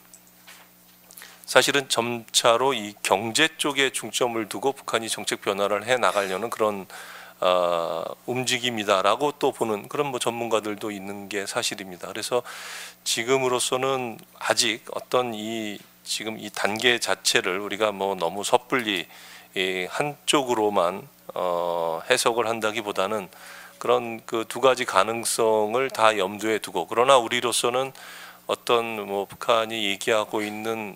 사실은 점차로 이 경제 쪽에 중점을 두고 북한이 정책 변화를 해 나가려는 그런 어, 움직임이다라고 또 보는 그런 뭐 전문가들도 있는 게 사실입니다. 그래서 지금으로서는 아직 어떤 이 지금 이 단계 자체를 우리가 뭐 너무 섣불리 이 한쪽으로만 어, 해석을 한다기보다는 그런 그 두 가지 가능성을 다 염두에 두고, 그러나 우리로서는 어떤 뭐 북한이 얘기하고 있는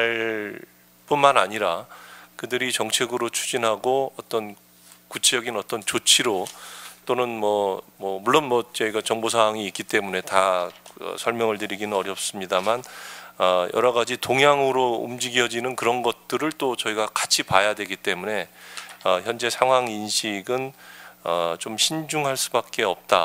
말뿐만 아니라 그들이 정책으로 추진하고 어떤 구체적인 어떤 조치로 또는 뭐, 뭐 물론 뭐 저희가 정보 사항이 있기 때문에 다 설명을 드리기는 어렵습니다만 어, 여러 가지 동향으로 움직여지는 그런 것들을 또 저희가 같이 봐야 되기 때문에 어, 현재 상황 인식은 어, 좀 신중할 수밖에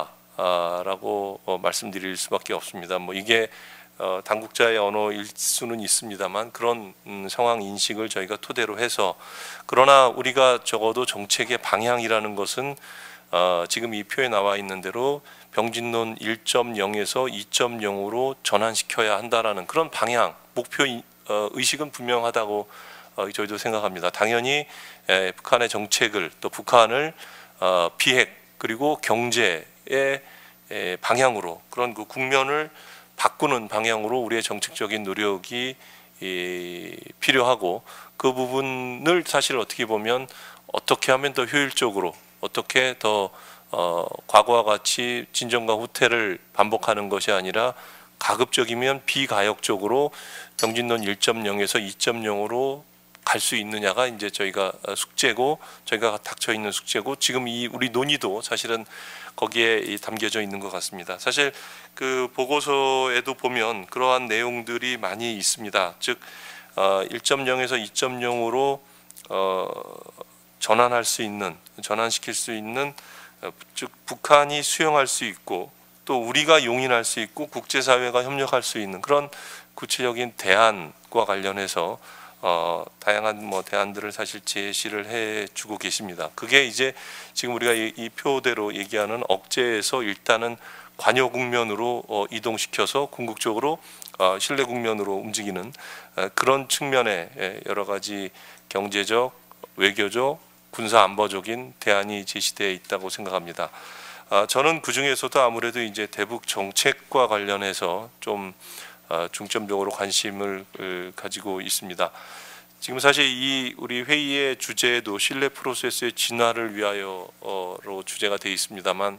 없다라고 어, 말씀드릴 수밖에 없습니다. 뭐 이게 어, 당국자의 언어일 수는 있습니다만 그런 음, 상황 인식을 저희가 토대로 해서, 그러나 우리가 적어도 정책의 방향이라는 것은 어, 지금 이 표에 나와 있는 대로 병진론 일 점 영에서 이 점 영으로 전환시켜야 한다라는 그런 방향, 목표 어, 의식은 분명하다고 어, 저희도 생각합니다. 당연히 에, 북한의 정책을 또 북한을 어, 비핵 그리고 경제의 에, 방향으로 그런 그 국면을 바꾸는 방향으로 우리의 정책적인 노력이 이, 필요하고, 그 부분을 사실 어떻게 보면 어떻게 하면 더 효율적으로 어떻게 더 어, 과거와 같이 진전과 후퇴를 반복하는 것이 아니라 가급적이면 비가역적으로 병진론 일 점 영에서 이 점 영으로 갈 수 있느냐가 이제 저희가 숙제고, 저희가 닥쳐 있는 숙제고, 지금 이 우리 논의도 사실은 거기에 담겨져 있는 것 같습니다. 사실 그 보고서에도 보면 그러한 내용들이 많이 있습니다. 즉 어, 일 점 영에서 이 점 영으로 어, 전환할 수 있는, 전환시킬 수 있는, 즉 북한이 수용할 수 있고 또 우리가 용인할 수 있고 국제사회가 협력할 수 있는 그런 구체적인 대안과 관련해서 어, 다양한 뭐 대안들을 사실 제시를 해주고 계십니다. 그게 이제 지금 우리가 이, 이 표대로 얘기하는 억제에서 일단은 관여 국면으로 어, 이동시켜서 궁극적으로 어, 신뢰 국면으로 움직이는 어, 그런 측면의 여러 가지 경제적, 외교적, 군사 안보적인 대안이 제시되어 있다고 생각합니다. 어, 저는 그 중에서도 아무래도 이제 대북 정책과 관련해서 좀 어, 중점적으로 관심을 어, 가지고 있습니다. 지금 사실 이 우리 회의의 주제도 신뢰 프로세스의 진화를 위하여로 주제가 되어 있습니다만,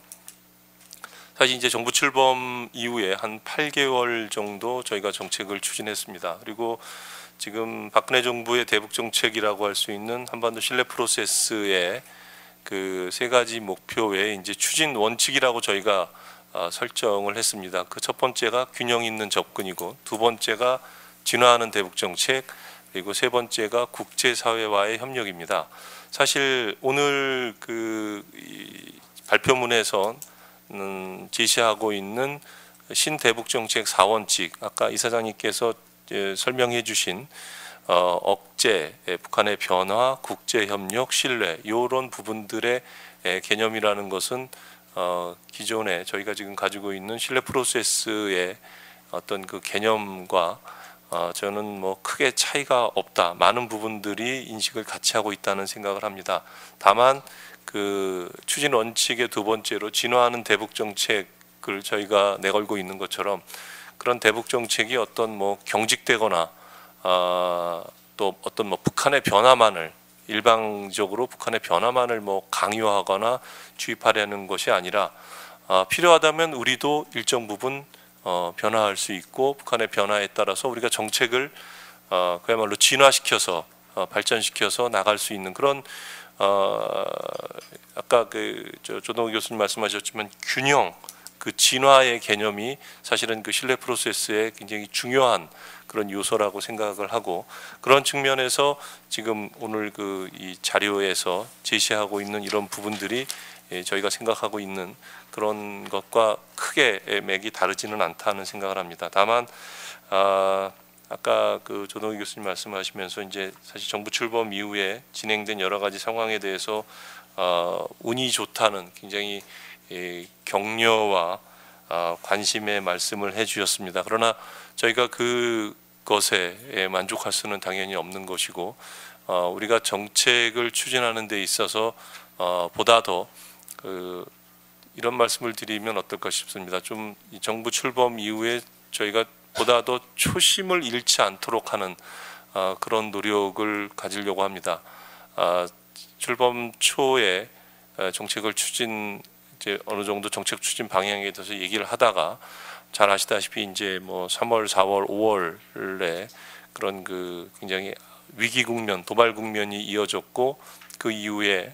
사실 이제 정부 출범 이후에 한 팔 개월 정도 저희가 정책을 추진했습니다. 그리고 지금 박근혜 정부의 대북 정책이라고 할 수 있는 한반도 신뢰 프로세스의 그 세 가지 목표 외에 이제 추진 원칙이라고 저희가 어, 설정을 했습니다. 그 첫 번째가 균형 있는 접근이고, 두 번째가 진화하는 대북 정책, 그리고 세 번째가 국제사회와의 협력입니다. 사실 오늘 그 이 발표문에서 음, 제시하고 있는 신대북 정책 사 원칙, 아까 이사장님께서 예, 설명해 주신 어, 억제, 예, 북한의 변화, 국제협력, 신뢰 이런 부분들의 예, 개념이라는 것은 어, 기존에 저희가 지금 가지고 있는 신뢰 프로세스의 어떤 그 개념과 어, 저는 뭐 크게 차이가 없다. 많은 부분들이 인식을 같이 하고 있다는 생각을 합니다. 다만 그 추진 원칙의 두 번째로 진화하는 대북 정책을 저희가 내걸고 있는 것처럼 그런 대북 정책이 어떤 뭐 경직되거나 어, 또 어떤 뭐 북한의 변화만을 일방적으로 북한의 변화만을 뭐 강요하거나 주입하려는 것이 아니라 어, 필요하다면 우리도 일정 부분 어, 변화할 수 있고 북한의 변화에 따라서 우리가 정책을 어, 그야말로 진화시켜서 어, 발전시켜서 나갈 수 있는 그런 어, 아까 그 저, 조동호 교수님 말씀하셨지만 균형, 그 진화의 개념이 사실은 그 신뢰 프로세스에 굉장히 중요한 그런 요소라고 생각을 하고, 그런 측면에서 지금 오늘 그 이 자료에서 제시하고 있는 이런 부분들이 예, 저희가 생각하고 있는 그런 것과 크게 맥이 다르지는 않다는 생각을 합니다. 다만 아, 아까 그 조동희 교수님 말씀하시면서 이제 사실 정부 출범 이후에 진행된 여러 가지 상황에 대해서 어, 운이 좋다는 굉장히 예, 격려와 어, 관심의 말씀을 해주셨습니다. 그러나 저희가 그것에 만족할 수는 당연히 없는 것이고 어, 우리가 정책을 추진하는 데 있어서 어, 보다 더 그 이런 말씀을 드리면 어떨까 싶습니다. 좀 이 정부 출범 이후에 저희가 보다 더 초심을 잃지 않도록 하는 어, 그런 노력을 가지려고 합니다. 어, 출범 초에 정책을 추진 이제 어느 정도 정책 추진 방향에 대해서 얘기를 하다가 잘 아시다시피 이제 뭐 삼월, 사월, 오월에 그런 그 굉장히 위기 국면, 도발 국면이 이어졌고 그 이후에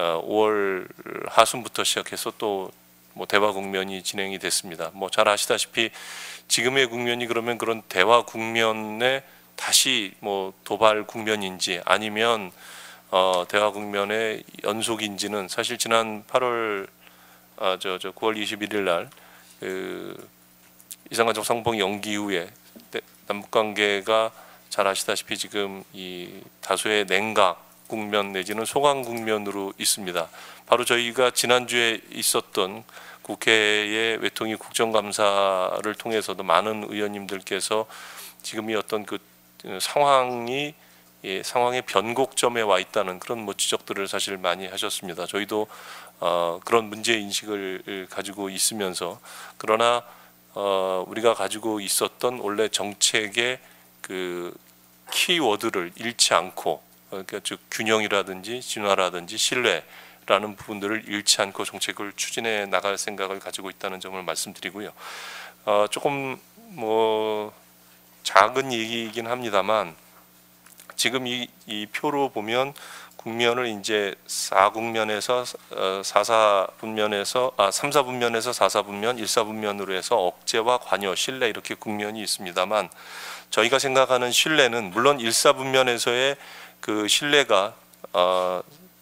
오월 하순부터 시작해서 또 뭐 대화 국면이 진행이 됐습니다. 뭐 잘 아시다시피 지금의 국면이 그러면 그런 대화 국면에 다시 뭐 도발 국면인지 아니면 어 대화 국면의 연속인지는 사실 지난 팔월 아 저 저 구월 이십일일 날 그 이산가족 상봉 연기 이후에 남북 관계가 잘 아시다시피 지금 이 다소의 냉각 국면 내지는 소강 국면으로 있습니다. 바로 저희가 지난주에 있었던 국회의 외통위 국정감사를 통해서도 많은 의원님들께서 지금이 어떤 그 상황이 예, 상황의 변곡점에 와 있다는 그런 뭐 지적들을 사실 많이 하셨습니다. 저희도 어, 그런 문제 인식을 가지고 있으면서 그러나 어, 우리가 가지고 있었던 원래 정책의 그 키워드를 잃지 않고 그러니까 즉 균형이라든지 진화라든지 신뢰라는 부분들을 잃지 않고 정책을 추진해 나갈 생각을 가지고 있다는 점을 말씀드리고요. 어, 조금 뭐 작은 얘기이긴 합니다만 지금 이, 이 표로 보면 국면을 이제 사 국면에서 어, 사 사 분면에서 아 삼 사 분면에서 사 사 분면, 일 사 분면으로 해서 억제와 관여, 신뢰 이렇게 국면이 있습니다만 저희가 생각하는 신뢰는 물론 일 사 분면에서의 그 신뢰가 어,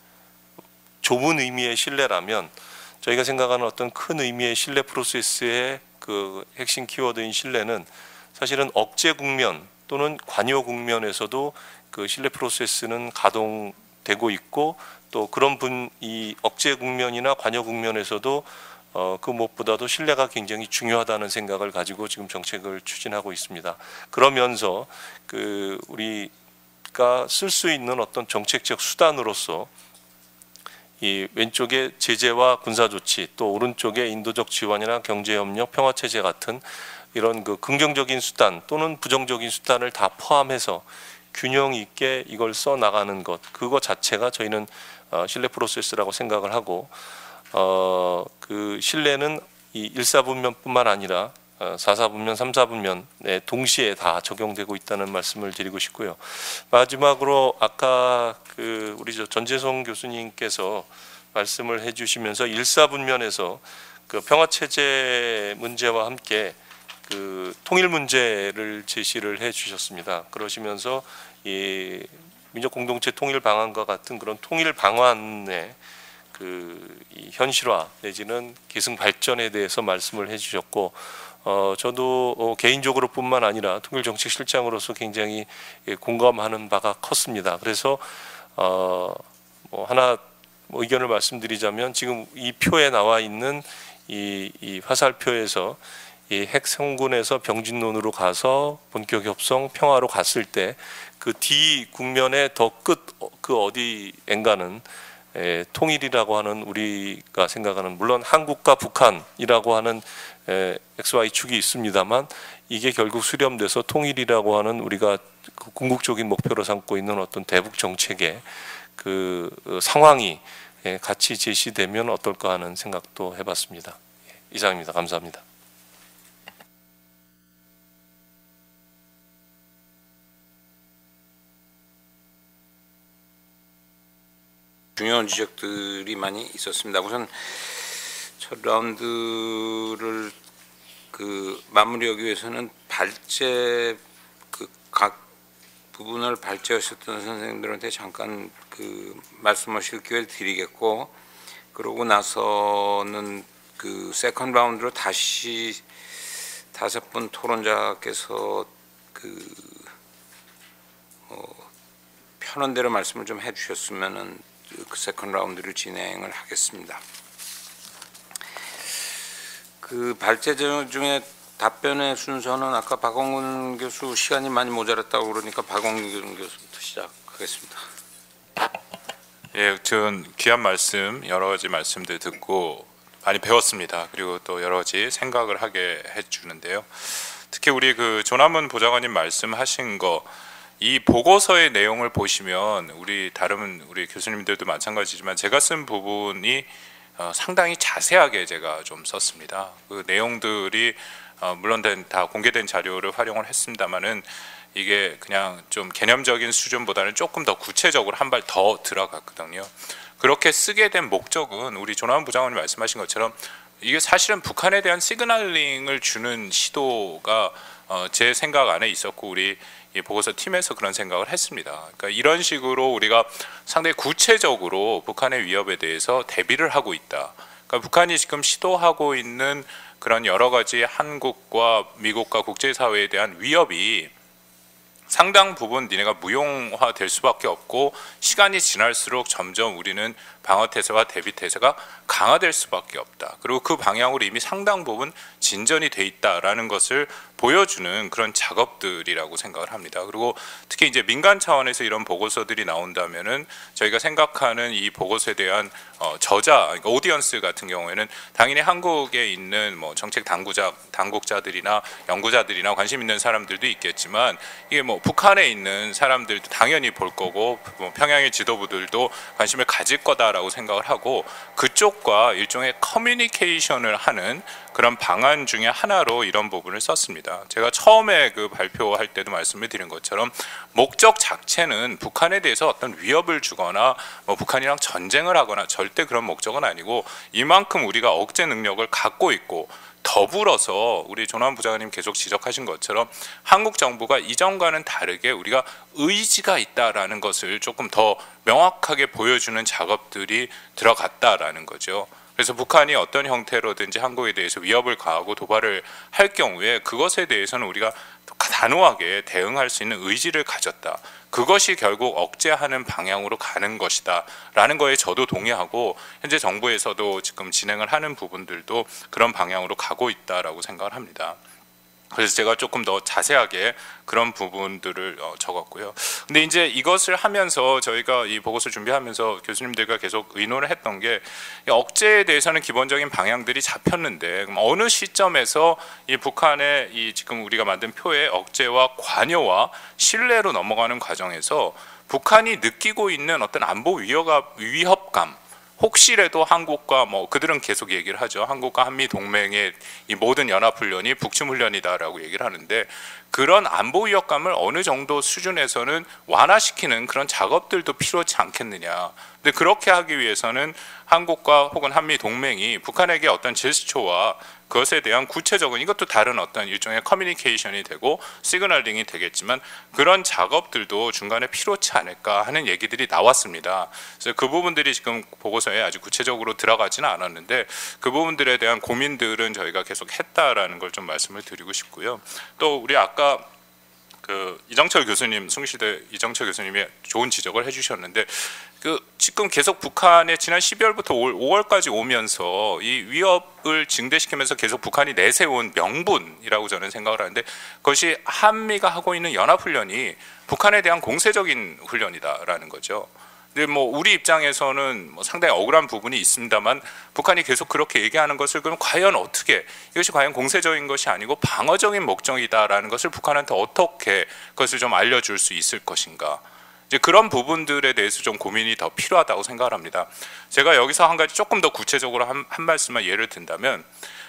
좁은 의미의 신뢰라면 저희가 생각하는 어떤 큰 의미의 신뢰 프로세스의 그 핵심 키워드인 신뢰는 사실은 억제 국면 또는 관여 국면에서도 그 신뢰 프로세스는 가동되고 있고 또 그런 분 이 억제 국면이나 관여 국면에서도 어, 그 무엇보다도 신뢰가 굉장히 중요하다는 생각을 가지고 지금 정책을 추진하고 있습니다. 그러면서 그 우리가 쓸 수 있는 어떤 정책적 수단으로서 이 왼쪽에 제재와 군사조치 또 오른쪽에 인도적 지원이나 경제협력, 평화체제 같은 이런 그 긍정적인 수단 또는 부정적인 수단을 다 포함해서 균형 있게 이걸 써 나가는 것 그거 자체가 저희는 어, 신뢰 프로세스라고 생각을 하고 어, 그 신뢰는 이 일 사 분면뿐만 아니라 어, 사 사 분면, 삼 사 분면에 동시에 다 적용되고 있다는 말씀을 드리고 싶고요. 마지막으로 아까 그 우리 저 전재성 교수님께서 말씀을 해주시면서 일사분면에서 그 평화 체제 문제와 함께 그 통일 문제를 제시를 해주셨습니다. 그러시면서 이 민족 공동체 통일 방안과 같은 그런 통일 방안의 그 이 현실화 내지는 계승 발전에 대해서 말씀을 해주셨고, 어 저도 어, 개인적으로뿐만 아니라 통일정책실장으로서 굉장히 예, 공감하는 바가 컸습니다. 그래서 어 뭐 하나 뭐 의견을 말씀드리자면, 지금 이 표에 나와 있는 이, 이 화살표에서 이 핵성군에서 병진론으로 가서 본격 협상 평화로 갔을 때 그 뒤 국면의 더 끝 그 어디엔가는 에, 통일이라고 하는 우리가 생각하는, 물론 한국과 북한이라고 하는 에, 엑스와이 축이 있습니다만, 이게 결국 수렴돼서 통일이라고 하는 우리가 그 궁극적인 목표로 삼고 있는 어떤 대북 정책의 그 어, 상황이 예, 같이 제시되면 어떨까 하는 생각도 해봤습니다. 예, 이상입니다. 감사합니다. 중요한 지적들이 많이 있었습니다. 우선 첫 라운드를 그 마무리하기 위해서는 발제 그 각 부분을 발제하셨던 선생님들한테 잠깐 그 말씀하실 기회를 드리겠고, 그러고 나서는 그 세컨드 라운드로 다시 다섯 분 토론자께서 그 어, 편한 대로 말씀을 좀 해주셨으면은 그 세컨드 라운드를 진행을 하겠습니다. 그 발제 중에 답변의 순서는 아까 박원근 교수 시간이 많이 모자랐다고 그러니까 박원근 교수부터 시작하겠습니다. 예, 전 귀한 말씀, 여러 가지 말씀들 듣고 많이 배웠습니다. 그리고 또 여러 가지 생각을 하게 해주는데요. 특히 우리 그 조남은 보좌관님 말씀하신 거, 이 보고서의 내용을 보시면 우리 다른 우리 교수님들도 마찬가지지만 제가 쓴 부분이 어, 상당히 자세하게 제가 좀 썼습니다. 그 내용들이 어, 물론 다 공개된 자료를 활용을 했습니다만은 이게 그냥 좀 개념적인 수준보다는 조금 더 구체적으로 한 발 더 들어갔거든요. 그렇게 쓰게 된 목적은 우리 조남은 부장관님 말씀하신 것처럼 이게 사실은 북한에 대한 시그널링을 주는 시도가 어, 제 생각 안에 있었고, 우리 이 보고서 팀에서 그런 생각을 했습니다. 그러니까 이런 식으로 우리가 상당히 구체적으로 북한의 위협에 대해서 대비를 하고 있다. 그러니까 북한이 지금 시도하고 있는 그런 여러 가지 한국과 미국과 국제사회에 대한 위협이 상당 부분 니네가 무용화될 수밖에 없고, 시간이 지날수록 점점 우리는 방어태세와 대비태세가 강화될 수밖에 없다. 그리고 그 방향으로 이미 상당 부분 진전이 돼 있다라는 것을 보여주는 그런 작업들이라고 생각을 합니다. 그리고 특히 이제 민간 차원에서 이런 보고서들이 나온다면은 저희가 생각하는 이 보고서에 대한 어, 저자, 그러니까 오디언스 같은 경우에는 당연히 한국에 있는 뭐 정책 당국자, 당국자들이나 연구자들이나 관심 있는 사람들도 있겠지만, 이게 뭐 북한에 있는 사람들도 당연히 볼 거고, 뭐 평양의 지도부들도 관심을 가질 거다라고 생각을 하고, 그쪽과 일종의 커뮤니케이션을 하는 그런 방안 중에 하나로 이런 부분을 썼습니다. 제가 처음에 그 발표할 때도 말씀을 드린 것처럼 목적 자체는 북한에 대해서 어떤 위협을 주거나 뭐 북한이랑 전쟁을 하거나 절대 그런 목적은 아니고, 이만큼 우리가 억제 능력을 갖고 있고, 더불어서 우리 조남 부장님 계속 지적하신 것처럼 한국 정부가 이전과는 다르게 우리가 의지가 있다라는 것을 조금 더 명확하게 보여주는 작업들이 들어갔다라는 거죠. 그래서 북한이 어떤 형태로든지 한국에 대해서 위협을 가하고 도발을 할 경우에 그것에 대해서는 우리가 단호하게 대응할 수 있는 의지를 가졌다. 그것이 결국 억제하는 방향으로 가는 것이다 라는 거에 저도 동의하고, 현재 정부에서도 지금 진행을 하는 부분들도 그런 방향으로 가고 있다라고 생각을 합니다. 그래서 제가 조금 더 자세하게 그런 부분들을 어, 적었고요. 근데 이제 이것을 하면서 저희가 이 보고서 준비하면서 교수님들과 계속 의논을 했던 게, 억제에 대해서는 기본적인 방향들이 잡혔는데 그럼 어느 시점에서 이 북한의 이 지금 우리가 만든 표의 억제와 관여와 신뢰로 넘어가는 과정에서 북한이 느끼고 있는 어떤 안보 위협감, 위협감 혹시라도 한국과 뭐 그들은 계속 얘기를 하죠. 한국과 한미 동맹의 이 모든 연합훈련이 북침훈련이다라고 얘기를 하는데, 그런 안보 위협감을 어느 정도 수준에서는 완화시키는 그런 작업들도 필요하지 않겠느냐. 근데 그렇게 하기 위해서는 한국과 혹은 한미 동맹이 북한에게 어떤 제스처와 그것에 대한 구체적인 이것도 다른 어떤 일종의 커뮤니케이션이 되고 시그널링이 되겠지만 그런 작업들도 중간에 필요치 않을까 하는 얘기들이 나왔습니다. 그래서 그 부분들이 지금 보고서에 아주 구체적으로 들어가지는 않았는데 그 부분들에 대한 고민들은 저희가 계속 했다라는 걸 좀 말씀을 드리고 싶고요. 또 우리 아까 그 이정철 교수님, 숭실대 이정철 교수님이 좋은 지적을 해주셨는데 그 지금 계속 북한에 지난 십이월부터 오월까지 오면서 이 위협을 증대시키면서 계속 북한이 내세운 명분이라고 저는 생각을 하는데 그것이 한미가 하고 있는 연합훈련이 북한에 대한 공세적인 훈련이다라는 거죠. 근데 뭐 우리 입장에서는 뭐 상당히 억울한 부분이 있습니다만 북한이 계속 그렇게 얘기하는 것을 그럼 과연 어떻게 이것이 과연 공세적인 것이 아니고 방어적인 목적이다라는 것을 북한한테 어떻게 그것을 좀 알려줄 수 있을 것인가. 이제 그런 부분들에 대해서 좀 고민이 더 필요하다고 생각을 합니다. 제가 여기서 한 가지 조금 더 구체적으로 한, 한 말씀만 예를 든다면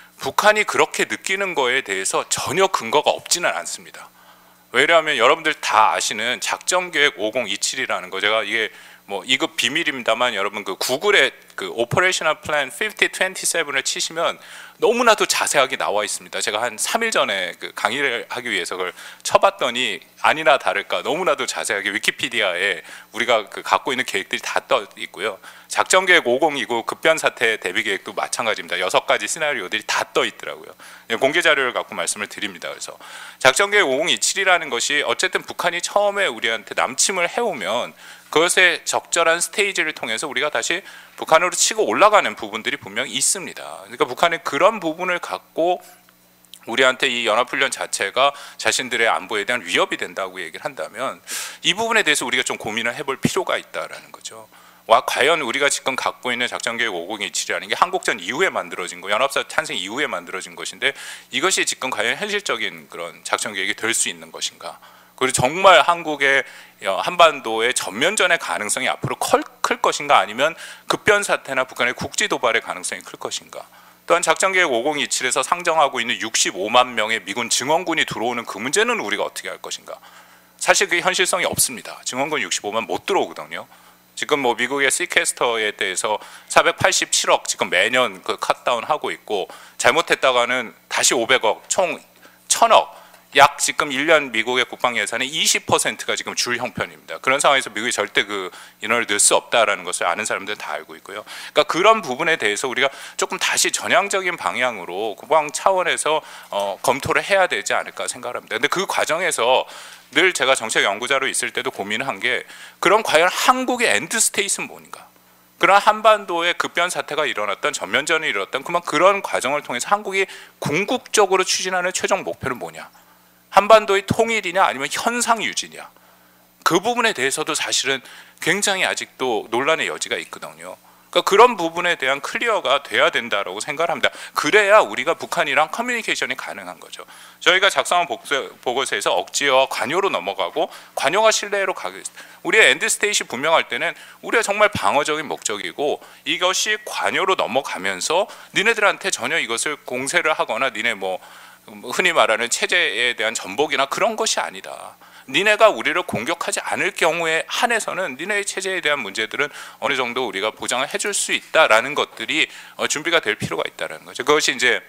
북한이 그렇게 느끼는 거에 대해서 전혀 근거가 없지는 않습니다. 왜냐하면 여러분들 다 아시는 작전계획 오공이칠이라는 거 제가 이게 뭐 이거 비밀입니다만 여러분 그 구글의 그 오퍼레이셔널 플랜 오십 이십칠을 치시면 너무나도 자세하게 나와 있습니다. 제가 한 삼 일 전에 그 강의를 하기 위해서 그걸 쳐봤더니 아니나 다를까 너무나도 자세하게 위키피디아에 우리가 그 갖고 있는 계획들이 다 떠 있고요. 작전계획 오공이구 급변사태 대비계획도 마찬가지입니다. 여섯 가지 시나리오들이 다 떠 있더라고요. 공개 자료를 갖고 말씀을 드립니다. 그래서 작전계획 오공이칠이라는 것이 어쨌든 북한이 처음에 우리한테 남침을 해오면 그것의 적절한 스테이지를 통해서 우리가 다시 북한으로 치고 올라가는 부분들이 분명히 있습니다. 그러니까 북한은 그런 부분을 갖고 우리한테 이 연합훈련 자체가 자신들의 안보에 대한 위협이 된다고 얘기를 한다면 이 부분에 대해서 우리가 좀 고민을 해볼 필요가 있다라는 거죠. 와 과연 우리가 지금 갖고 있는 작전계획 오공이칠이라는 게 한국전 이후에 만들어진 거, 연합사 탄생 이후에 만들어진 것인데 이것이 지금 과연 현실적인 그런 작전계획이 될 수 있는 것인가? 그리고 정말 한국의 한반도의 전면전의 가능성이 앞으로 클, 클 것인가 아니면 급변사태나 북한의 국지 도발의 가능성이 클 것인가. 또한 작전계획 오공이칠에서 상정하고 있는 육십오만 명의 미군 증원군이 들어오는 그 문제는 우리가 어떻게 할 것인가. 사실 그게 현실성이 없습니다. 증원군 육십오만 못 들어오거든요. 지금 뭐 미국의 시캐스터에 대해서 사백팔십칠억 지금 매년 그 컷다운 하고 있고 잘못했다가는 다시 오백억 총 천억 약 지금 일 년 미국의 국방 예산의 이십 퍼센트가 지금 줄 형편입니다. 그런 상황에서 미국이 절대 그 인원을 넣을 수 없다라는 것을 아는 사람들은 다 알고 있고요. 그러니까 그런 부분에 대해서 우리가 조금 다시 전향적인 방향으로 국방 차원에서 어, 검토를 해야 되지 않을까 생각을 합니다. 근데 그 과정에서 늘 제가 정책 연구자로 있을 때도 고민을 한 게 그럼 과연 한국의 엔드 스테이트는 뭔가? 그런 한반도의 급변 사태가 일어났던 전면전이 일어났던 그만 그런 과정을 통해서 한국이 궁극적으로 추진하는 최종 목표는 뭐냐? 한반도의 통일이냐 아니면 현상 유지냐? 그 부분에 대해서도 사실은 굉장히 아직도 논란의 여지가 있거든요. 그러니까 그런 부분에 대한 클리어가 돼야 된다라고 생각을 합니다. 그래야 우리가 북한이랑 커뮤니케이션이 가능한 거죠. 저희가 작성한 보고서에서 억지와 관여로 넘어가고 관여가 신뢰로 가게 우리의 엔드 스테이시 분명할 때는 우리가 정말 방어적인 목적이고 이것이 관여로 넘어가면서 니네들한테 전혀 이것을 공세를 하거나 니네 뭐 흔히 말하는 체제에 대한 전복이나 그런 것이 아니다. 니네가 우리를 공격하지 않을 경우에 한해서는 니네의 체제에 대한 문제들은 어느 정도 우리가 보장을 해줄 수 있다라는 것들이 준비가 될 필요가 있다는 거죠. 그것이 이제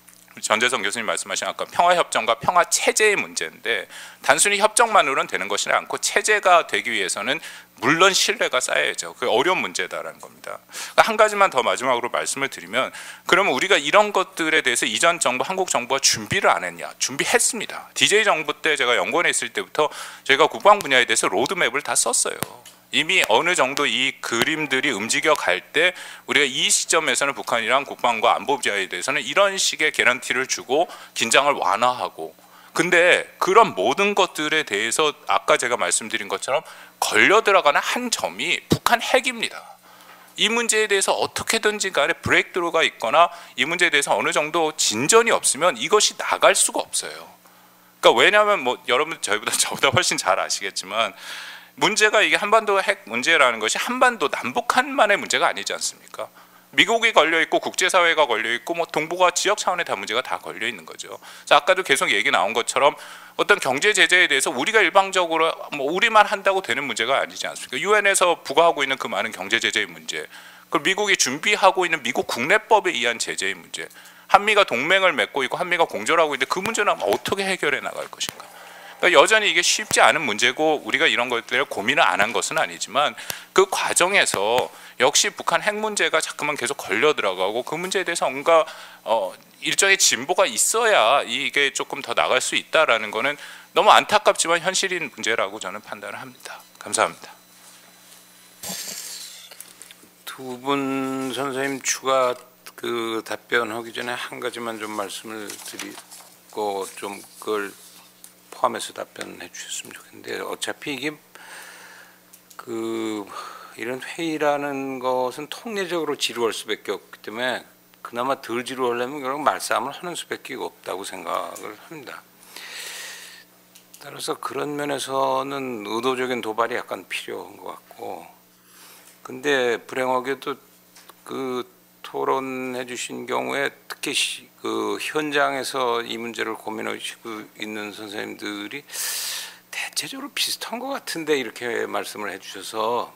전재성 교수님 말씀하신 아까 평화협정과 평화체제의 문제인데 단순히 협정만으로는 되는 것이 않고 체제가 되기 위해서는 물론 신뢰가 쌓여야죠. 그게 어려운 문제다라는 겁니다. 한 가지만 더 마지막으로 말씀을 드리면 그러면 우리가 이런 것들에 대해서 이전 정부, 한국 정부가 준비를 안 했냐? 준비했습니다. 디제이 정부 때 제가 연구원에 있을 때부터 저희가 국방 분야에 대해서 로드맵을 다 썼어요. 이미 어느 정도 이 그림들이 움직여 갈 때 우리가 이 시점에서는 북한이랑 국방과 안보 분야에 대해서는 이런 식의 개런티를 주고 긴장을 완화하고 근데 그런 모든 것들에 대해서 아까 제가 말씀드린 것처럼 걸려 들어가는 한 점이 북한 핵입니다. 이 문제에 대해서 어떻게든지 간에 브레이크드루가 있거나 이 문제에 대해서 어느 정도 진전이 없으면 이것이 나갈 수가 없어요. 그러니까 왜냐하면 뭐 여러분 저희보다 저보다 훨씬 잘 아시겠지만 문제가 이게 한반도 핵 문제라는 것이 한반도 남북한만의 문제가 아니지 않습니까? 미국이 걸려 있고 국제사회가 걸려 있고 뭐 동북아 지역 차원의 다 문제가 다 걸려 있는 거죠. 자, 아까도 계속 얘기 나온 것처럼 어떤 경제 제재에 대해서 우리가 일방적으로 뭐 우리만 한다고 되는 문제가 아니지 않습니까? 유엔에서 부과하고 있는 그 많은 경제 제재의 문제, 그 미국이 준비하고 있는 미국 국내법에 의한 제재의 문제, 한미가 동맹을 맺고 있고 한미가 공조하고 있는데 그 문제는 어떻게 해결해 나갈 것인가? 그러니까 여전히 이게 쉽지 않은 문제고 우리가 이런 것들을 고민을 안 한 것은 아니지만 그 과정에서 역시 북한 핵 문제가 자꾸만 계속 걸려 들어가고 그 문제에 대해서 뭔가 어, 일정의 진보가 있어야 이게 조금 더 나갈 수 있다라는 거는 너무 안타깝지만 현실인 문제라고 저는 판단을 합니다. 감사합니다. 두 분 선생님 추가 그 답변하기 전에 한 가지만 좀 말씀을 드리고 좀 그걸 포함해서 답변해 주셨으면 좋겠는데, 어차피 이게 그 이런 회의라는 것은 통례적으로 지루할 수밖에 없기 때문에 그나마 덜 지루하려면 결국 말싸움을 하는 수밖에 없다고 생각을 합니다. 따라서 그런 면에서는 의도적인 도발이 약간 필요한 것 같고, 근데 불행하게도 그 토론해 주신 경우에 특히 시, 그 현장에서 이 문제를 고민하시고 있는 선생님들이 대체적으로 비슷한 것 같은데 이렇게 말씀을 해주셔서,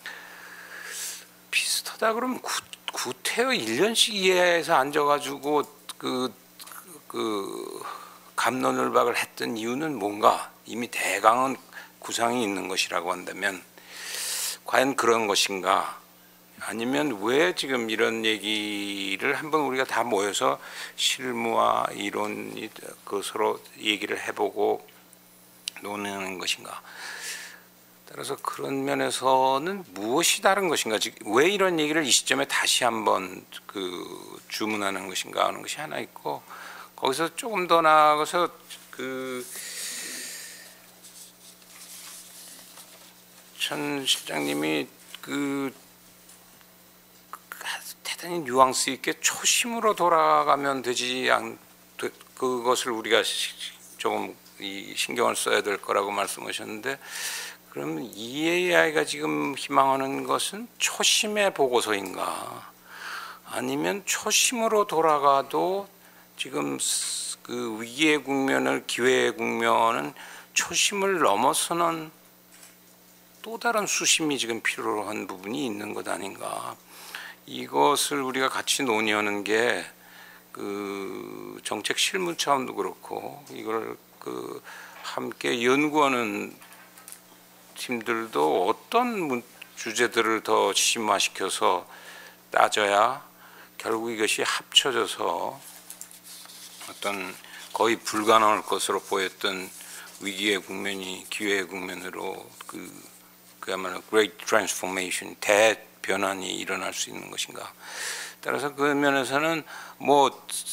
비슷하다 그러면 구, 구태여 일 년씩 이해해서 앉아가지고 그, 그 갑론을박을 했던 이유는 뭔가, 이미 대강은 구상이 있는 것이라고 한다면 과연 그런 것인가, 아니면 왜 지금 이런 얘기를 한번 우리가 다 모여서 실무와 이론이 그 서로 얘기를 해보고 논의하는 것인가. 따라서 그런 면에서는 무엇이 다른 것인가, 왜 이런 얘기를 이 시점에 다시 한번 그 주문하는 것인가 하는 것이 하나 있고, 거기서 조금 더 나아가서 그 천 실장님이 그 대단히 뉘앙스 있게 초심으로 돌아가면 되지 않, 그것을 우리가 조금 이 신경을 써야 될 거라고 말씀하셨는데, 그러면 이에이아이가 지금 희망하는 것은 초심의 보고서인가, 아니면 초심으로 돌아가도 지금 그 위기의 국면을, 기회의 국면은 초심을 넘어서는 또 다른 수심이 지금 필요한 부분이 있는 것 아닌가. 이것을 우리가 같이 논의하는 게 그 정책 실무 차원도 그렇고, 이걸 그 함께 연구하는 팀들도 어떤 주제들을 더 심화시켜서 따져야 결국 이것이 합쳐져서 어떤 거의 불가능할 것으로 보였던 위기의 국면이 기회의 국면으로 그 그야말로 Great Transformation, 대변환이 일어날 수 있는 것인가. 따라서 그 면에서는 뭐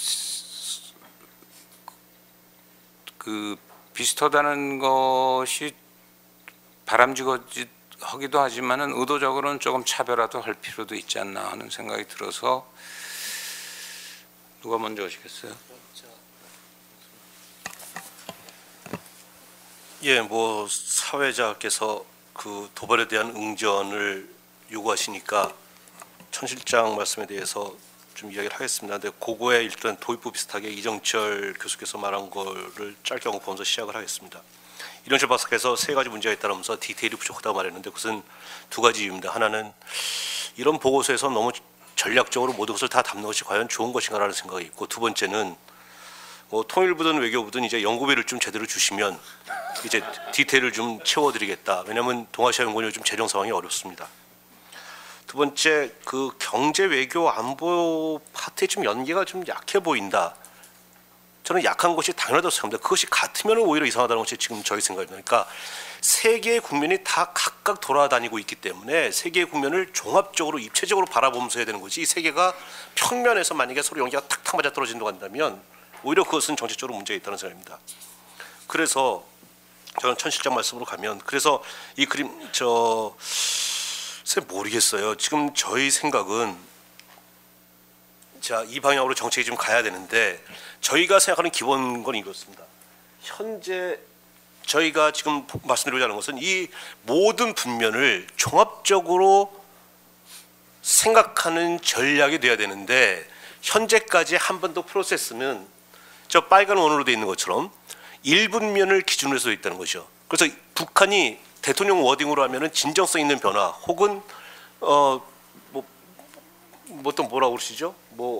그 비슷하다는 것이 바람직하기도 하지만은 의도적으로는 조금 차별화도 할 필요도 있지 않나 하는 생각이 들어서, 누가 먼저 하시겠어요? 예, 뭐 사회자께서 그 도발에 대한 응전을 요구하시니까 천 실장 말씀에 대해서 좀 이야기를 하겠습니다. 근데 그거에 일단 도입부 비슷하게 이정철 교수께서 말한 거를 짧게 언급하면서 시작을 하겠습니다. 이정철 박사께서 세 가지 문제가 있다면서 디테일이 부족하다고 말했는데, 그것은 두 가지 이유입니다. 하나는 이런 보고서에서 너무 전략적으로 모든 것을 다 담는 것이 과연 좋은 것인가라는 생각이 있고, 두 번째는 뭐 통일부든 외교부든 이제 연구비를 좀 제대로 주시면 이제 디테일을 좀 채워드리겠다. 왜냐하면 동아시아 연구원이 요즘 재정 상황이 어렵습니다. 두 번째, 그 경제 외교 안보 파트에 좀 연계가 좀 약해 보인다. 저는 약한 것이 당연하다고 생각합니다. 그것이 같으면 오히려 이상하다는 것이 지금 저희 생각입니다. 그러니까 세 개의 국면이 다 각각 돌아다니고 있기 때문에 세 개의 국면을 종합적으로 입체적으로 바라보면서 해야 되는 거지, 이 세 개가 평면에서 만약에 서로 연계가 탁탁 맞아 떨어진다고 한다면 오히려 그것은 정책적으로 문제가 있다는 생각입니다. 그래서 저는 천 실장 말씀으로 가면, 그래서 이 그림 저 모르겠어요. 지금 저희 생각은 자, 이 방향으로 정책이 좀 가야 되는데, 저희가 생각하는 기본 건 이렇습니다. 현재 저희가 지금 말씀드리고자 하는 것은 이 모든 분면을 종합적으로 생각하는 전략이 돼야 되는데 현재까지 한 번도 프로세스는 저 빨간 원으로 되어 있는 것처럼 일 분면을 기준으로 해서 있다는 거죠. 그래서 북한이 대통령 워딩으로 하면은 진정성 있는 변화 혹은 어 뭐 뭐 또 뭐라고 그러시죠? 뭐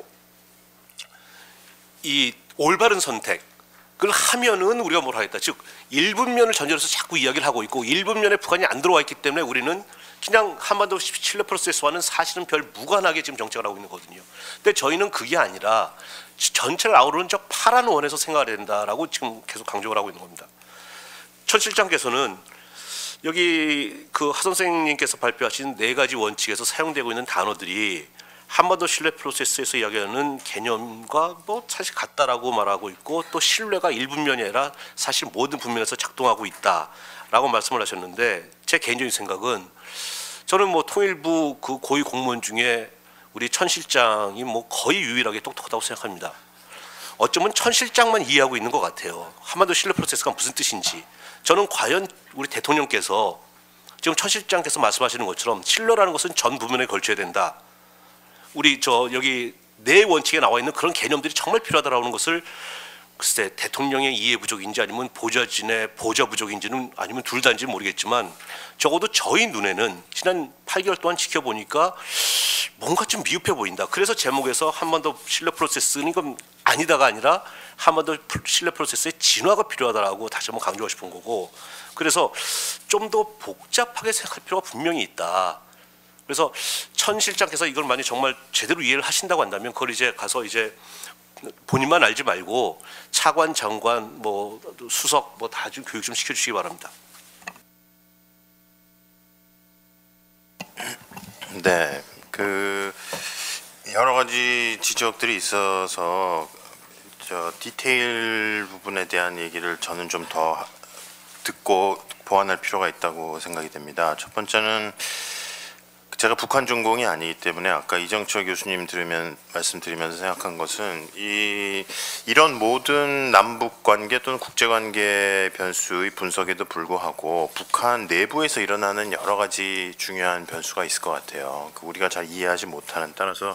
이 올바른 선택을 하면은 우리가 뭘 하겠다. 즉 일 분면을 전제로 해서 자꾸 이야기를 하고 있고 일 분면에 북한이 안 들어와 있기 때문에 우리는 그냥 한반도 신뢰 프로세스와는 사실은 별 무관하게 지금 정책을 하고 있는 거거든요. 근데 저희는 그게 아니라 전체를 아우르는 저 파란 원에서 생각을 해야 된다라고 지금 계속 강조를 하고 있는 겁니다. 천 실장께서는 여기 그 하 선생님께서 발표하신 네 가지 원칙에서 사용되고 있는 단어들이 한반도 신뢰 프로세스에서 이야기하는 개념과 뭐 사실 같다라고 말하고 있고 또 신뢰가 일분면이 아니라 사실 모든 분면에서 작동하고 있다라고 말씀을 하셨는데 제 개인적인 생각은 저는 뭐 통일부 그 고위 공무원 중에 우리 천 실장이 뭐 거의 유일하게 똑똑하다고 생각합니다. 어쩌면 천 실장만 이해하고 있는 것 같아요. 한반도 신뢰 프로세스가 무슨 뜻인지. 저는 과연 우리 대통령께서 지금 천 실장께서 말씀하시는 것처럼 신뢰라는 것은 전 부분에 걸쳐야 된다. 우리 저 여기 네 원칙에 나와 있는 그런 개념들이 정말 필요하다라는 것을 글쎄 대통령의 이해 부족인지 아니면 보좌진의 보좌 부족인지는 아니면 둘 다인지 모르겠지만 적어도 저희 눈에는 지난 팔 개월 동안 지켜보니까 뭔가 좀 미흡해 보인다. 그래서 제목에서 한반도 신뢰 프로세스는 이건 아니다가 아니라 한반도 신뢰 프로세스의 진화가 필요하다라고 다시 한번 강조하고 싶은 거고 그래서 좀 더 복잡하게 생각할 필요가 분명히 있다. 그래서 천 실장께서 이걸 만약 정말 제대로 이해를 하신다고 한다면 그걸 이제 가서 이제 본인만 알지 말고 차관, 장관, 뭐 수석 뭐 다 좀 교육 좀 시켜주시기 바랍니다. 네, 그 여러 가지 지적들이 있어서 저 디테일 부분에 대한 얘기를 저는 좀 더 듣고 보완할 필요가 있다고 생각이 됩니다. 첫 번째는 제가 북한 전공이 아니기 때문에 아까 이정철 교수님 들으면 말씀드리면서 생각한 것은 이 이런 모든 남북 관계 또는 국제 관계 변수의 분석에도 불구하고 북한 내부에서 일어나는 여러 가지 중요한 변수가 있을 것 같아요. 우리가 잘 이해하지 못하는 따라서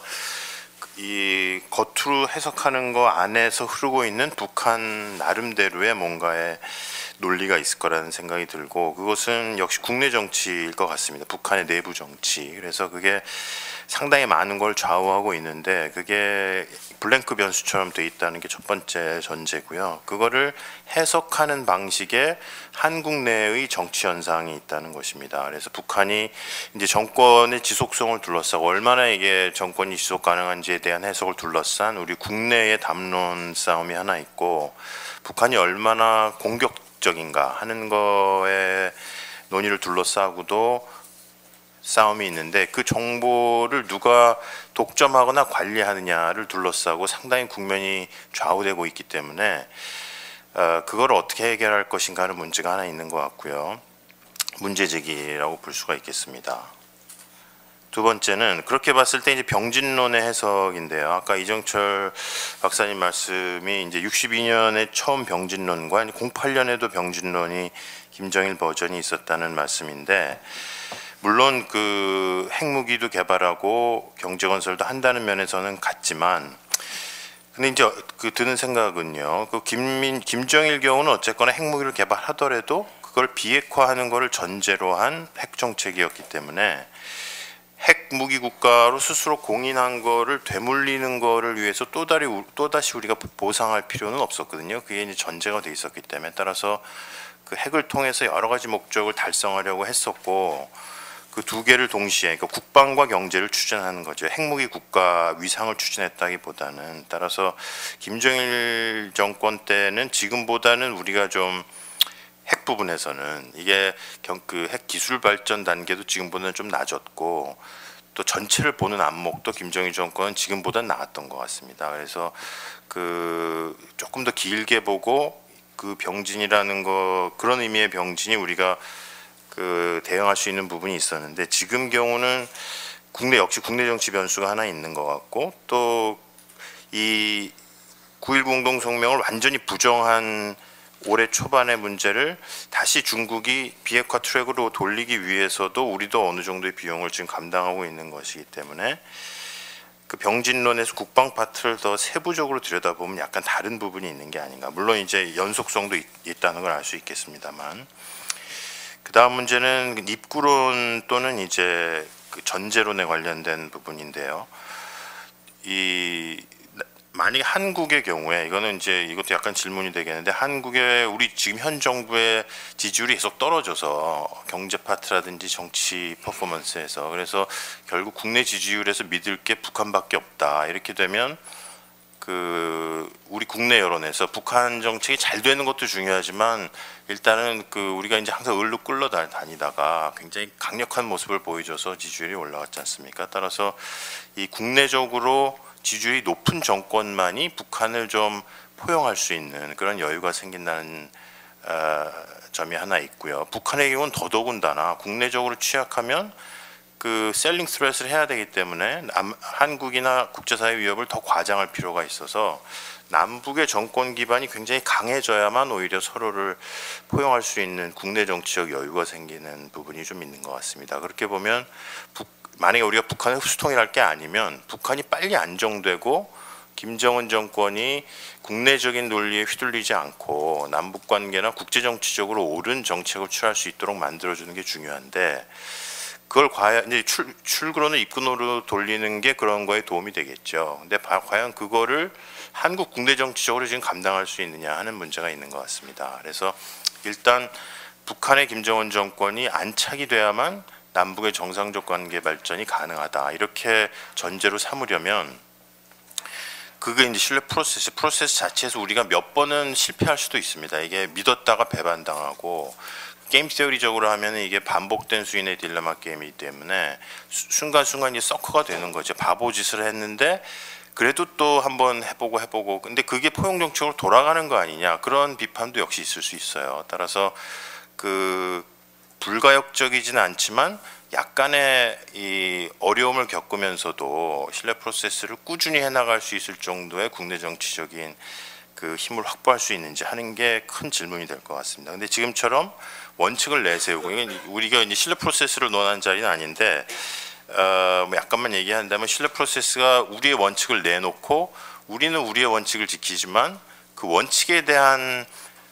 이 겉으로 해석하는 거 안에서 흐르고 있는 북한 나름대로의 뭔가의 논리가 있을 거라는 생각이 들고 그것은 역시 국내 정치일 것 같습니다. 북한의 내부 정치. 그래서 그게 상당히 많은 걸 좌우하고 있는데 그게 블랭크 변수처럼 돼 있다는 게 첫 번째 전제고요. 그거를 해석하는 방식에 한국 내의 정치 현상이 있다는 것입니다. 그래서 북한이 이제 정권의 지속성을 둘러싸고 얼마나 이게 정권이 지속 가능한지에 대한 해석을 둘러싼 우리 국내의 담론 싸움이 하나 있고 북한이 얼마나 공격적인가 하는 거에 논의를 둘러싸고도 싸움이 있는데 그 정보를 누가 독점하거나 관리하느냐를 둘러싸고 상당히 국면이 좌우되고 있기 때문에 어, 그걸 어떻게 해결할 것인가 하는 문제가 하나 있는 것 같고요. 문제제기라고 볼 수가 있겠습니다. 두 번째는 그렇게 봤을 때 이제 병진론의 해석인데요. 아까 이정철 박사님 말씀이 이제 육십이 년에 처음 병진론과 공팔 년에도 병진론이 김정일 버전이 있었다는 말씀인데 물론 그 핵무기도 개발하고 경제 건설도 한다는 면에서는 같지만 근데 이제 그 드는 생각은요. 그 김민 김정일 경우는 어쨌거나 핵무기를 개발하더라도 그걸 비핵화하는 것을 전제로 한 핵 정책이었기 때문에 핵무기 국가로 스스로 공인한 거를 되물리는 거를 위해서 또다시 또다시 우리가 보상할 필요는 없었거든요. 그게 이제 전제가 돼 있었기 때문에 따라서 그 핵을 통해서 여러 가지 목적을 달성하려고 했었고 그 두 개를 동시에 그러니까 국방과 경제를 추진하는 거죠. 핵무기 국가 위상을 추진했다기보다는 따라서 김정일 정권 때는 지금보다는 우리가 좀 핵 부분에서는 이게 그 핵 기술 발전 단계도 지금보다는 좀 낮았고 또 전체를 보는 안목도 김정일 정권은 지금보다는 나았던 것 같습니다. 그래서 그 조금 더 길게 보고 그 병진이라는 거 그런 의미의 병진이 우리가 그 대응할 수 있는 부분이 있었는데 지금 경우는 국내 역시 국내 정치 변수가 하나 있는 것 같고 또 이 구일구 공동성명을 완전히 부정한 올해 초반의 문제를 다시 중국이 비핵화 트랙으로 돌리기 위해서도 우리도 어느 정도의 비용을 지금 감당하고 있는 것이기 때문에 그 병진론에서 국방 파트를 더 세부적으로 들여다보면 약간 다른 부분이 있는 게 아닌가. 물론 이제 연속성도 있, 있다는 걸 알 수 있겠습니다만. 그 다음 문제는 입구론 또는 이제 그 전제론에 관련된 부분인데요. 이 만약 한국의 경우에 이거는 이제 이것도 약간 질문이 되겠는데 한국의 우리 지금 현 정부의 지지율이 계속 떨어져서 경제 파트라든지 정치 퍼포먼스에서 그래서 결국 국내 지지율에서 믿을 게 북한밖에 없다 이렇게 되면 그 우리 국내 여론에서 북한 정책이 잘 되는 것도 중요하지만 일단은 그 우리가 이제 항상 을로 끌러 다니다가 굉장히 강력한 모습을 보여줘서 지지율이 올라갔지 않습니까? 따라서 이 국내적으로 지지율이 높은 정권만이 북한을 좀 포용할 수 있는 그런 여유가 생긴다는 어, 점이 하나 있고요. 북한의 경우는 더더군다나 국내적으로 취약하면 그 셀링 스트레스를 해야 되기 때문에 남, 한국이나 국제사회 위협을 더 과장할 필요가 있어서 남북의 정권 기반이 굉장히 강해져야만 오히려 서로를 포용할 수 있는 국내 정치적 여유가 생기는 부분이 좀 있는 것 같습니다. 그렇게 보면 북, 만약에 우리가 북한을 흡수통일할 게 아니면 북한이 빨리 안정되고 김정은 정권이 국내적인 논리에 휘둘리지 않고 남북 관계나 국제 정치적으로 옳은 정책을 취할 수 있도록 만들어주는 게 중요한데 그걸 과연 이제 출, 출구로는 입구로 돌리는 게 그런 거에 도움이 되겠죠. 근데 과연 그거를 한국 국내 정치적으로 지금 감당할 수 있느냐 하는 문제가 있는 것 같습니다. 그래서 일단 북한의 김정은 정권이 안착이 돼야만 남북의 정상적 관계 발전이 가능하다 이렇게 전제로 삼으려면 그게 이제 신뢰 프로세스 프로세스 자체에서 우리가 몇 번은 실패할 수도 있습니다. 이게 믿었다가 배반당하고 게임 시어리적으로 하면 이게 반복된 수인의 딜레마 게임이기 때문에 순간순간 이제 서커가 되는 거죠. 바보 짓을 했는데 그래도 또 한번 해보고 해보고 근데 그게 포용 정책으로 돌아가는 거 아니냐 그런 비판도 역시 있을 수 있어요. 따라서 그 불가역적이지는 않지만 약간의 이 어려움을 겪으면서도 신뢰 프로세스를 꾸준히 해나갈 수 있을 정도의 국내 정치적인 그 힘을 확보할 수 있는지 하는 게 큰 질문이 될 것 같습니다. 근데 지금처럼 원칙을 내세우고 우리가 이제 신뢰 프로세스를 논하는 자리는 아닌데 어, 뭐 약간만 얘기한다면 신뢰 프로세스가 우리의 원칙을 내놓고 우리는 우리의 원칙을 지키지만 그 원칙에 대한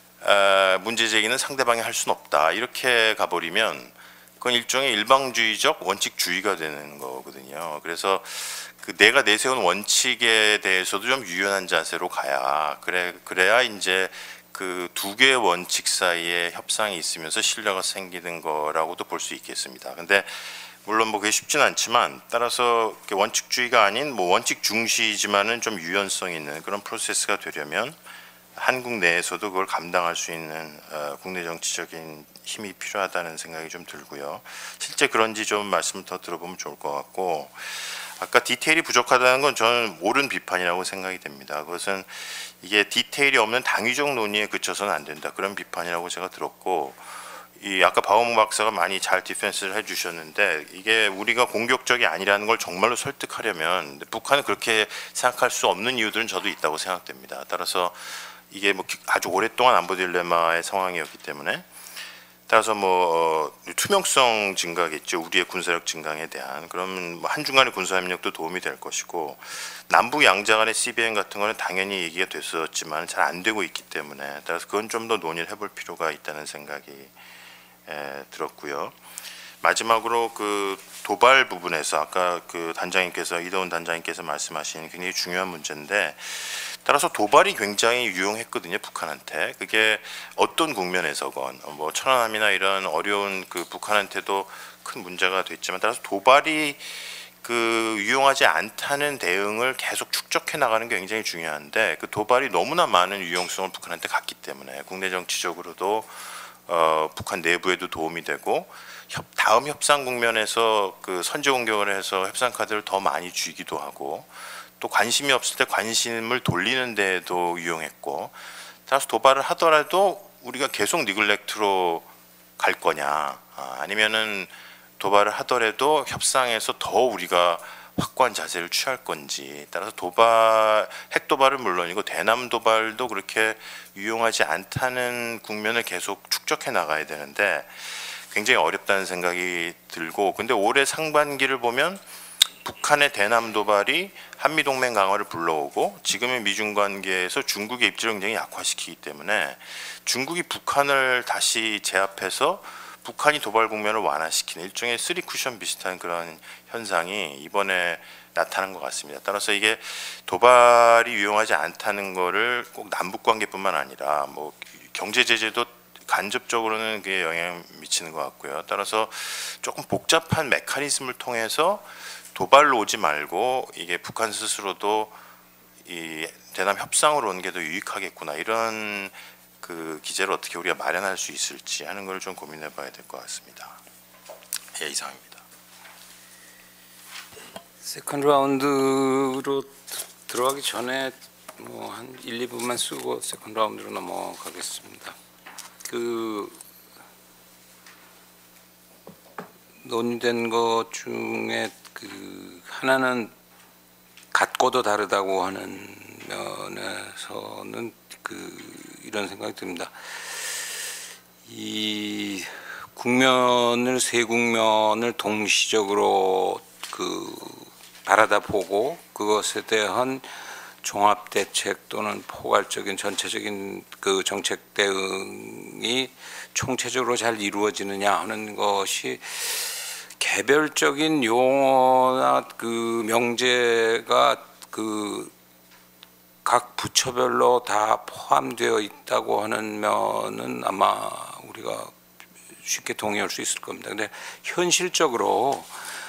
어, 문제 제기는 상대방이 할 수는 없다 이렇게 가버리면 그건 일종의 일방주의적 원칙주의가 되는 거거든요. 그래서 그 내가 내세운 원칙에 대해서도 좀 유연한 자세로 가야 그래 그래야 이제 그 두 개의 원칙 사이에 협상이 있으면서 신뢰가 생기는 거라고도 볼 수 있겠습니다. 근데 물론 뭐 그게 쉽지는 않지만 따라서 원칙주의가 아닌 뭐 원칙 중시지만은 좀 유연성 있는 그런 프로세스가 되려면 한국 내에서도 그걸 감당할 수 있는 어, 국내 정치적인 힘이 필요하다는 생각이 좀 들고요. 실제 그런지 좀 말씀 더 들어보면 좋을 것 같고 아까 디테일이 부족하다는 건 저는 옳은 비판이라고 생각이 됩니다. 그것은 이게 디테일이 없는 당위적 논의에 그쳐서는 안 된다. 그런 비판이라고 제가 들었고 이 아까 박원묵 박사가 많이 잘 디펜스를 해주셨는데 이게 우리가 공격적이 아니라는 걸 정말로 설득하려면 북한은 그렇게 생각할 수 없는 이유들은 저도 있다고 생각됩니다. 따라서 이게 뭐 아주 오랫동안 안보 딜레마의 상황이었기 때문에 따라서 뭐 투명성 증가겠죠. 우리의 군사력 증강에 대한 그러면 뭐 한중간의 군사협력도 도움이 될 것이고 남북 양자 간의 씨비엔 같은 거는 당연히 얘기가 됐었지만 잘 안 되고 있기 때문에 따라서 그건 좀 더 논의를 해볼 필요가 있다는 생각이 에, 들었고요. 마지막으로 그 도발 부분에서 아까 그 단장님께서 이도훈 단장님께서 말씀하신 굉장히 중요한 문제인데 따라서 도발이 굉장히 유용했거든요. 북한한테 그게 어떤 국면에서건 뭐 천안함이나 이런 어려운 그 북한한테도 큰 문제가 됐지만 따라서 도발이 그 유용하지 않다는 대응을 계속 축적해 나가는 게 굉장히 중요한데 그 도발이 너무나 많은 유용성을 북한한테 갖기 때문에 국내 정치적으로도 어, 북한 내부에도 도움이 되고 협, 다음 협상 국면에서 그 선제 공격을 해서 협상 카드를 더 많이 쥐기도 하고 또 관심이 없을 때 관심을 돌리는 데에도 유용했고 따라서 도발을 하더라도 우리가 계속 니글렉트로 갈 거냐 아, 아니면은 도발을 하더라도 협상에서 더 우리가 확고한 자세를 취할 건지, 따라서 도발, 핵 도발은 물론이고 대남 도발도 그렇게 유용하지 않다는 국면을 계속 축적해 나가야 되는데 굉장히 어렵다는 생각이 들고, 근데 올해 상반기를 보면 북한의 대남 도발이 한미 동맹 강화를 불러오고 지금의 미중 관계에서 중국의 입지를 굉장히 약화시키기 때문에 중국이 북한을 다시 제압해서 북한이 도발 국면을 완화시키는 일종의 쓰리 쿠션 비슷한 그런 현상이 이번에 나타난 것 같습니다. 따라서 이게 도발이 유용하지 않다는 거를 꼭 남북 관계뿐만 아니라 뭐 경제 제재도 간접적으로는 그게 영향을 미치는 것 같고요. 따라서 조금 복잡한 메커니즘을 통해서 도발로 오지 말고 이게 북한 스스로도 이 대남 협상으로 오는 게 더 유익하겠구나, 이런 그 기제를 어떻게 우리가 마련할 수 있을지 하는 걸 좀 고민해봐야 될 것 같습니다. 예, 이상입니다. 세컨드 라운드로 들어가기 전에 뭐 한 일, 이 분만 쓰고 세컨드 라운드로 넘어가겠습니다. 그 논의된 것 중에 그 하나는 같고도 다르다고 하는 면에서는 그 이런 생각이 듭니다. 이 국면을 세 국면을 동시적으로 그 바라다 보고 그것에 대한 종합 대책 또는 포괄적인 전체적인 그 정책 대응이 총체적으로 잘 이루어지느냐 하는 것이 개별적인 용어나 그 명제가 그 각 부처별로 다 포함되어 있다고 하는 면은 아마 우리가 쉽게 동의할 수 있을 겁니다. 근데 현실적으로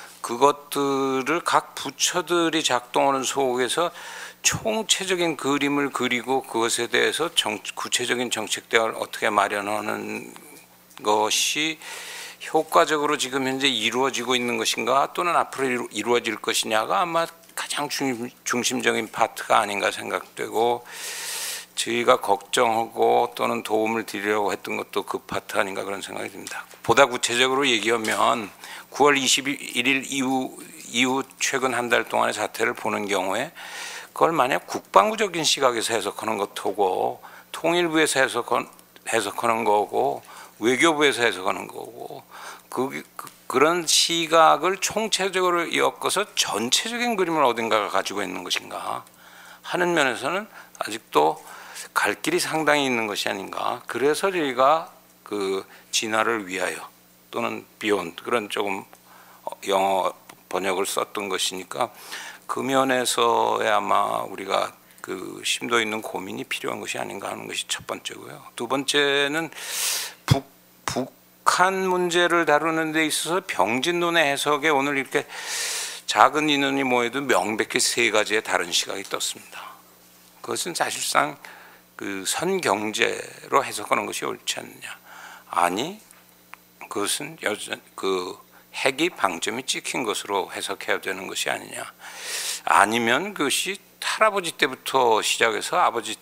그것들을 각 부처들이 작동하는 속에서 총체적인 그림을 그리고 그것에 대해서 정, 구체적인 정책 대응을 어떻게 마련하는 것이 효과적으로 지금 현재 이루어지고 있는 것인가 또는 앞으로 이루어질 것이냐가 아마 가장 중심, 중심적인 파트가 아닌가 생각되고, 저희가 걱정하고 또는 도움을 드리려고 했던 것도 그 파트 아닌가 그런 생각이 듭니다. 보다 구체적으로 얘기하면 구월 이십일일 이후, 이후 최근 한 달 동안의 사태를 보는 경우에 그걸 만약 국방부적인 시각에서 해석하는 것하고 통일부에서 해석한, 해석하는 거고 외교부에서 해석하는 거고 그, 그, 그런 시각을 총체적으로 엮어서 전체적인 그림을 어딘가가 가지고 있는 것인가 하는 면에서는 아직도 갈 길이 상당히 있는 것이 아닌가. 그래서 저희가 그 진화를 위하여 또는 beyond 그런 조금 영어 번역을 썼던 것이니까 그 면에서의 아마 우리가 그 심도 있는 고민이 필요한 것이 아닌가 하는 것이 첫 번째고요. 두 번째는 북, 북한 문제를 다루는 데 있어서 병진론의 해석에 오늘 이렇게 작은 인원이 모여도 명백히 세 가지의 다른 시각이 떴습니다. 그것은 사실상 그 선경제로 해석하는 것이 옳지 않느냐. 아니, 그것은 여전 그 핵이 방점이 찍힌 것으로 해석해야 되는 것이 아니냐. 아니면 그것이 할아버지 때부터 시작해서 아버지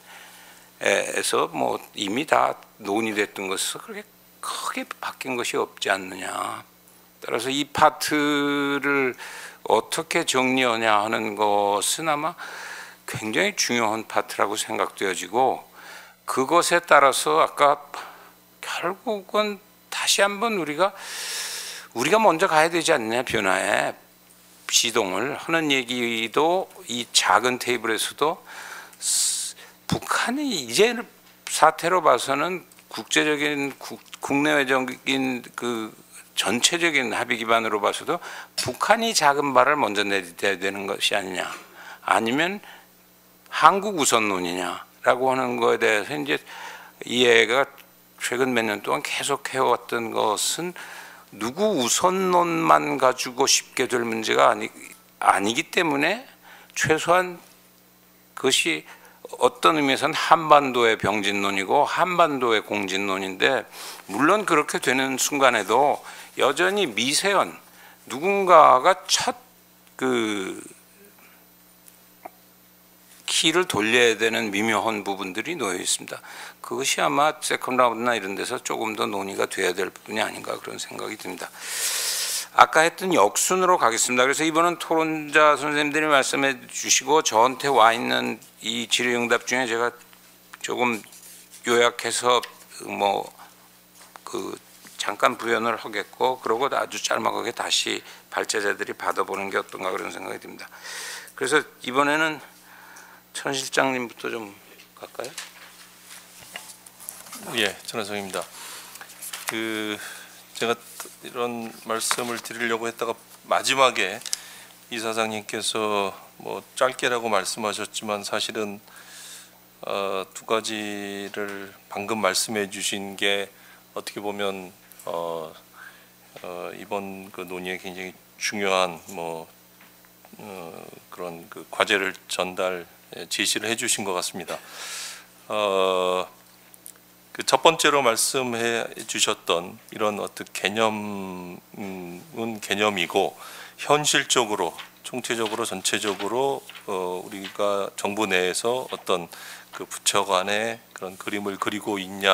때에서 뭐 이미 다 논의됐던 것에서 그렇게 크게 바뀐 것이 없지 않느냐. 따라서 이 파트를 어떻게 정리하냐 하는 것은 아마 굉장히 중요한 파트라고 생각되어지고, 그것에 따라서 아까 결국은 다시 한번 우리가 우리가 먼저 가야 되지 않느냐, 변화에 시동을 하는 얘기도 이 작은 테이블에서도 북한이 이제 사태로 봐서는 국제적인 국, 국내외적인 그 전체적인 합의 기반으로 봐서도 북한이 작은 발을 먼저 내딛어야 되는 것이 아니냐, 아니면 한국 우선론이냐라고 하는 것에 대해서 이제 이해가 최근 몇 년 동안 계속 해왔던 것은 누구 우선론만 가지고 쉽게 될 문제가 아니, 아니기 때문에 최소한 그것이 어떤 의미에서는 한반도의 병진론이고 한반도의 공진론인데, 물론 그렇게 되는 순간에도 여전히 미세한 누군가가 첫 그 키를 돌려야 되는 미묘한 부분들이 놓여 있습니다. 그것이 아마 세컨드 라운드나 이런 데서 조금 더 논의가 돼야 될 부분이 아닌가 그런 생각이 듭니다. 아까 했던 역순으로 가겠습니다. 그래서 이번은 토론자 선생님들이 말씀해 주시고 저한테 와 있는 이 질의응답 중에 제가 조금 요약해서 뭐 그 잠깐 부연을 하겠고 그러고 아주 짤막하게 다시 발제자들이 받아보는 게 어떤가 그런 생각이 듭니다. 그래서 이번에는 천 실장님부터 좀 갈까요? 예, 전혜성입니다. 그 제가 이런 말씀을 드리려고 했다가 마지막에 이사장님께서 뭐 짧게라고 말씀하셨지만 사실은 어, 두 가지를 방금 말씀해 주신 게 어떻게 보면 어, 어, 이번 그 논의에 굉장히 중요한 뭐 어, 그런 그 과제를 전달 제시를 해주신 것 같습니다. 어, 그 첫 번째로 말씀해 주셨던 이런 어떤 개념은 개념이고 현실적으로 총체적으로 전체적으로 어, 우리가 정부 내에서 어떤 그 부처 간의 그런 그림을 그리고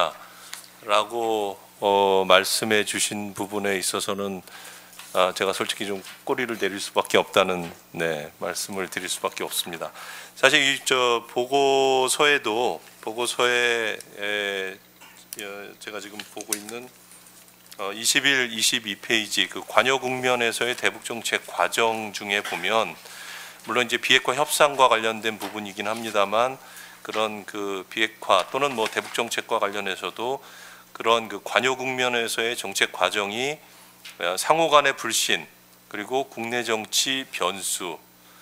있냐라고 어, 말씀해 주신 부분에 있어서는 아, 제가 솔직히 좀 꼬리를 내릴 수밖에 없다는 네, 말씀을 드릴 수밖에 없습니다. 사실 이 저 보고서에도 보고서에 에, 제가 지금 보고 있는 어, 이십일, 이십이 페이지 그 관여 국면에서의 대북 정책 과정 중에 보면 물론 이제 비핵화 협상과 관련된 부분이긴 합니다만 그런 그 비핵화 또는 뭐 대북 정책과 관련해서도 그런 그 관여 국면에서의 정책 과정이 상호 간의 불신 그리고 국내 정치 변수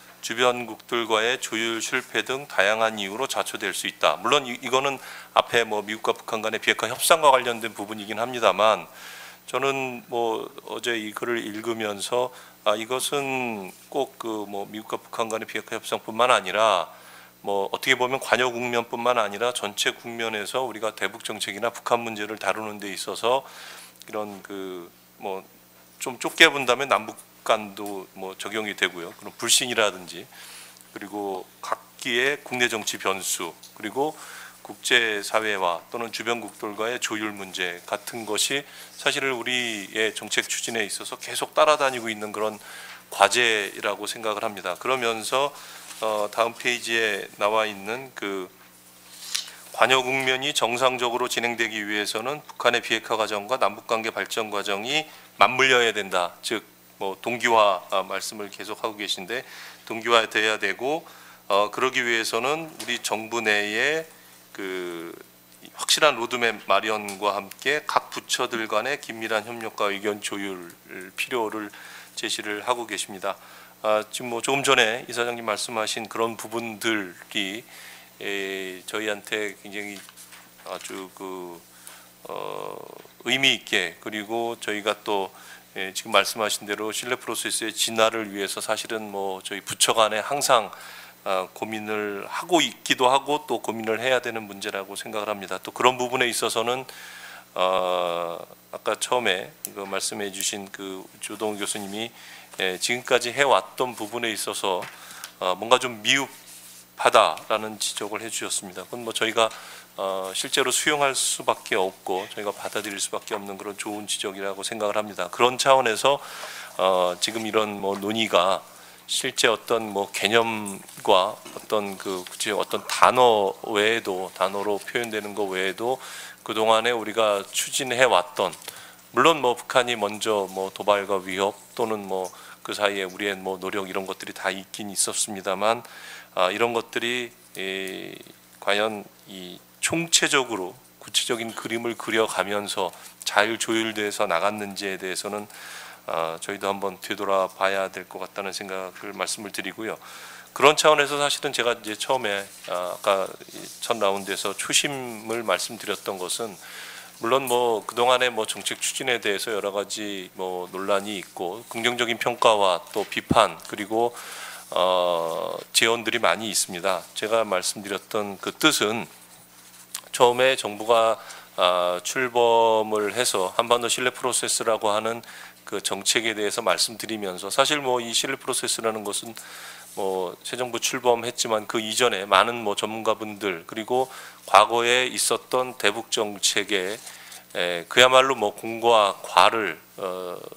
주변국들과의 조율 실패 등 다양한 이유로 좌초될 수 있다. 물론 이, 이거는 앞에 뭐 미국과 북한 간의 비핵화 협상과 관련된 부분이긴 합니다만 저는 뭐 어제 이 글을 읽으면서 아 이것은 꼭 그 뭐 미국과 북한 간의 비핵화 협상뿐만 아니라 뭐 어떻게 보면 관여 국면뿐만 아니라 전체 국면에서 우리가 대북 정책이나 북한 문제를 다루는 데 있어서 이런 그 뭐 좀 좁게 본다면 남북 간도 뭐 적용이 되고요. 그런 불신이라든지 그리고 각기의 국내 정치 변수 그리고 국제 사회와 또는 주변국들과의 조율 문제 같은 것이 사실은 우리의 정책 추진에 있어서 계속 따라다니고 있는 그런 과제라고 생각을 합니다. 그러면서 어, 다음 페이지에 나와 있는 그 관여 국면이 정상적으로 진행되기 위해서는 북한의 비핵화 과정과 남북관계 발전 과정이 맞물려야 된다. 즉 뭐 동기화 아, 말씀을 계속하고 계신데 동기화돼야 되고 어, 그러기 위해서는 우리 정부 내에 그 확실한 로드맵 마련과 함께 각 부처들 간의 긴밀한 협력과 의견 조율 필요를 제시를 하고 계십니다. 아, 지금 뭐 조금 전에 이사장님 말씀하신 그런 부분들이 에, 저희한테 굉장히 아주 그 어, 의미 있게 그리고 저희가 또 예, 지금 말씀하신 대로 신뢰 프로세스의 진화를 위해서 사실은 뭐 저희 부처 간에 항상 어, 고민을 하고 있기도 하고 또 고민을 해야 되는 문제라고 생각을 합니다. 또 그런 부분에 있어서는 어, 아까 처음에 그 말씀해 주신 그 조동욱 교수님이 예, 지금까지 해왔던 부분에 있어서 어, 뭔가 좀 미흡하다라는 지적을 해주셨습니다. 그건 뭐 저희가 어, 실제로 수용할 수밖에 없고 저희가 받아들일 수밖에 없는 그런 좋은 지적이라고 생각을 합니다. 그런 차원에서 어, 지금 이런 뭐 논의가 실제 어떤 뭐 개념과 어떤 그 어떤 단어 외에도 단어로 표현되는 것 외에도 그 동안에 우리가 추진해 왔던 물론 뭐 북한이 먼저 뭐 도발과 위협 또는 뭐 그 사이에 우리의 뭐 노력 이런 것들이 다 있긴 있었습니다만 아, 이런 것들이 이, 과연 이 총체적으로 구체적인 그림을 그려가면서 잘 조율돼서 나갔는지에 대해서는 어, 저희도 한번 되돌아봐야 될 것 같다는 생각을 말씀을 드리고요. 그런 차원에서 사실은 제가 이제 처음에 아, 아까 첫 라운드에서 초심을 말씀드렸던 것은 물론 뭐 그동안의 뭐 정책 추진에 대해서 여러 가지 뭐 논란이 있고 긍정적인 평가와 또 비판 그리고 어, 제언들이 많이 있습니다. 제가 말씀드렸던 그 뜻은 처음에 정부가 아, 출범을 해서 한반도 신뢰 프로세스라고 하는 그 정책에 대해서 말씀드리면서 사실 뭐 이 신뢰 프로세스라는 것은 뭐 새 정부 출범했지만 그 이전에 많은 뭐 전문가분들 그리고 과거에 있었던 대북 정책에 에, 그야말로 뭐 공과 과를 어,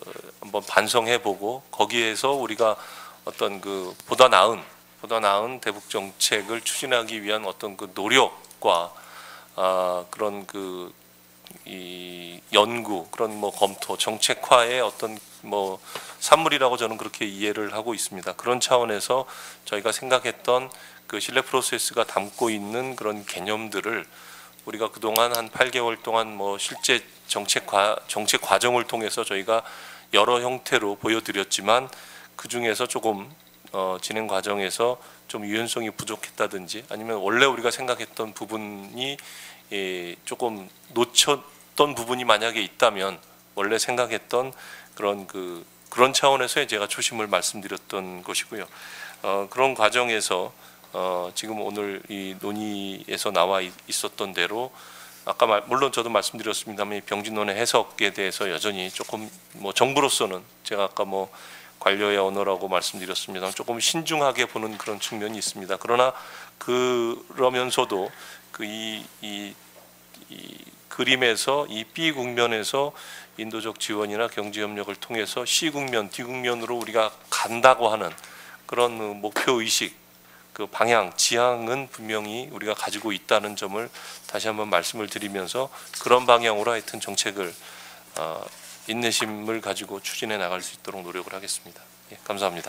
한번 반성해보고 거기에서 우리가 어떤 그 보다 나은 보다 나은 대북 정책을 추진하기 위한 어떤 그 노력과 아, 그런 그 이 연구 그런 뭐 검토 정책화의 어떤 뭐 산물이라고 저는 그렇게 이해를 하고 있습니다. 그런 차원에서 저희가 생각했던 그 신뢰 프로세스가 담고 있는 그런 개념들을 우리가 그동안 한 팔 개월 동안 뭐 실제 정책 과 정책 과정을 통해서 저희가 여러 형태로 보여드렸지만 그 중에서 조금 어, 진행 과정에서 좀 유연성이 부족했다든지 아니면 원래 우리가 생각했던 부분이 예, 조금 놓쳤던 부분이 만약에 있다면 원래 생각했던 그런 그 그런 차원에서의 제가 초심을 말씀드렸던 것이고요. 어, 그런 과정에서 어, 지금 오늘 이 논의에서 나와 있었던 대로 아까 말, 물론 저도 말씀드렸습니다만 병진론의 해석에 대해서 여전히 조금 뭐 정부로서는 제가 아까 뭐 관료의 언어라고 말씀드렸습니다. 조금 신중하게 보는 그런 측면이 있습니다. 그러나 그러면서도 그 이 이 이 그림에서 이 B 국면에서 인도적 지원이나 경제 협력을 통해서 C 국면, D 국면으로 우리가 간다고 하는 그런 목표 의식, 그 방향, 지향은 분명히 우리가 가지고 있다는 점을 다시 한번 말씀을 드리면서 그런 방향으로 하여튼 정책을 어, 인내심을 가지고 추진해 나갈 수 있도록 노력을 하겠습니다. 예, 감사합니다.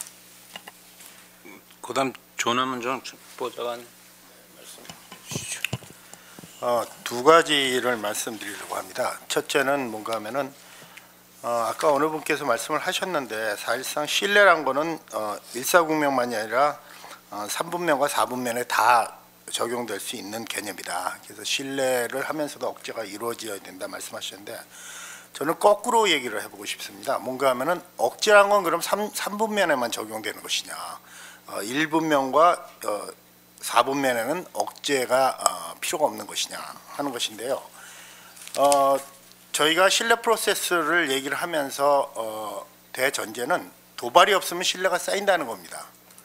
그다음 조남은 좀 보좌관 말씀 주시죠. 어, 두 가지를 말씀드리려고 합니다. 첫째는 뭔가 하면은 어, 아까 어느 분께서 말씀을 하셨는데 사실상 신뢰란 거는 어, 일사국면만이 아니라 어, 삼분면과 사분면에 다 적용될 수 있는 개념이다. 그래서 신뢰를 하면서도 억제가 이루어져야 된다 말씀하셨는데 저는 거꾸로 얘기를 해보고 싶습니다. 뭔가 하면은 억제란 건 그럼 삼, 삼분면에만 적용되는 것이냐, 어, 일분면과 어, 사분면에는 억제가 어, 필요가 없는 것이냐 하는 것인데요. 어, 저희가 신뢰 프로세스를 얘기를 하면서 어, 대전제는 도발이 없으면 신뢰가 쌓인다는 겁니다.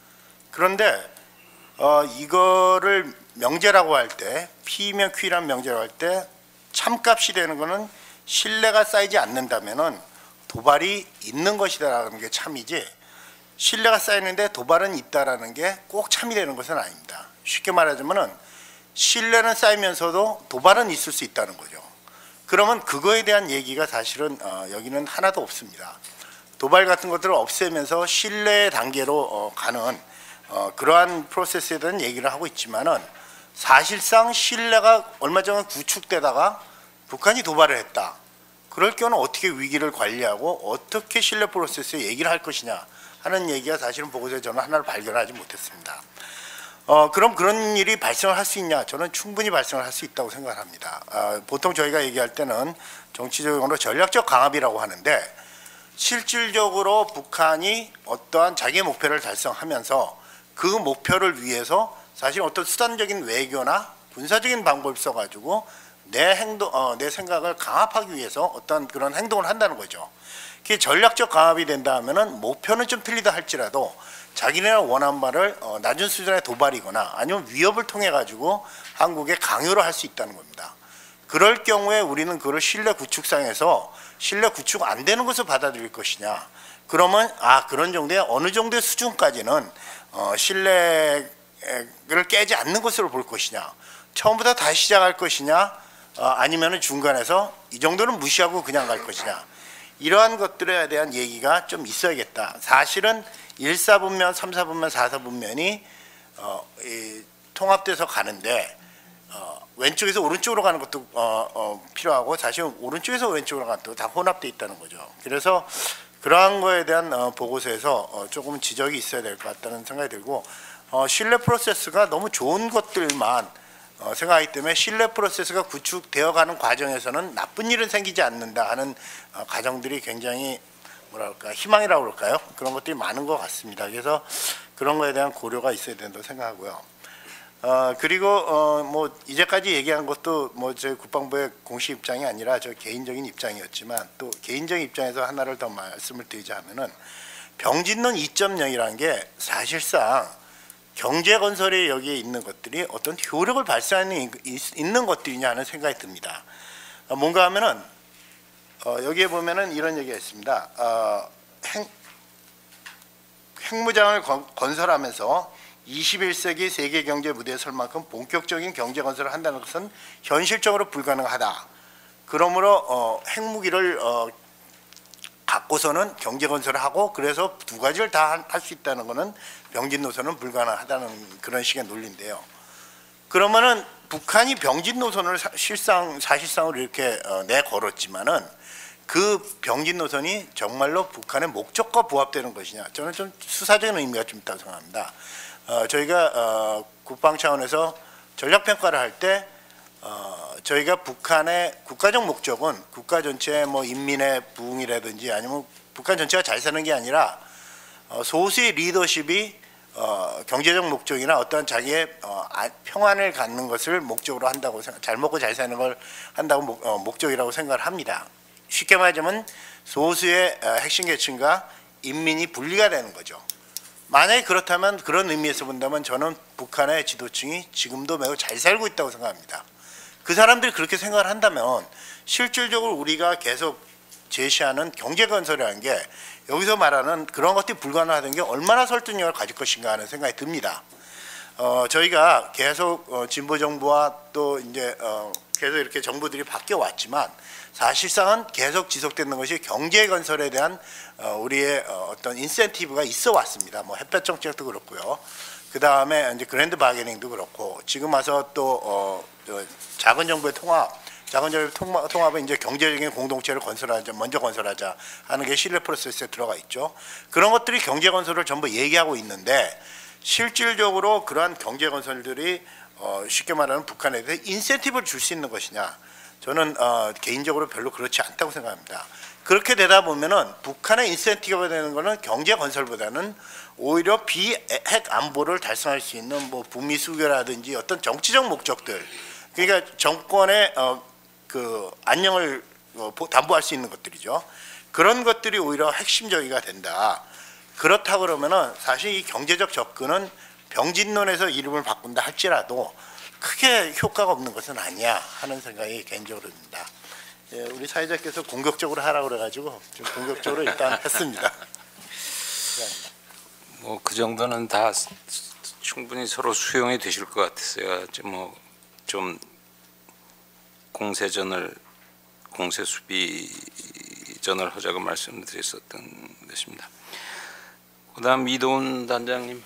그런데 어, 이거를 명제라고 할 때 P면 Q란 명제라고 할 때 참값이 되는 거는 신뢰가 쌓이지 않는다면은 도발이 있는 것이다라는 게 참이지 신뢰가 쌓이는데 도발은 있다라는 게 꼭 참이 되는 것은 아닙니다. 쉽게 말하자면은 신뢰는 쌓이면서도 도발은 있을 수 있다는 거죠. 그러면 그거에 대한 얘기가 사실은 어, 여기는 하나도 없습니다. 도발 같은 것들을 없애면서 신뢰 단계로 어, 가는 어, 그러한 프로세스에 대한 얘기를 하고 있지만은 사실상 신뢰가 얼마 전에 구축되다가 북한이 도발을 했다. 그럴 경우는 어떻게 위기를 관리하고 어떻게 신뢰 프로세스에 얘기를 할 것이냐 하는 얘기가 사실은 보고서에 저는 하나를 발견하지 못했습니다. 어, 그럼 그런 일이 발생을 할 수 있냐? 저는 충분히 발생을 할 수 있다고 생각합니다. 어, 보통 저희가 얘기할 때는 정치적으로 전략적 강압이라고 하는데 실질적으로 북한이 어떠한 자기의 목표를 달성하면서 그 목표를 위해서 사실 어떤 수단적인 외교나 군사적인 방법을 써가지고 내 행동, 어, 내 생각을 강압하기 위해서 어떤 그런 행동을 한다는 거죠. 그게 전략적 강압이 된다 하면은 목표는 좀 틀리다 할지라도 자기네가 원하는 바를 어, 낮은 수준의 도발이거나 아니면 위협을 통해 가지고 한국에 강요를 할 수 있다는 겁니다. 그럴 경우에 우리는 그걸 신뢰 구축상에서 신뢰 구축 안 되는 것을 받아들일 것이냐. 그러면 아 그런 정도의 어느 정도의 수준까지는 어, 신뢰를 깨지 않는 것으로 볼 것이냐. 처음부터 다시 시작할 것이냐. 어, 아니면 중간에서 이 정도는 무시하고 그냥 갈 것이냐. 이러한 것들에 대한 얘기가 좀 있어야겠다. 사실은 일 사분면, 삼 사분면, 사 사분면이 어, 이, 통합돼서 가는데 어, 왼쪽에서 오른쪽으로 가는 것도 어, 어, 필요하고 사실 오른쪽에서 왼쪽으로 가는 것도 다 혼합돼 있다는 거죠. 그래서 그러한 거에 대한 어, 보고서에서 어, 조금 지적이 있어야 될 것 같다는 생각이 들고 어, 신뢰 프로세스가 너무 좋은 것들만 어, 생각하기 때문에 신뢰 프로세스가 구축되어가는 과정에서는 나쁜 일은 생기지 않는다 하는 어, 가정들이 굉장히 뭐랄까 희망이라고 그럴까요? 그런 것들이 많은 것 같습니다. 그래서 그런 거에 대한 고려가 있어야 된다고 생각하고요. 어, 그리고 어, 뭐 이제까지 얘기한 것도 뭐 저희 국방부의 공식 입장이 아니라 저 개인적인 입장이었지만 또 개인적인 입장에서 하나를 더 말씀을 드리자면은 병진론 이 점 영이라는 게 사실상 경제 건설에 여기에 있는 것들이 어떤 효력을 발생하는 있는 것들이냐 하는 생각이 듭니다. 뭔가 하면은 어, 여기에 보면은 이런 얘기가 있습니다. 어, 핵, 핵무장을 건, 건설하면서 이십일 세기 세계 경제 무대에 설 만큼 본격적인 경제 건설을 한다는 것은 현실적으로 불가능하다. 그러므로 어, 핵무기를 어, 갖고서는 경제 건설을 하고 그래서 두 가지를 다 할 수 있다는 것은 병진 노선은 불가능하다는 그런 식의 논리인데요. 그러면은 북한이 병진 노선을 사, 실상 사실상으로 이렇게 어, 내걸었지만은 그 병진 노선이 정말로 북한의 목적과 부합되는 것이냐? 저는 좀 수사적인 의미가 좀 있다고 생각합니다. 어, 저희가 어, 국방 차원에서 전략 평가를 할 때 어, 저희가 북한의 국가적 목적은 국가 전체의 뭐 인민의 부흥이라든지 아니면 북한 전체가 잘 사는 게 아니라 어, 소수의 리더십이 어, 경제적 목적이나 어떤 자기의 어, 아, 평안을 갖는 것을 목적으로 한다고 생각, 잘 먹고 잘 사는 걸 한다고 목, 어, 목적이라고 생각을 합니다. 쉽게 말하자면 소수의 어, 핵심 계층과 인민이 분리가 되는 거죠. 만약에 그렇다면 그런 의미에서 본다면 저는 북한의 지도층이 지금도 매우 잘 살고 있다고 생각합니다. 그 사람들이 그렇게 생각을 한다면 실질적으로 우리가 계속 제시하는 경제 건설이라는 게 여기서 말하는 그런 것들이 불가능하다는 게 얼마나 설득력을 가질 것인가 하는 생각이 듭니다. 어, 저희가 계속 어, 진보 정부와 또 이제 어, 계속 이렇게 정부들이 바뀌어 왔지만 사실상은 계속 지속되는 것이 경제 건설에 대한 어, 우리의 어, 어떤 인센티브가 있어 왔습니다. 뭐 햇볕 정책도 그렇고요. 그 다음에 이제 그랜드 바게닝도 그렇고 지금 와서 또 어, 작은 정부의 통합, 작은 정부의 통합, 통합은 이제 경제적인 공동체를 건설하자, 먼저 건설하자 하는 게 신뢰 프로세스에 들어가 있죠. 그런 것들이 경제 건설을 전부 얘기하고 있는데 실질적으로 그러한 경제 건설들이 어, 쉽게 말하면 북한에 대해 인센티브를 줄 수 있는 것이냐? 저는 어, 개인적으로 별로 그렇지 않다고 생각합니다. 그렇게 되다 보면은 북한의 인센티브가 되는 것은 경제 건설보다는 오히려 비핵 안보를 달성할 수 있는 뭐 북미 수교라든지 어떤 정치적 목적들, 그러니까 정권의 어, 그 안녕을 어, 담보할 수 있는 것들이죠. 그런 것들이 오히려 핵심적이가 된다. 그렇다 그러면은 사실 이 경제적 접근은 병진론에서 이름을 바꾼다 할지라도 크게 효과가 없는 것은 아니야 하는 생각이 개인적으로 듭니다. 예, 우리 사회자께서 공격적으로 하라고 그래가지고 좀 공격적으로 일단 했습니다. 뭐 그 정도는 다 충분히 서로 수용이 되실 것 같았어요. 뭐 좀 공세전을 공세 수비전을 하자고 말씀드렸었던 것입니다. 그다음 이도훈 단장님.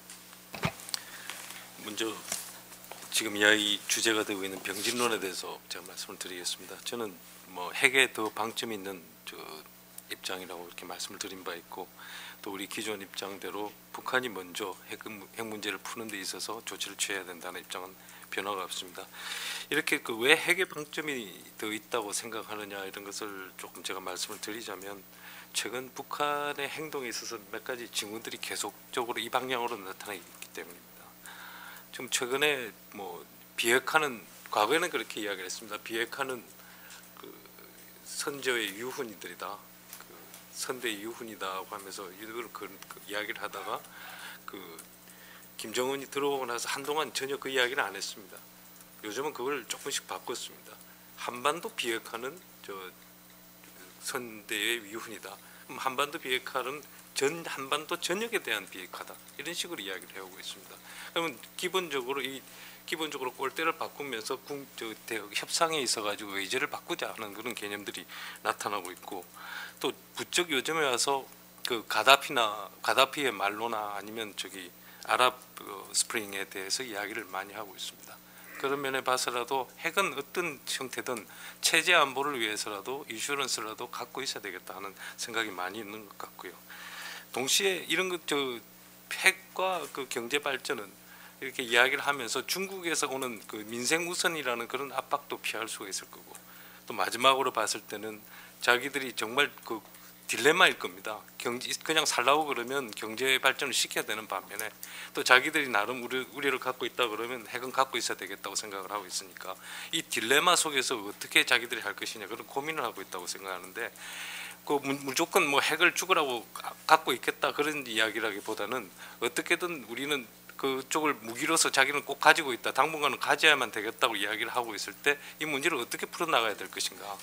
먼저 지금 이야기 주제가 되고 있는 병진론에 대해서 제가 말씀을 드리겠습니다. 저는 뭐 핵에 더 방점이 있는 저 입장이라고 이렇게 말씀을 드린 바 있고 또 우리 기존 입장대로 북한이 먼저 핵, 핵 문제를 푸는 데 있어서 조치를 취해야 된다는 입장은 변화가 없습니다. 이렇게 그 왜 핵에 방점이 더 있다고 생각하느냐 이런 것을 조금 제가 말씀을 드리자면 최근 북한의 행동에 있어서 몇 가지 징후들이 계속적으로 이 방향으로 나타나기 때문입니다. 지금 최근에 뭐 비핵화는 과거에는 그렇게 이야기를 했습니다. 비핵화는 그 선저의 유훈이들이다, 그 선대의 유훈이다고 하면서 이걸 그, 그 이야기를 하다가 그 김정은이 들어오고 나서 한동안 전혀 그 이야기를 안 했습니다. 요즘은 그걸 조금씩 바꿨습니다. 한반도 비핵화는 저 선대의 유훈이다. 한반도 비핵화는 전 한반도 전역에 대한 비핵화다. 이런 식으로 이야기를 해오고 있습니다. 그러면 기본적으로 이 기본적으로 꼴대를 바꾸면서 국, 저, 대학 협상에 있어가지고 의제를 바꾸자 하는 그런 개념들이 나타나고 있고 또 부쩍 요즘에 와서 그 가다피나 가다피의 말로나 아니면 저기 아랍 그 스프링에 대해서 이야기를 많이 하고 있습니다. 그런 면에 봐서라도 핵은 어떤 형태든 체제 안보를 위해서라도 이슈런스라도 갖고 있어야 되겠다 하는 생각이 많이 있는 것 같고요. 동시에 이런 것 저 핵과 그 경제 발전은 이렇게 이야기를 하면서 중국에서 오는 그 민생 우선이라는 그런 압박도 피할 수가 있을 거고 또 마지막으로 봤을 때는 자기들이 정말 그 딜레마일 겁니다. 경제 그냥 살라고 그러면 경제 발전을 시켜야 되는 반면에 또 자기들이 나름 우려, 우려를 갖고 있다 그러면 핵은 갖고 있어야 되겠다고 생각을 하고 있으니까 이 딜레마 속에서 어떻게 자기들이 할 것이냐 그런 고민을 하고 있다고 생각하는데 그 무조건 뭐 핵을 죽으라고 갖고 있겠다 그런 이야기라기보다는 어떻게든 우리는 그쪽을 무기로서 자기는 꼭 가지고 있다 당분간은 가져야만 되겠다고 이야기를 하고 있을 때 이 문제를 어떻게 풀어나가야 될 것인가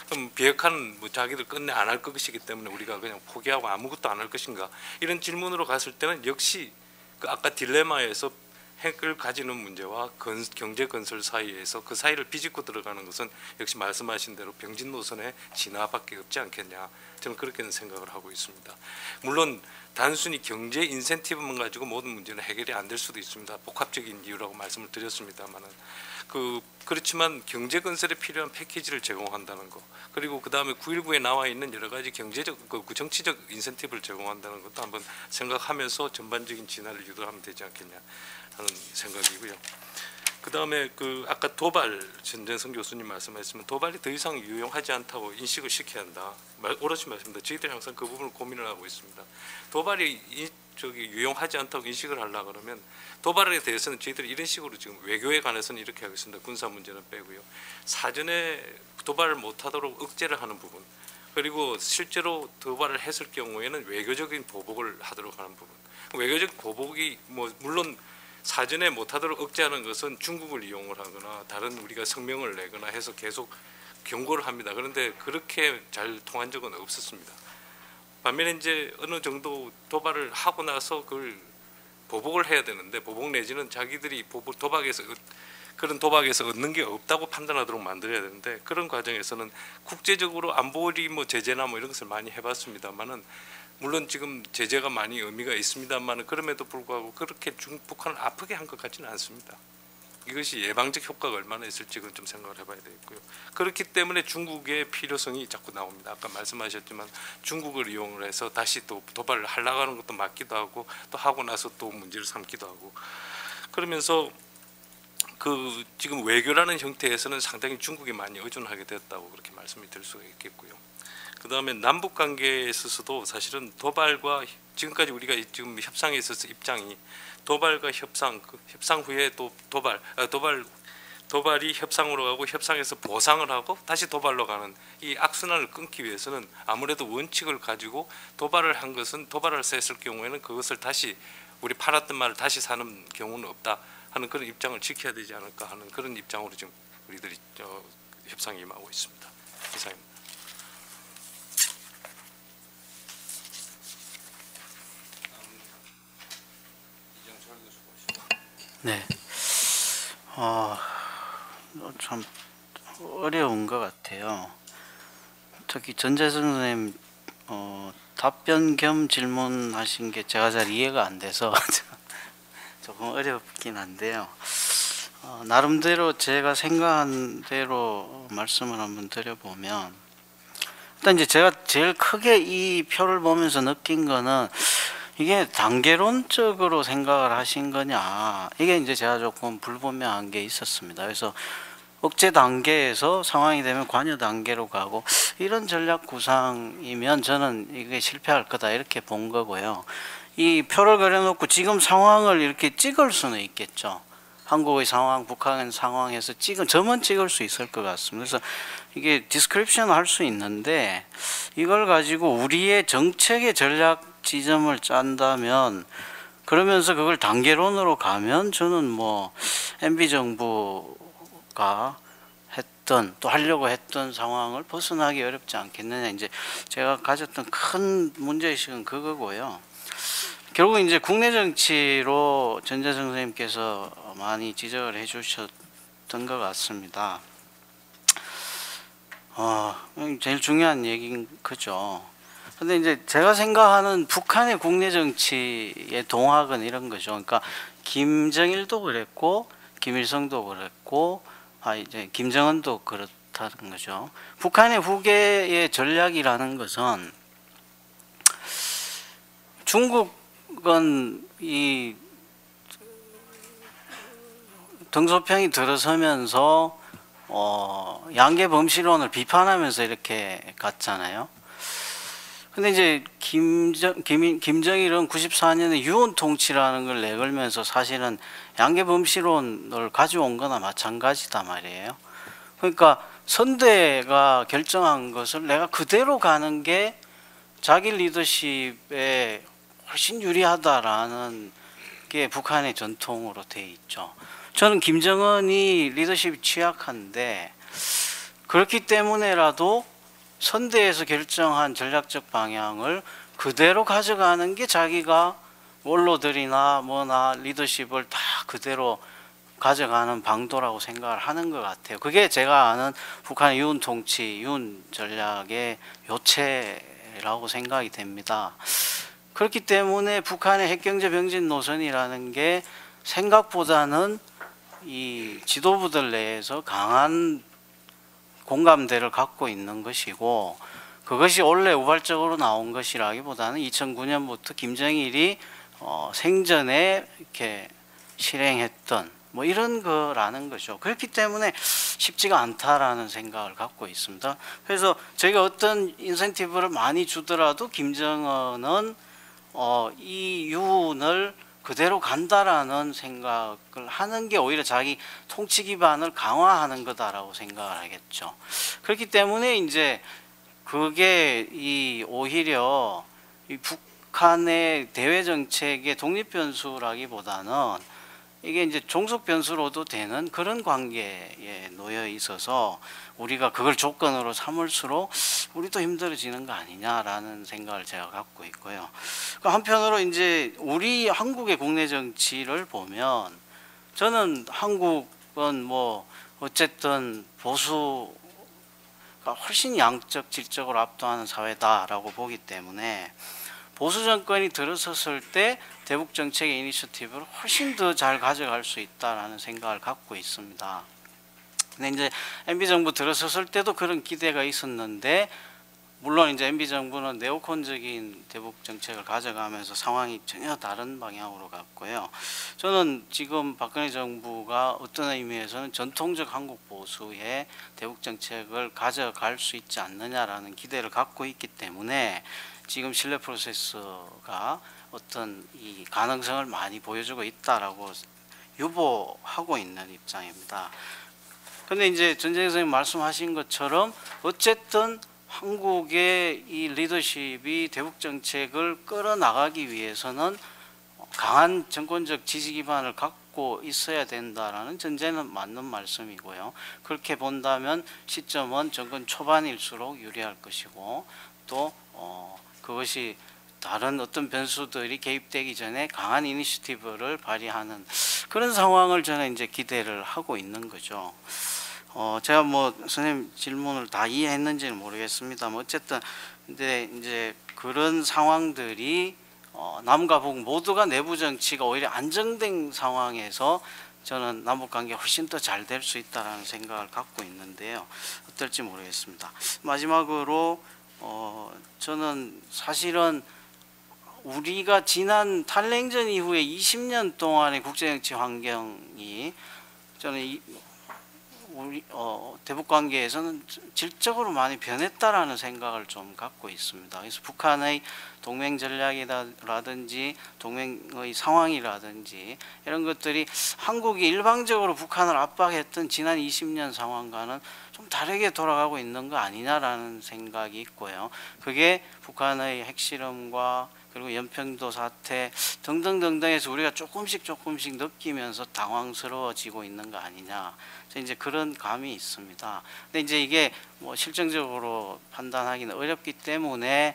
그럼 비핵화는 뭐 자기들 끝내 안 할 것이기 때문에 우리가 그냥 포기하고 아무것도 안 할 것인가 이런 질문으로 갔을 때는 역시 그 아까 딜레마에서 핵을 가지는 문제와 건, 경제 건설 사이에서 그 사이를 비집고 들어가는 것은 역시 말씀하신 대로 병진 노선의 진화밖에 없지 않겠냐 저는 그렇게는 생각을 하고 있습니다. 물론 단순히 경제 인센티브만 가지고 모든 문제는 해결이 안 될 수도 있습니다. 복합적인 이유라고 말씀을 드렸습니다만은 그 그렇지만 경제 건설에 필요한 패키지를 제공한다는 거 그리고 그 다음에 구일구에 나와 있는 여러 가지 경제적 그 정치적 인센티브를 제공한다는 것도 한번 생각하면서 전반적인 진화를 유도하면 되지 않겠냐 하는 생각이고요. 그 다음에 그 아까 도발 전재성 교수님 말씀하셨지만 도발이 더 이상 유용하지 않다고 인식을 시켜야 한다. 말, 오롯이 말씀드립니다. 저희들이 항상 그 부분을 고민을 하고 있습니다. 도발이 이, 저기 유용하지 않다고 인식을 하려 그러면 도발에 대해서는 저희들이 이런 식으로 지금 외교에 관해서는 이렇게 하겠습니다. 군사 문제는 빼고요. 사전에 도발을 못하도록 억제를 하는 부분 그리고 실제로 도발을 했을 경우에는 외교적인 보복을 하도록 하는 부분 외교적 보복이 뭐 물론 사전에 못하도록 억제하는 것은 중국을 이용을 하거나 다른 우리가 성명을 내거나 해서 계속 경고를 합니다. 그런데 그렇게 잘 통한 적은 없었습니다. 반면에 이제 어느 정도 도발을 하고 나서 그걸 보복을 해야 되는데 보복 내지는 자기들이 보복, 도박에서 그런 도박에서 얻는 게 없다고 판단하도록 만들어야 되는데 그런 과정에서는 국제적으로 안보리 뭐 제재나 뭐 이런 것을 많이 해봤습니다만은 물론 지금 제재가 많이 의미가 있습니다만 그럼에도 불구하고 그렇게 중, 북한을 아프게 한 것 같지는 않습니다. 이것이 예방적 효과가 얼마나 있을지는 좀 생각을 해봐야 되겠고요. 그렇기 때문에 중국의 필요성이 자꾸 나옵니다. 아까 말씀하셨지만 중국을 이용을 해서 다시 또 도발을 하려고 하는 것도 맞기도 하고 또 하고 나서 또 문제를 삼기도 하고 그러면서 그 지금 외교라는 형태에서는 상당히 중국이 많이 의존하게 됐다고 그렇게 말씀이 될 수가 있겠고요. 그 다음에 남북 관계에 있어서도 사실은 도발과 지금까지 우리가 지금 협상에 있어서 입장이 도발과 협상, 그 협상 후에 또 도발, 아, 도발, 도발이 협상으로 가고 협상에서 보상을 하고 다시 도발로 가는 이 악순환을 끊기 위해서는 아무래도 원칙을 가지고 도발을 한 것은 도발을 했을 경우에는 그것을 다시 우리 팔았던 말을 다시 사는 경우는 없다 하는 그런 입장을 지켜야 되지 않을까 하는 그런 입장으로 지금 우리들이 저 협상에 임하고 있습니다. 이상입니다. 네, 어, 참 어려운 것 같아요. 특히 전재성 선생님 어, 답변 겸 질문하신 게 제가 잘 이해가 안 돼서 조금 어렵긴 한데요. 어, 나름대로 제가 생각한 대로 말씀을 한번 드려보면 일단 이제 제가 제일 크게 이 표를 보면서 느낀 거는 이게 단계론적으로 생각을 하신 거냐 이게 이제 제가 조금 불분명한 게 있었습니다. 그래서 억제 단계에서 상황이 되면 관여 단계로 가고 이런 전략 구상이면 저는 이게 실패할 거다 이렇게 본 거고요. 이 표를 그려놓고 지금 상황을 이렇게 찍을 수는 있겠죠. 한국의 상황, 북한의 상황에서 찍은 점은 찍을 수 있을 것 같습니다. 그래서 이게 디스크립션 할 수 있는데 이걸 가지고 우리의 정책의 전략 지점을 짠다면 그러면서 그걸 단계론으로 가면 저는 뭐 엠비 정부가 했던 또 하려고 했던 상황을 벗어나기 어렵지 않겠느냐 이제 제가 가졌던 큰 문제의식은 그거고요. 결국 이제 국내 정치로 전재성 선생님께서 많이 지적을 해주셨던 것 같습니다. 어, 제일 중요한 얘기인 거죠. 근데 이제 제가 생각하는 북한의 국내 정치의 동학은 이런 거죠. 그러니까 김정일도 그랬고 김일성도 그랬고 아 이제 김정은도 그렇다는 거죠. 북한의 후계의 전략이라는 것은 중국은 이 등소평이 들어서면서 어, 양계 범실론을 비판하면서 이렇게 갔잖아요. 근데 이제 김정, 김, 김정일은 구십사 년에 유온 통치라는 걸 내걸면서 사실은 양계 범실론을 가져온 거나 마찬가지다 말이에요. 그러니까 선대가 결정한 것을 내가 그대로 가는 게 자기 리더십에 훨씬 유리하다라는 게 북한의 전통으로 돼 있죠. 저는 김정은이 리더십이 취약한데 그렇기 때문에라도 선대에서 결정한 전략적 방향을 그대로 가져가는 게 자기가 원로들이나 뭐나 리더십을 다 그대로 가져가는 방도라고 생각을 하는 것 같아요. 그게 제가 아는 북한의 윤 통치, 윤 전략의 요체라고 생각이 됩니다. 그렇기 때문에 북한의 핵경제 병진 노선이라는 게 생각보다는 이 지도부들 내에서 강한 공감대를 갖고 있는 것이고, 그것이 원래 우발적으로 나온 것이라기보다는 이천구 년부터 김정일이 어, 생전에 이렇게 실행했던 뭐 이런 거라는 거죠. 그렇기 때문에 쉽지가 않다라는 생각을 갖고 있습니다. 그래서 저희가 어떤 인센티브를 많이 주더라도 김정은은 어, 이 윤을 그대로 간다라는 생각을 하는 게 오히려 자기 통치 기반을 강화하는 거다라고 생각을 하겠죠. 그렇기 때문에 이제 그게 이 오히려 이 북한의 대외 정책의 독립 변수라기보다는 이게 이제 종속 변수로도 되는 그런 관계에 놓여 있어서 우리가 그걸 조건으로 삼을수록 우리도 힘들어지는 거 아니냐라는 생각을 제가 갖고 있고요. 한편으로 이제 우리 한국의 국내 정치를 보면 저는 한국은 뭐 어쨌든 보수가 훨씬 양적 질적으로 압도하는 사회다라고 보기 때문에 보수 정권이 들어섰을 때 대북 정책의 이니셔티브를 훨씬 더 잘 가져갈 수 있다라는 생각을 갖고 있습니다. 근데 이제 엠비 정부 들어섰을 때도 그런 기대가 있었는데, 물론 이제 엠비 정부는 네오콘적인 대북 정책을 가져가면서 상황이 전혀 다른 방향으로 갔고요. 저는 지금 박근혜 정부가 어떤 의미에서는 전통적 한국 보수의 대북 정책을 가져갈 수 있지 않느냐라는 기대를 갖고 있기 때문에 지금 신뢰 프로세스가 어떤 이 가능성을 많이 보여주고 있다라고 유보하고 있는 입장입니다. 그런데 이제 전재익 선생님 말씀하신 것처럼 어쨌든 한국의 이 리더십이 대북 정책을 끌어나가기 위해서는 강한 정권적 지지 기반을 갖고 있어야 된다라는 전제는 맞는 말씀이고요. 그렇게 본다면 시점은 정권 초반일수록 유리할 것이고, 또 어, 그것이 다른 어떤 변수들이 개입되기 전에 강한 이니시티브를 발휘하는 그런 상황을 저는 이제 기대를 하고 있는 거죠. 어, 제가 뭐 선생님 질문을 다 이해했는지는 모르겠습니다만 어쨌든 근데 이제 그런 상황들이 어, 남과 북 모두가 내부 정치가 오히려 안정된 상황에서 저는 남북 관계 훨씬 더 잘 될 수 있다라는 생각을 갖고 있는데요. 어떨지 모르겠습니다. 마지막으로 어, 저는 사실은 우리가 지난 탈냉전 이후에 이십 년 동안의 국제정치 환경이 저는 이, 우리 어, 대북 관계에서는 질적으로 많이 변했다라는 생각을 좀 갖고 있습니다. 그래서 북한의 동맹 전략이라든지 동맹의 상황이라든지 이런 것들이 한국이 일방적으로 북한을 압박했던 지난 이십 년 상황과는 좀 다르게 돌아가고 있는 거 아니냐라는 생각이 있고요. 그게 북한의 핵실험과 그리고 연평도 사태 등등등등해서 우리가 조금씩 조금씩 느끼면서 당황스러워지고 있는 거 아니냐, 이제 그런 감이 있습니다. 근데 이제 이게 뭐 실정적으로 판단하기는 어렵기 때문에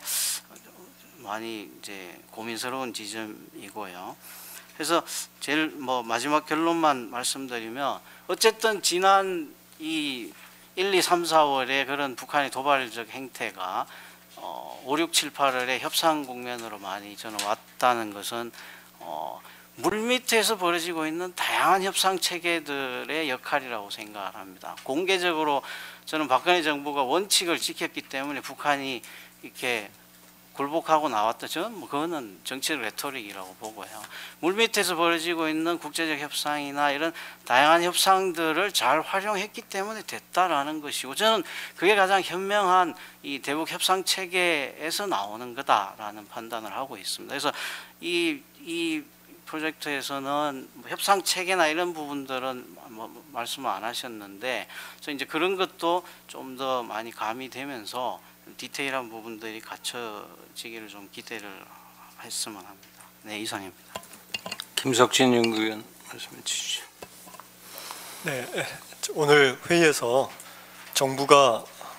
많이 이제 고민스러운 지점이고요. 그래서 제일 뭐 마지막 결론만 말씀드리면 어쨌든 지난 이 일, 이, 삼, 사월에 그런 북한의 도발적 행태가 어, 오, 육, 칠, 팔월에 협상 국면으로 많이 저는 왔다는 것은 어, 물밑에서 벌어지고 있는 다양한 협상 체계들의 역할이라고 생각을 합니다. 공개적으로 저는 박근혜 정부가 원칙을 지켰기 때문에 북한이 이렇게 굴복하고 나왔다. 저는 뭐 그거는 정치적 레토릭이라고 보고요. 물밑에서 벌어지고 있는 국제적 협상이나 이런 다양한 협상들을 잘 활용했기 때문에 됐다라는 것이고, 저는 그게 가장 현명한 이 대북 협상 체계에서 나오는 거다라는 판단을 하고 있습니다. 그래서 이, 이 프로젝트에서는 뭐 협상 체계나 이런 부분들은 뭐 말씀을 안 하셨는데, 저 이제 그런 것도 좀 더 많이 가미되면서 디테일한 부분들이 갖춰지기를 좀 기대를 했으면 합니다. 네, 이상입니다. 김석진 연구위원 말씀해 주시죠. 네, 오늘 회의에서 정부가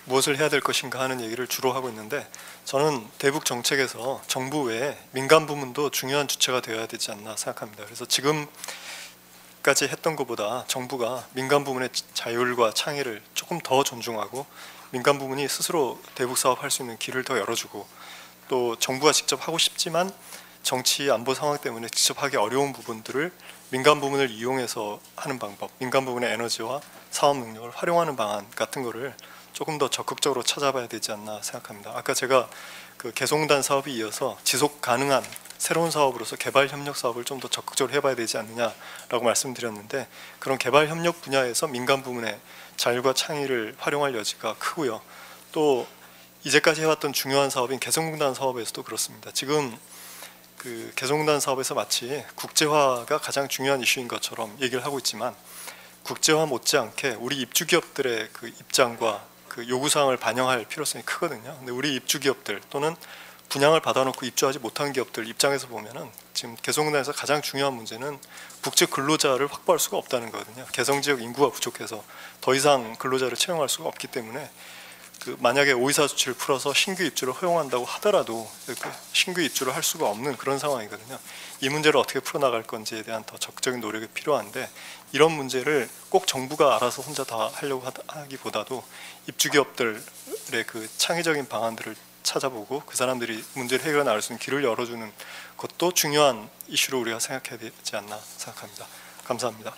무엇을 해야 될 것인가 하는 얘기를 주로 하고 있는데, 저는 대북 정책에서 정부 외에 민간 부문도 중요한 주체가 되어야 되지 않나 생각합니다. 그래서 지금까지 했던 것보다 정부가 민간 부문의 자율과 창의를 조금 더 존중하고, 민간 부문이 스스로 대북 사업할 수 있는 길을 더 열어주고, 또 정부가 직접 하고 싶지만 정치 안보 상황 때문에 직접 하기 어려운 부분들을 민간 부문을 이용해서 하는 방법, 민간 부문의 에너지와 사업 능력을 활용하는 방안 같은 거를 조금 더 적극적으로 찾아봐야 되지 않나 생각합니다. 아까 제가 그 개성공단 사업이 이어서 지속 가능한 새로운 사업으로서 개발 협력 사업을 좀 더 적극적으로 해봐야 되지 않느냐라고 말씀드렸는데, 그런 개발 협력 분야에서 민간 부문의 자율과 창의를 활용할 여지가 크고요. 또 이제까지 해왔던 중요한 사업인 개성공단 사업에서도 그렇습니다. 지금 그 개성공단 사업에서 마치 국제화가 가장 중요한 이슈인 것처럼 얘기를 하고 있지만, 국제화 못지않게 우리 입주기업들의 그 입장과 그 요구사항을 반영할 필요성이 크거든요. 근데 우리 입주기업들 또는 분양을 받아놓고 입주하지 못한 기업들 입장에서 보면은 지금 개성공단에서 가장 중요한 문제는 북측 근로자를 확보할 수가 없다는 거거든요. 개성지역 인구가 부족해서 더 이상 근로자를 채용할 수가 없기 때문에, 그 만약에 오이사 조치를 풀어서 신규 입주를 허용한다고 하더라도 신규 입주를 할 수가 없는 그런 상황이거든요. 이 문제를 어떻게 풀어나갈 건지에 대한 더 적극적인 노력이 필요한데, 이런 문제를 꼭 정부가 알아서 혼자 다 하려고 하기보다도 입주기업들의 그 창의적인 방안들을 찾아보고 그 사람들이 문제를 해결해 나갈 수 있는 길을 열어주는 것도 중요한 이슈로 우리가 생각해야 되지 않나 생각합니다. 감사합니다.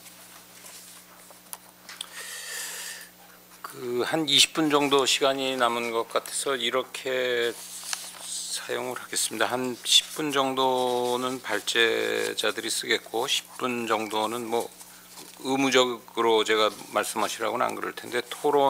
그 한 이십 분 정도 시간이 남은 것 같아서 이렇게 사용을 하겠습니다. 한 십 분 정도는 발제자들이 쓰겠고, 십 분 정도는 뭐 의무적으로 제가 말씀하시라고는 안 그럴 텐데,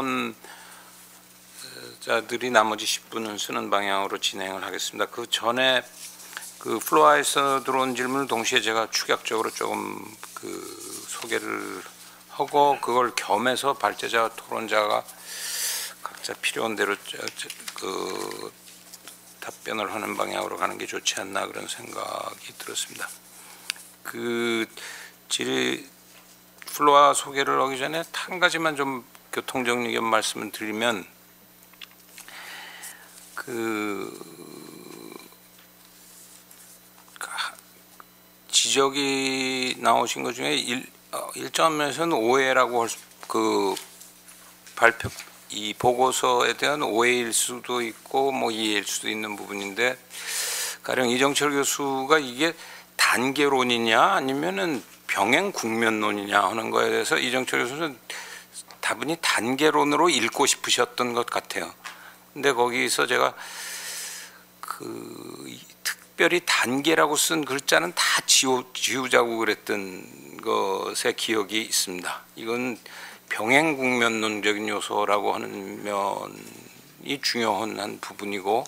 토론자들이 나머지 십 분은 쓰는 방향으로 진행을 하겠습니다. 그 전에 그 플로아에서 들어온 질문을 동시에 제가 축약적으로 조금 그 소개를 하고, 그걸 겸해서 발제자와 토론자가 각자 필요한 대로 그 답변을 하는 방향으로 가는 게 좋지 않나 그런 생각이 들었습니다. 그 질 플로아 소개를 하기 전에 한 가지만 좀 교통정리 겸 말씀을 드리면, 그 지적이 나오신 것 중에 일, 일정 면에서는 오해라고 할 수, 그 발표 이 보고서에 대한 오해일 수도 있고 뭐 이해일 수도 있는 부분인데, 가령 이정철 교수가 이게 단계론이냐 아니면은 병행 국면론이냐 하는 거에 대해서 이정철 교수는 다분히 단계론으로 읽고 싶으셨던 것 같아요. 근데 거기서 제가 그 특별히 단계라고 쓴 글자는 다 지우, 지우자고 그랬던 것의 기억이 있습니다. 이건 병행 국면론적인 요소라고 하는 면이 중요한 한 부분이고,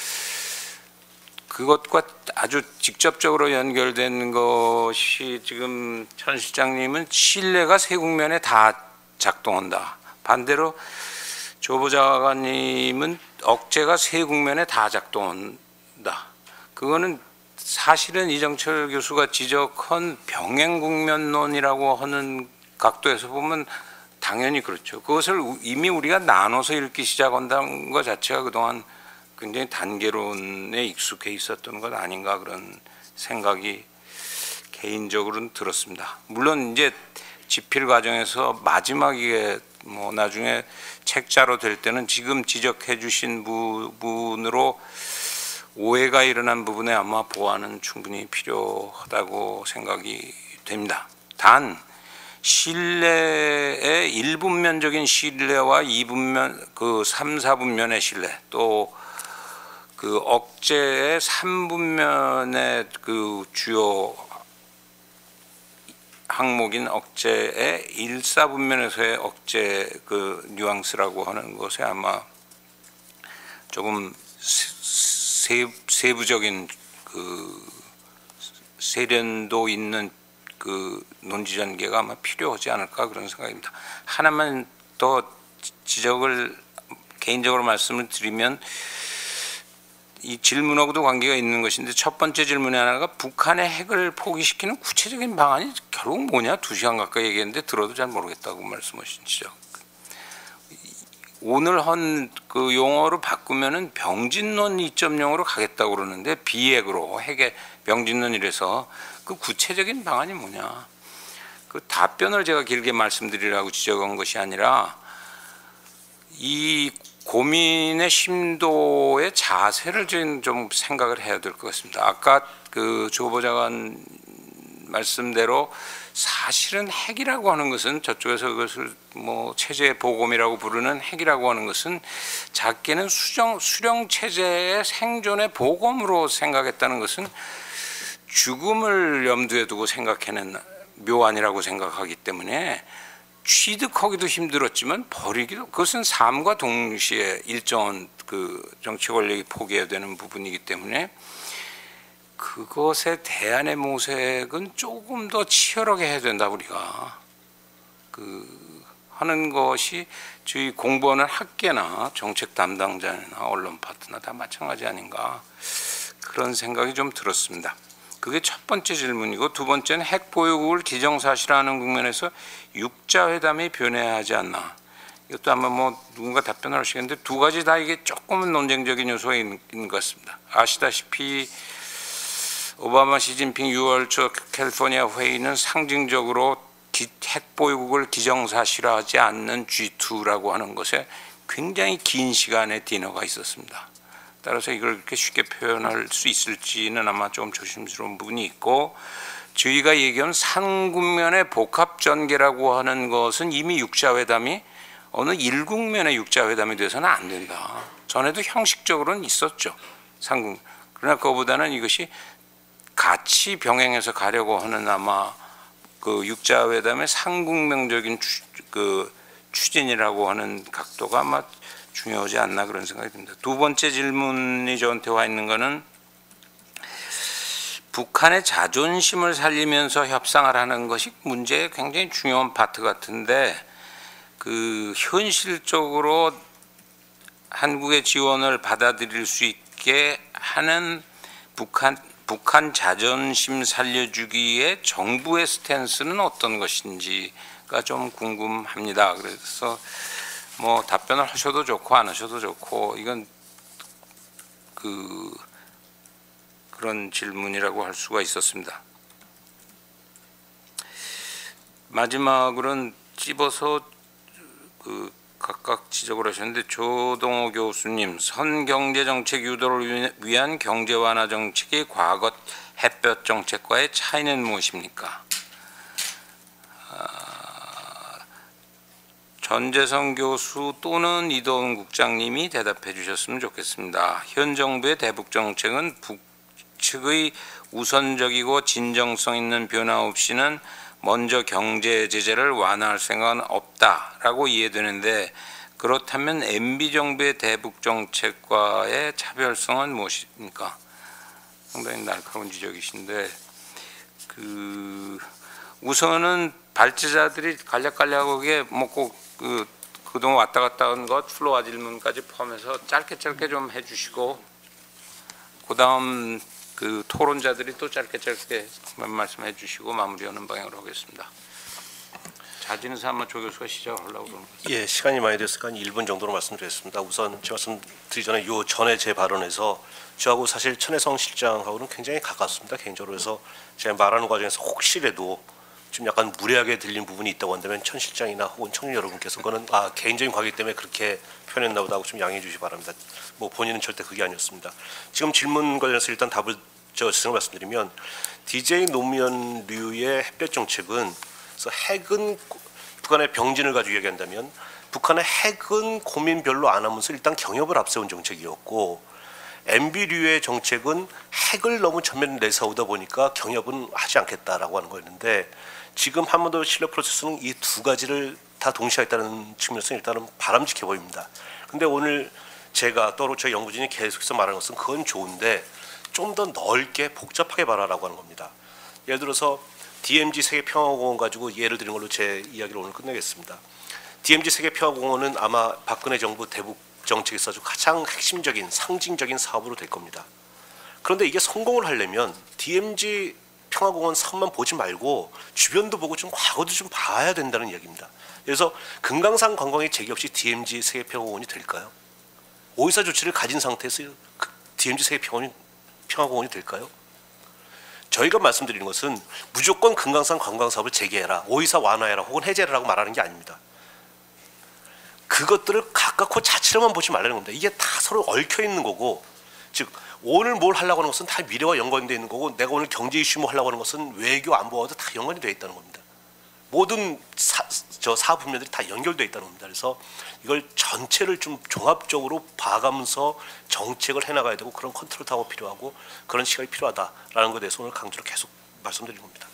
그것과 아주 직접적으로 연결된 것이 지금 천 실장님은 신뢰가 세 국면에 다 작동한다. 반대로 조 보좌관님은 억제가 세 국면에 다 작동한다. 그거는 사실은 이정철 교수가 지적한 병행 국면론이라고 하는 각도에서 보면 당연히 그렇죠. 그것을 이미 우리가 나눠서 읽기 시작한다는 것 자체가 그동안 굉장히 단계론에 익숙해 있었던 것 아닌가 그런 생각이 개인적으로는 들었습니다. 물론 이제 집필 과정에서 마지막에 뭐 나중에 책자로 될 때는 지금 지적해 주신 부분으로 오해가 일어난 부분에 아마 보완은 충분히 필요하다고 생각이 됩니다. 단 신뢰의 일 분면적인 신뢰와 이 분면 그 삼, 사 분면의 신뢰, 또 그 억제의 삼 분면의 그 주요 항목인 억제의 일, 사 분면에서의 억제 그 뉘앙스라고 하는 것에 아마 조금 세, 세부적인 그 세련도 있는 그 논지 전개가 아마 필요하지 않을까 그런 생각입니다. 하나만 더 지적을 개인적으로 말씀을 드리면, 이 질문하고도 관계가 있는 것인데, 첫 번째 질문의 하나가 북한의 핵을 포기시키는 구체적인 방안이 결국 뭐냐, 두 시간 가까이 얘기했는데 들어도 잘 모르겠다고 말씀하신 지적. 오늘 한 그 그 용어로 바꾸면은 병진론 이 점 영으로 가겠다고 그러는데 비핵으로 핵의 병진론 이래서 그 구체적인 방안이 뭐냐? 그 답변을 제가 길게 말씀드리라고 지적한 것이 아니라 이 고민의 심도의 자세를 좀, 좀 생각을 해야 될 것 같습니다. 아까 그 조 보좌관 말씀대로 사실은 핵이라고 하는 것은 저쪽에서 그것을 뭐 체제 보검이라고 부르는 핵이라고 하는 것은 작게는 수정, 수령 체제의 생존의 보검으로 생각했다는 것은 죽음을 염두에 두고 생각해낸 묘안이라고 생각하기 때문에 취득하기도 힘들었지만 버리기도 그것은 삶과 동시에 일정한 그 정치 권력이 포기해야 되는 부분이기 때문에 그것에 대안의 모색은 조금 더 치열하게 해야 된다 우리가 그 하는 것이 저희 공부하는 학계나 정책 담당자나 언론 파트나 다 마찬가지 아닌가 그런 생각이 좀 들었습니다. 그게 첫 번째 질문이고 두 번째는 핵 보유국을 기정사실화하는 국면에서 육자회담이 변해야 하지 않나. 이것도 아마 뭐 누군가 답변을 하시겠는데 두 가지 다 이게 조금은 논쟁적인 요소가 있는 것 같습니다. 아시다시피 오바마 시진핑 유월 초 캘리포니아 회의는 상징적으로 기, 핵 보유국을 기정사실화하지 않는 지 투라고 하는 것에 굉장히 긴 시간의 디너가 있었습니다. 따라서 이걸 그렇게 쉽게 표현할 수 있을지는 아마 좀 조심스러운 부분이 있고 저희가 얘기한 삼국면의 복합전개라고 하는 것은 이미 육자회담이 어느 일국면의 육자회담이 돼서는 안 된다. 전에도 형식적으로는 있었죠. 삼국. 그러나 그거보다는 이것이 같이 병행해서 가려고 하는 아마 그 육자회담의 삼국면적인 추, 그 추진이라고 하는 각도가 아마 중요하지 않나 그런 생각이 듭니다. 두 번째 질문이 저한테 와 있는 거는 북한의 자존심을 살리면서 협상을 하는 것이 문제의 굉장히 중요한 파트 같은데 그 현실적으로 한국의 지원을 받아들일 수 있게 하는 북한 북한 자존심 살려주기에 정부의 스탠스는 어떤 것인지가 좀 궁금합니다. 그래서 뭐 답변을 하셔도 좋고 안 하셔도 좋고 이건 그 그런 질문이라고 할 수가 있었습니다. 마지막으로는 찝어서 그 각각 지적을 하셨는데 조동호 교수님 선경제정책 유도를 위한 경제 완화 정책이 과거 햇볕 정책과의 차이는 무엇입니까? 아, 전재성 교수 또는 이도훈 국장님이 대답해 주셨으면 좋겠습니다. 현 정부의 대북 정책은 북측의 우선적이고 진정성 있는 변화 없이는 먼저 경제 제재를 완화할 생각은 없다라고 이해되는데 그렇다면 엠비 정부의 대북 정책과의 차별성은 무엇입니까? 상당히 날카로운 지적이신데 그 우선은 발제자들이 간략간략하게 먹고 그 그동안 왔다 갔다 한 것 플로아 질문까지 포함해서 짧게 짧게 좀 해주시고 그다음 그 토론자들이 또 짧게 짧게 말씀해 주시고 마무리하는 방향으로 하겠습니다. 자지는 사람 조 교수가 시작하려고 그러는 거죠. 예, 시간이 많이 됐으니까 일 분 정도로 말씀드리겠습니다. 우선 제가 말씀드리기 전에 요 전에 제 발언에서 저하고 사실 천혜성 실장하고는 굉장히 가깝습니다. 개인적으로. 해서 제가 말하는 과정에서 혹시라도 좀 약간 무례하게 들린 부분이 있다고 한다면 천 실장이나 혹은 청년 여러분께서 그거는 아 개인적인 관계 때문에 그렇게 표현했나 보다 하고 좀 양해해 주시기 바랍니다. 뭐 본인은 절대 그게 아니었습니다. 지금 질문 관련해서 일단 답을 저 지금 말씀드리면 디제이 노무현류의 햇볕 정책은 그래서 핵은 북한의 병진을 가지고 얘기한다면 북한의 핵은 고민 별로 안 하면서 일단 경협을 앞세운 정책이었고 엠비류의 정책은 핵을 너무 전면에 내세우다 보니까 경협은 하지 않겠다라고 하는 거였는데 지금 한반도 실력 프로세스는 이 두 가지를 다 동시에 했다는 측면에서 일단은 바람직해 보입니다. 근데 오늘 제가 또 저희 연구진이 계속해서 말하는 것은 그건 좋은데 좀 더 넓게 복잡하게 말하라고 하는 겁니다. 예를 들어서 디엠지 세계평화공원 가지고 예를 드린 걸로 제 이야기를 오늘 끝내겠습니다. 디엠지 세계평화공원은 아마 박근혜 정부 대북 정책에서 아주 가장 핵심적인 상징적인 사업으로 될 겁니다. 그런데 이게 성공을 하려면 디엠지 평화공원 사업만 보지 말고 주변도 보고 좀 과거도 좀 봐야 된다는 이야기입니다. 그래서 금강산 관광의 재개 없이 디엠지 세계평화공원이 될까요? 오이사 조치를 가진 상태에서 그 디엠지 세계평화공원이 평화공원이 될까요? 저희가 말씀드리는 것은 무조건 금강산 관광사업을 재개해라, 오이사 완화해라, 혹은 해제라고 말하는 게 아닙니다. 그것들을 각각 그 자체로만 보지 말라는 겁니다. 이게 다 서로 얽혀 있는 거고, 즉 오늘 뭘 하려고 하는 것은 다 미래와 연관되어 있는 거고, 내가 오늘 경제 이슈 뭐 하려고 하는 것은 외교 안보와도 다 연관이 되어 있다는 겁니다. 모든 사, 저 사업 분야들이 다 연결되어 있다는 겁니다. 그래서 이걸 전체를 좀 종합적으로 봐가면서 정책을 해나가야 되고, 그런 컨트롤 타워 필요하고 그런 시간이 필요하다라는 것에 대해서 오늘 강조로 계속 말씀드리는 겁니다.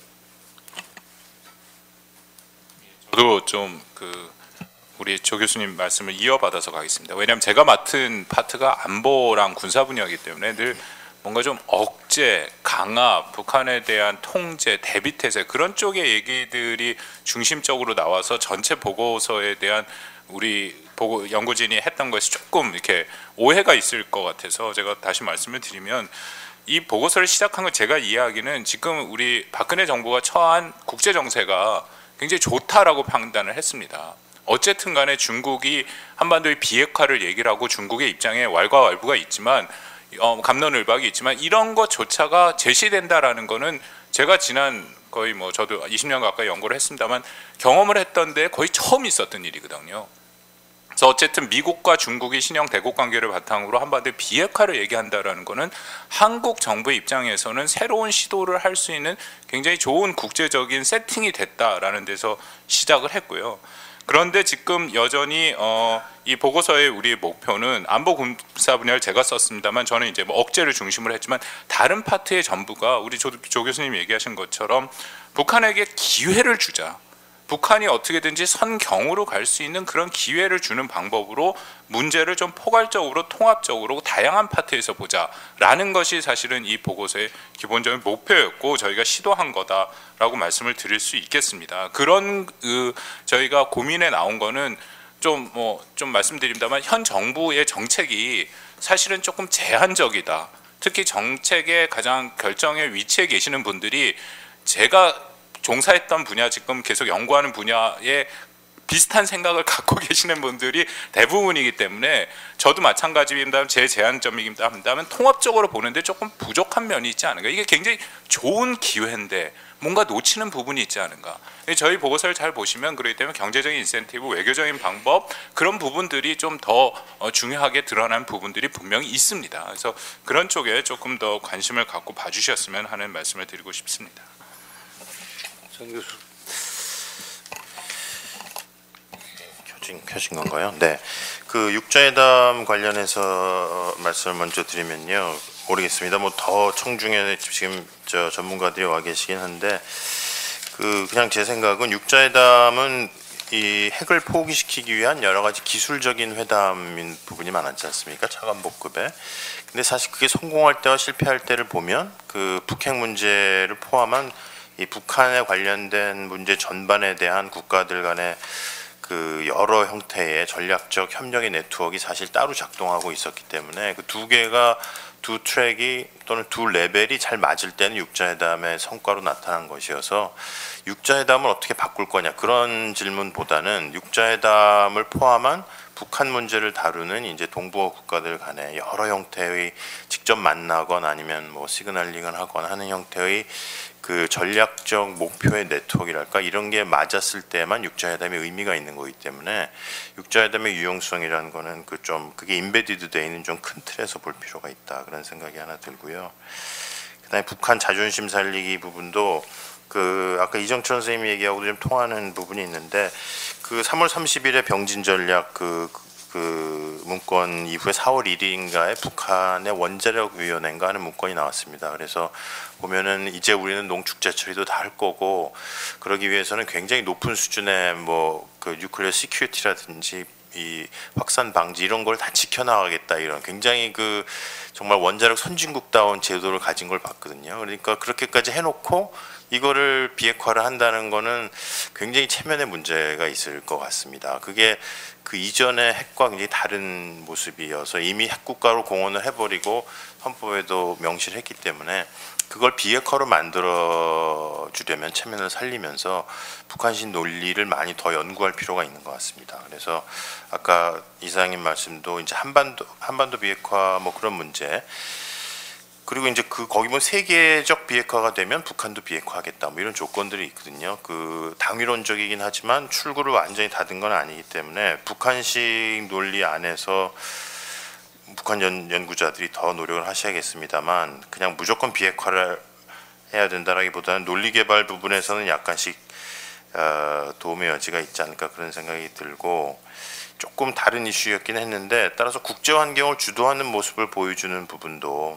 저도 좀 그 우리 조 교수님 말씀을 이어받아서 가겠습니다. 왜냐하면 제가 맡은 파트가 안보랑 군사 분야이기 때문에 늘 뭔가 좀 억제, 강압, 북한에 대한 통제, 대비태세 그런 쪽의 얘기들이 중심적으로 나와서 전체 보고서에 대한 우리 보고 연구진이 했던 것이 조금 이렇게 오해가 있을 것 같아서 제가 다시 말씀을 드리면, 이 보고서를 시작한 건 제가 이해하기는 지금 우리 박근혜 정부가 처한 국제 정세가 굉장히 좋다라고 판단을 했습니다. 어쨌든 간에 중국이 한반도의 비핵화를 얘기를 하고 중국의 입장에 왈가왈부가 있지만, 어, 갑론을박이 있지만 이런 것조차가 제시된다라는 거는 제가 지난 거의 뭐 저도 이십 년 가까이 연구를 했습니다만 경험을 했던데 거의 처음 있었던 일이거든요. 그래서 어쨌든 미국과 중국이 신형 대국 관계를 바탕으로 한반도의 비핵화를 얘기한다라는 거는 한국 정부의 입장에서는 새로운 시도를 할 수 있는 굉장히 좋은 국제적인 세팅이 됐다라는 데서 시작을 했고요. 그런데 지금 여전히 어, 이 보고서의 우리의 목표는 안보 군사 분야를 제가 썼습니다만 저는 이제 뭐 억제를 중심으로 했지만 다른 파트의 전부가 우리 조, 조 교수님 얘기하신 것처럼 북한에게 기회를 주자. 북한이 어떻게든지 선경으로 갈 수 있는 그런 기회를 주는 방법으로 문제를 좀 포괄적으로 통합적으로 다양한 파트에서 보자라는 것이 사실은 이 보고서의 기본적인 목표였고 저희가 시도한 거다라고 말씀을 드릴 수 있겠습니다. 그런 그 저희가 고민에 나온 거는 좀 뭐 좀 말씀드립니다만 현 정부의 정책이 사실은 조금 제한적이다. 특히 정책의 가장 결정의 위치에 계시는 분들이 제가 종사했던 분야, 지금 계속 연구하는 분야에 비슷한 생각을 갖고 계시는 분들이 대부분이기 때문에 저도 마찬가지입니다만 제 제한점이기도 합니다만 통합적으로 보는데 조금 부족한 면이 있지 않은가. 이게 굉장히 좋은 기회인데 뭔가 놓치는 부분이 있지 않은가. 저희 보고서를 잘 보시면 그렇기 때문에 경제적인 인센티브, 외교적인 방법 그런 부분들이 좀 더 중요하게 드러난 부분들이 분명히 있습니다. 그래서 그런 쪽에 조금 더 관심을 갖고 봐주셨으면 하는 말씀을 드리고 싶습니다. 정 교수. 켜진, 켜진 건가요? 네. 그 육자회담 관련해서 말씀을 먼저 드리면요. 모르겠습니다. 뭐 더 청중에 지금 저 전문가들이 와 계시긴 한데 그 그냥 제 생각은 육자회담은 이 핵을 포기시키기 위한 여러 가지 기술적인 회담인 부분이 많았지 않습니까? 차관복급에. 근데 사실 그게 성공할 때와 실패할 때를 보면 그 북핵 문제를 포함한 이 북한에 관련된 문제 전반에 대한 국가들 간의 그 여러 형태의 전략적 협력의 네트워크가 사실 따로 작동하고 있었기 때문에 그 두 개가 두 트랙이 또는 두 레벨이 잘 맞을 때는 육자회담의 성과로 나타난 것이어서 육자회담을 어떻게 바꿀 거냐 그런 질문보다는 육자회담을 포함한 북한 문제를 다루는 이제 동북아 국가들 간의 여러 형태의 직접 만나거나 아니면 뭐 시그널링을 하거나 하는 형태의 그 전략적 목표의 네트워크랄까 이런 게 맞았을 때만 육자회담의 의미가 있는 거기 때문에 육자회담의 유용성이라는 거는 그 좀 그게 인베디드 돼 있는 좀 큰 틀에서 볼 필요가 있다 그런 생각이 하나 들고요. 그다음에 북한 자존심 살리기 부분도 그 아까 이정철 선생님이 얘기하고도 좀 통하는 부분이 있는데 그 삼월 삼십일에 병진 전략 그, 그 문건 이후에 사월 일일인가에 북한의 원자력 위원회인가 하는 문건이 나왔습니다. 그래서 보면은 이제 우리는 농축제 처리도 다 할 거고 그러기 위해서는 굉장히 높은 수준의 뭐 그 뉴클리어 시큐리티라든지 이 확산 방지 이런 걸 다 지켜나가겠다 이런 굉장히 그 정말 원자력 선진국다운 제도를 가진 걸 봤거든요. 그러니까 그렇게까지 해놓고 이거를 비핵화를 한다는 거는 굉장히 체면의 문제가 있을 것 같습니다. 그게 그 이전의 핵과 굉장히 다른 모습이어서 이미 핵국가로 공언을 해버리고 헌법에도 명시를 했기 때문에 그걸 비핵화로 만들어 주려면 체면을 살리면서 북한식 논리를 많이 더 연구할 필요가 있는 것 같습니다. 그래서 아까 이사장님 말씀도 이제 한반도 한반도 비핵화 뭐 그런 문제, 그리고 이제 그 거기 뭐 세계적 비핵화가 되면 북한도 비핵화하겠다 뭐 이런 조건들이 있거든요. 그 당위론적이긴 하지만 출구를 완전히 닫은 건 아니기 때문에 북한식 논리 안에서 북한 연, 연구자들이 더 노력을 하셔야겠습니다만 그냥 무조건 비핵화를 해야 된다라기보다는 논리 개발 부분에서는 약간씩 어, 도움의 여지가 있지 않을까 그런 생각이 들고, 조금 다른 이슈였긴 했는데 따라서 국제 환경을 주도하는 모습을 보여주는 부분도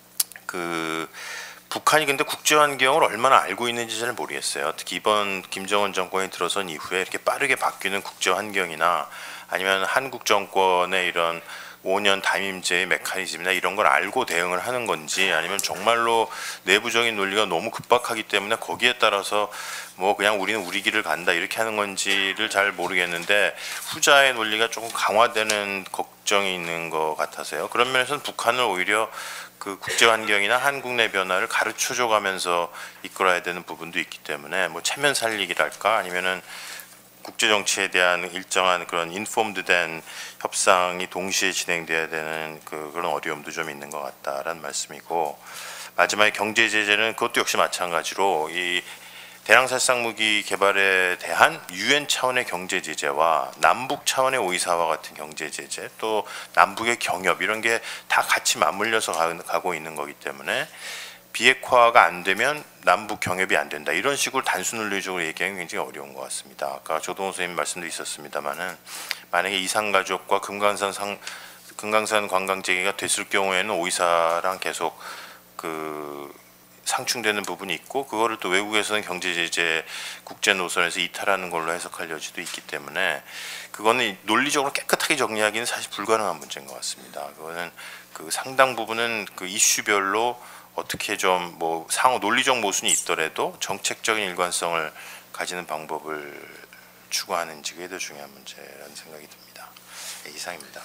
그 북한이 근데 국제 환경을 얼마나 알고 있는지 잘 모르겠어요. 특히 이번 김정은 정권이 들어선 이후에 이렇게 빠르게 바뀌는 국제 환경이나 아니면 한국 정권의 이런 오 년 담임제의 메커니즘이나 이런 걸 알고 대응을 하는 건지, 아니면 정말로 내부적인 논리가 너무 급박하기 때문에 거기에 따라서 뭐 그냥 우리는 우리 길을 간다 이렇게 하는 건지를 잘 모르겠는데 후자의 논리가 조금 강화되는 걱정이 있는 것 같아서요. 그런 면에서는 북한을 오히려 그 국제 환경이나 한국 내 변화를 가르쳐줘 가면서 이끌어야 되는 부분도 있기 때문에 뭐 체면 살리기랄까 아니면은 국제 정치에 대한 일정한 그런 인폼드된 협상이 동시에 진행돼야 되는 그 그런 어려움도 좀 있는 것 같다라는 말씀이고, 마지막에 경제 제재는 그것도 역시 마찬가지로 이 대량살상 무기 개발에 대한 유엔 차원의 경제 제재와 남북 차원의 오이사와 같은 경제 제재, 또 남북의 경협 이런 게 다 같이 맞물려서 가고 있는 거기 때문에 비핵화가 안 되면 남북 경협이 안 된다 이런 식으로 단순 논리적으로 얘기하기는 굉장히 어려운 것 같습니다. 아까 조동호 선생님 말씀도 있었습니다만은 만약에 이산가족과 금강산 상 금강산 관광 재개가 됐을 경우에는 오이사랑 계속 그 상충되는 부분이 있고, 그거를 또 외국에서는 경제 제재 국제 노선에서 이탈하는 걸로 해석할 여지도 있기 때문에 그거는 논리적으로 깨끗하게 정리하기는 사실 불가능한 문제인 것 같습니다. 그거는 그 상당 부분은 그 이슈별로 어떻게 좀 뭐 상호 논리적 모순이 있더라도 정책적인 일관성을 가지는 방법을 추구하는지 그게 더 중요한 문제라는 생각이 듭니다. 네, 이상입니다.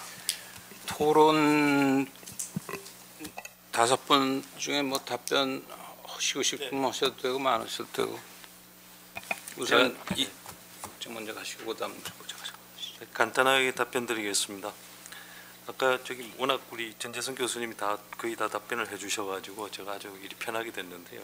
토론 다섯 분 중에 뭐 답변 하시고 싶으면 하셔도 되고 많으셔도 되고, 우선 이 먼저 가시고 그다음 보자. 간단하게 답변드리겠습니다. 아까 저기 워낙 우리 전재선 교수님이 다 거의 다 답변을 해주셔가지고 제가 아주 일이 편하게 됐는데요.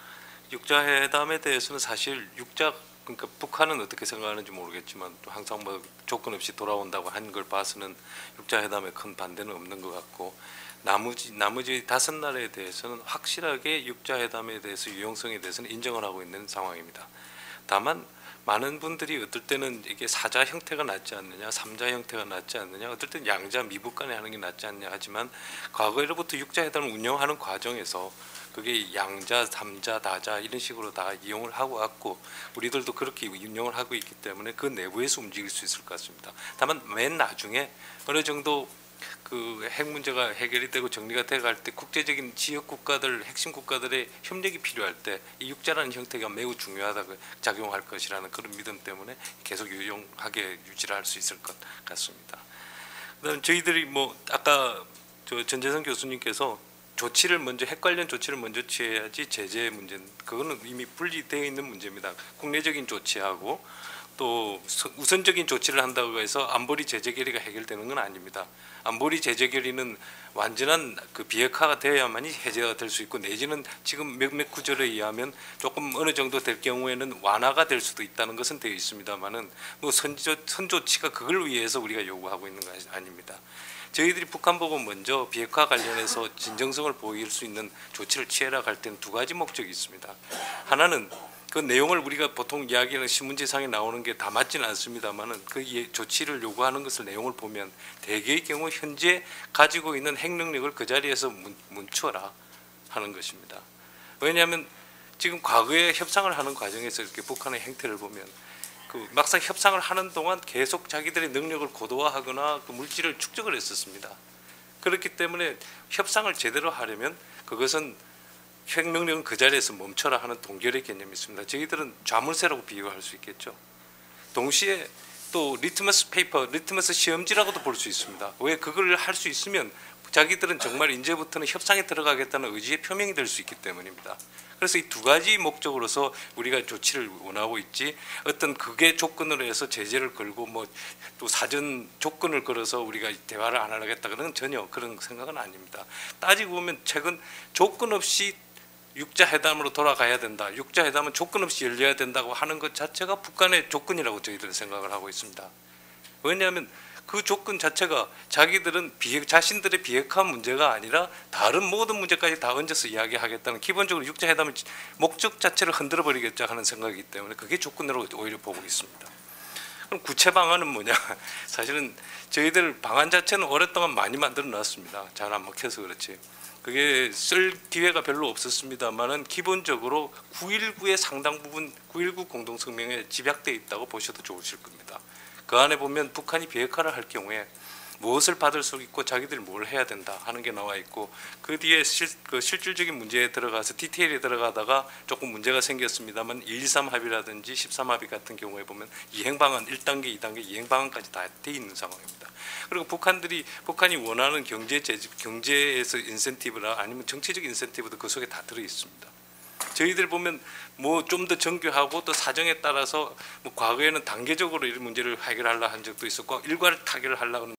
육자 회담에 대해서는 사실 육자 그러니까 북한은 어떻게 생각하는지 모르겠지만 또 항상 뭐 조건 없이 돌아온다고 한 걸 봐서는 육자 회담에 큰 반대는 없는 것 같고, 나머지 나머지 다섯 나라에 대해서는 확실하게 육자 회담에 대해서 유용성에 대해서는 인정을 하고 있는 상황입니다. 다만 많은 분들이 어떨 때는 이게 사자 형태가 낫지 않느냐, 삼자 형태가 낫지 않느냐, 어떨 때는 양자 미북 간에 하는 게 낫지 않냐 하지만 과거에로부터 육자 회담을 운영하는 과정에서 그게 양자, 삼자, 다자 이런 식으로 다 이용을 하고 왔고 우리들도 그렇게 운영을 하고 있기 때문에 그 내부에서 움직일 수 있을 것 같습니다. 다만 맨 나중에 어느 정도 그 핵 문제가 해결이 되고 정리가 돼갈 때 국제적인 지역 국가들, 핵심 국가들의 협력이 필요할 때 이 육자라는 형태가 매우 중요하다고 작용할 것이라는 그런 믿음 때문에 계속 유용하게 유지를 할 수 있을 것 같습니다. 그다음 저희들이 뭐 아까 저 전재선 교수님께서 조치를 먼저 핵 관련 조치를 먼저 취해야지 제재 문제는 그거는 이미 분리되어 있는 문제입니다. 국내적인 조치하고 또 우선적인 조치를 한다고 해서 안보리 제재 결의가 해결되는 건 아닙니다. 안보리 제재 결의는 완전한 그 비핵화가 되어야만이 해제가 될 수 있고, 내지는 지금 몇몇 구절에 의하면 조금 어느 정도 될 경우에는 완화가 될 수도 있다는 것은 되어 있습니다만은 뭐 선조, 선조치가 그걸 위해서 우리가 요구하고 있는 것이 아닙니다. 저희들이 북한 보고 먼저 비핵화 관련해서 진정성을 보일 수 있는 조치를 취해라 할 때는 두 가지 목적이 있습니다. 하나는 그 내용을 우리가 보통 이야기하는 신문지상에 나오는 게 다 맞지는 않습니다만은 그 조치를 요구하는 것을 내용을 보면 대개의 경우 현재 가지고 있는 핵 능력을 그 자리에서 멈추어라 하는 것입니다. 왜냐하면 지금 과거에 협상을 하는 과정에서 이렇게 북한의 행태를 보면 그 막상 협상을 하는 동안 계속 자기들의 능력을 고도화하거나 그 물질을 축적을 했었습니다. 그렇기 때문에 협상을 제대로 하려면 그것은 핵명령은 그 자리에서 멈춰라 하는 동결의 개념이 있습니다. 저희들은 자물쇠라고 비유할 수 있겠죠. 동시에 또 리트머스 페이퍼, 리트머스 시험지라고도 볼 수 있습니다. 왜 그걸 할 수 있으면 자기들은 정말 이제부터는 협상에 들어가겠다는 의지의 표명이 될 수 있기 때문입니다. 그래서 이 두 가지 목적으로서 우리가 조치를 원하고 있지, 어떤 그게 조건으로 해서 제재를 걸고 뭐 또 사전 조건을 걸어서 우리가 대화를 안 하겠다, 그런 전혀 그런 생각은 아닙니다. 따지고 보면 최근 조건 없이 육자 회담으로 돌아가야 된다, 육자 회담은 조건 없이 열려야 된다고 하는 것 자체가 북한의 조건이라고 저희들은 생각을 하고 있습니다. 왜냐하면 그 조건 자체가 자기들은 비핵, 자신들의 비핵화 문제가 아니라 다른 모든 문제까지 다 얹어서 이야기하겠다는, 기본적으로 육자 회담의 목적 자체를 흔들어 버리겠다 하는 생각이기 때문에 그게 조건으로 오히려 보고 있습니다. 그럼 구체 방안은 뭐냐? 사실은 저희들 방안 자체는 오랫동안 많이 만들어 놨습니다. 잘 안 먹혀서 그렇지. 그게 쓸 기회가 별로 없었습니다만은 기본적으로 구일구의 상당 부분 구일구 공동성명에 집약되어 있다고 보셔도 좋으실 겁니다. 그 안에 보면 북한이 비핵화를 할 경우에 무엇을 받을 수 있고 자기들이 뭘 해야 된다 하는 게 나와 있고, 그 뒤에 실, 그 실질적인 문제에 들어가서 디테일에 들어가다가 조금 문제가 생겼습니다만 일이삼 합의라든지 십삼 합의 같은 경우에 보면 이행 방안 일 단계, 이 단계 이행 방안까지 다 돼 있는 상황입니다. 그리고 북한들이 북한이 원하는 경제 제 경제에서 인센티브나 아니면 정치적 인센티브도 그 속에 다 들어 있습니다. 저희들 보면 뭐 좀 더 정교하고 또 사정에 따라서 뭐 과거에는 단계적으로 이런 문제를 해결하려 한 적도 있었고 일괄 타결을 하려고 하는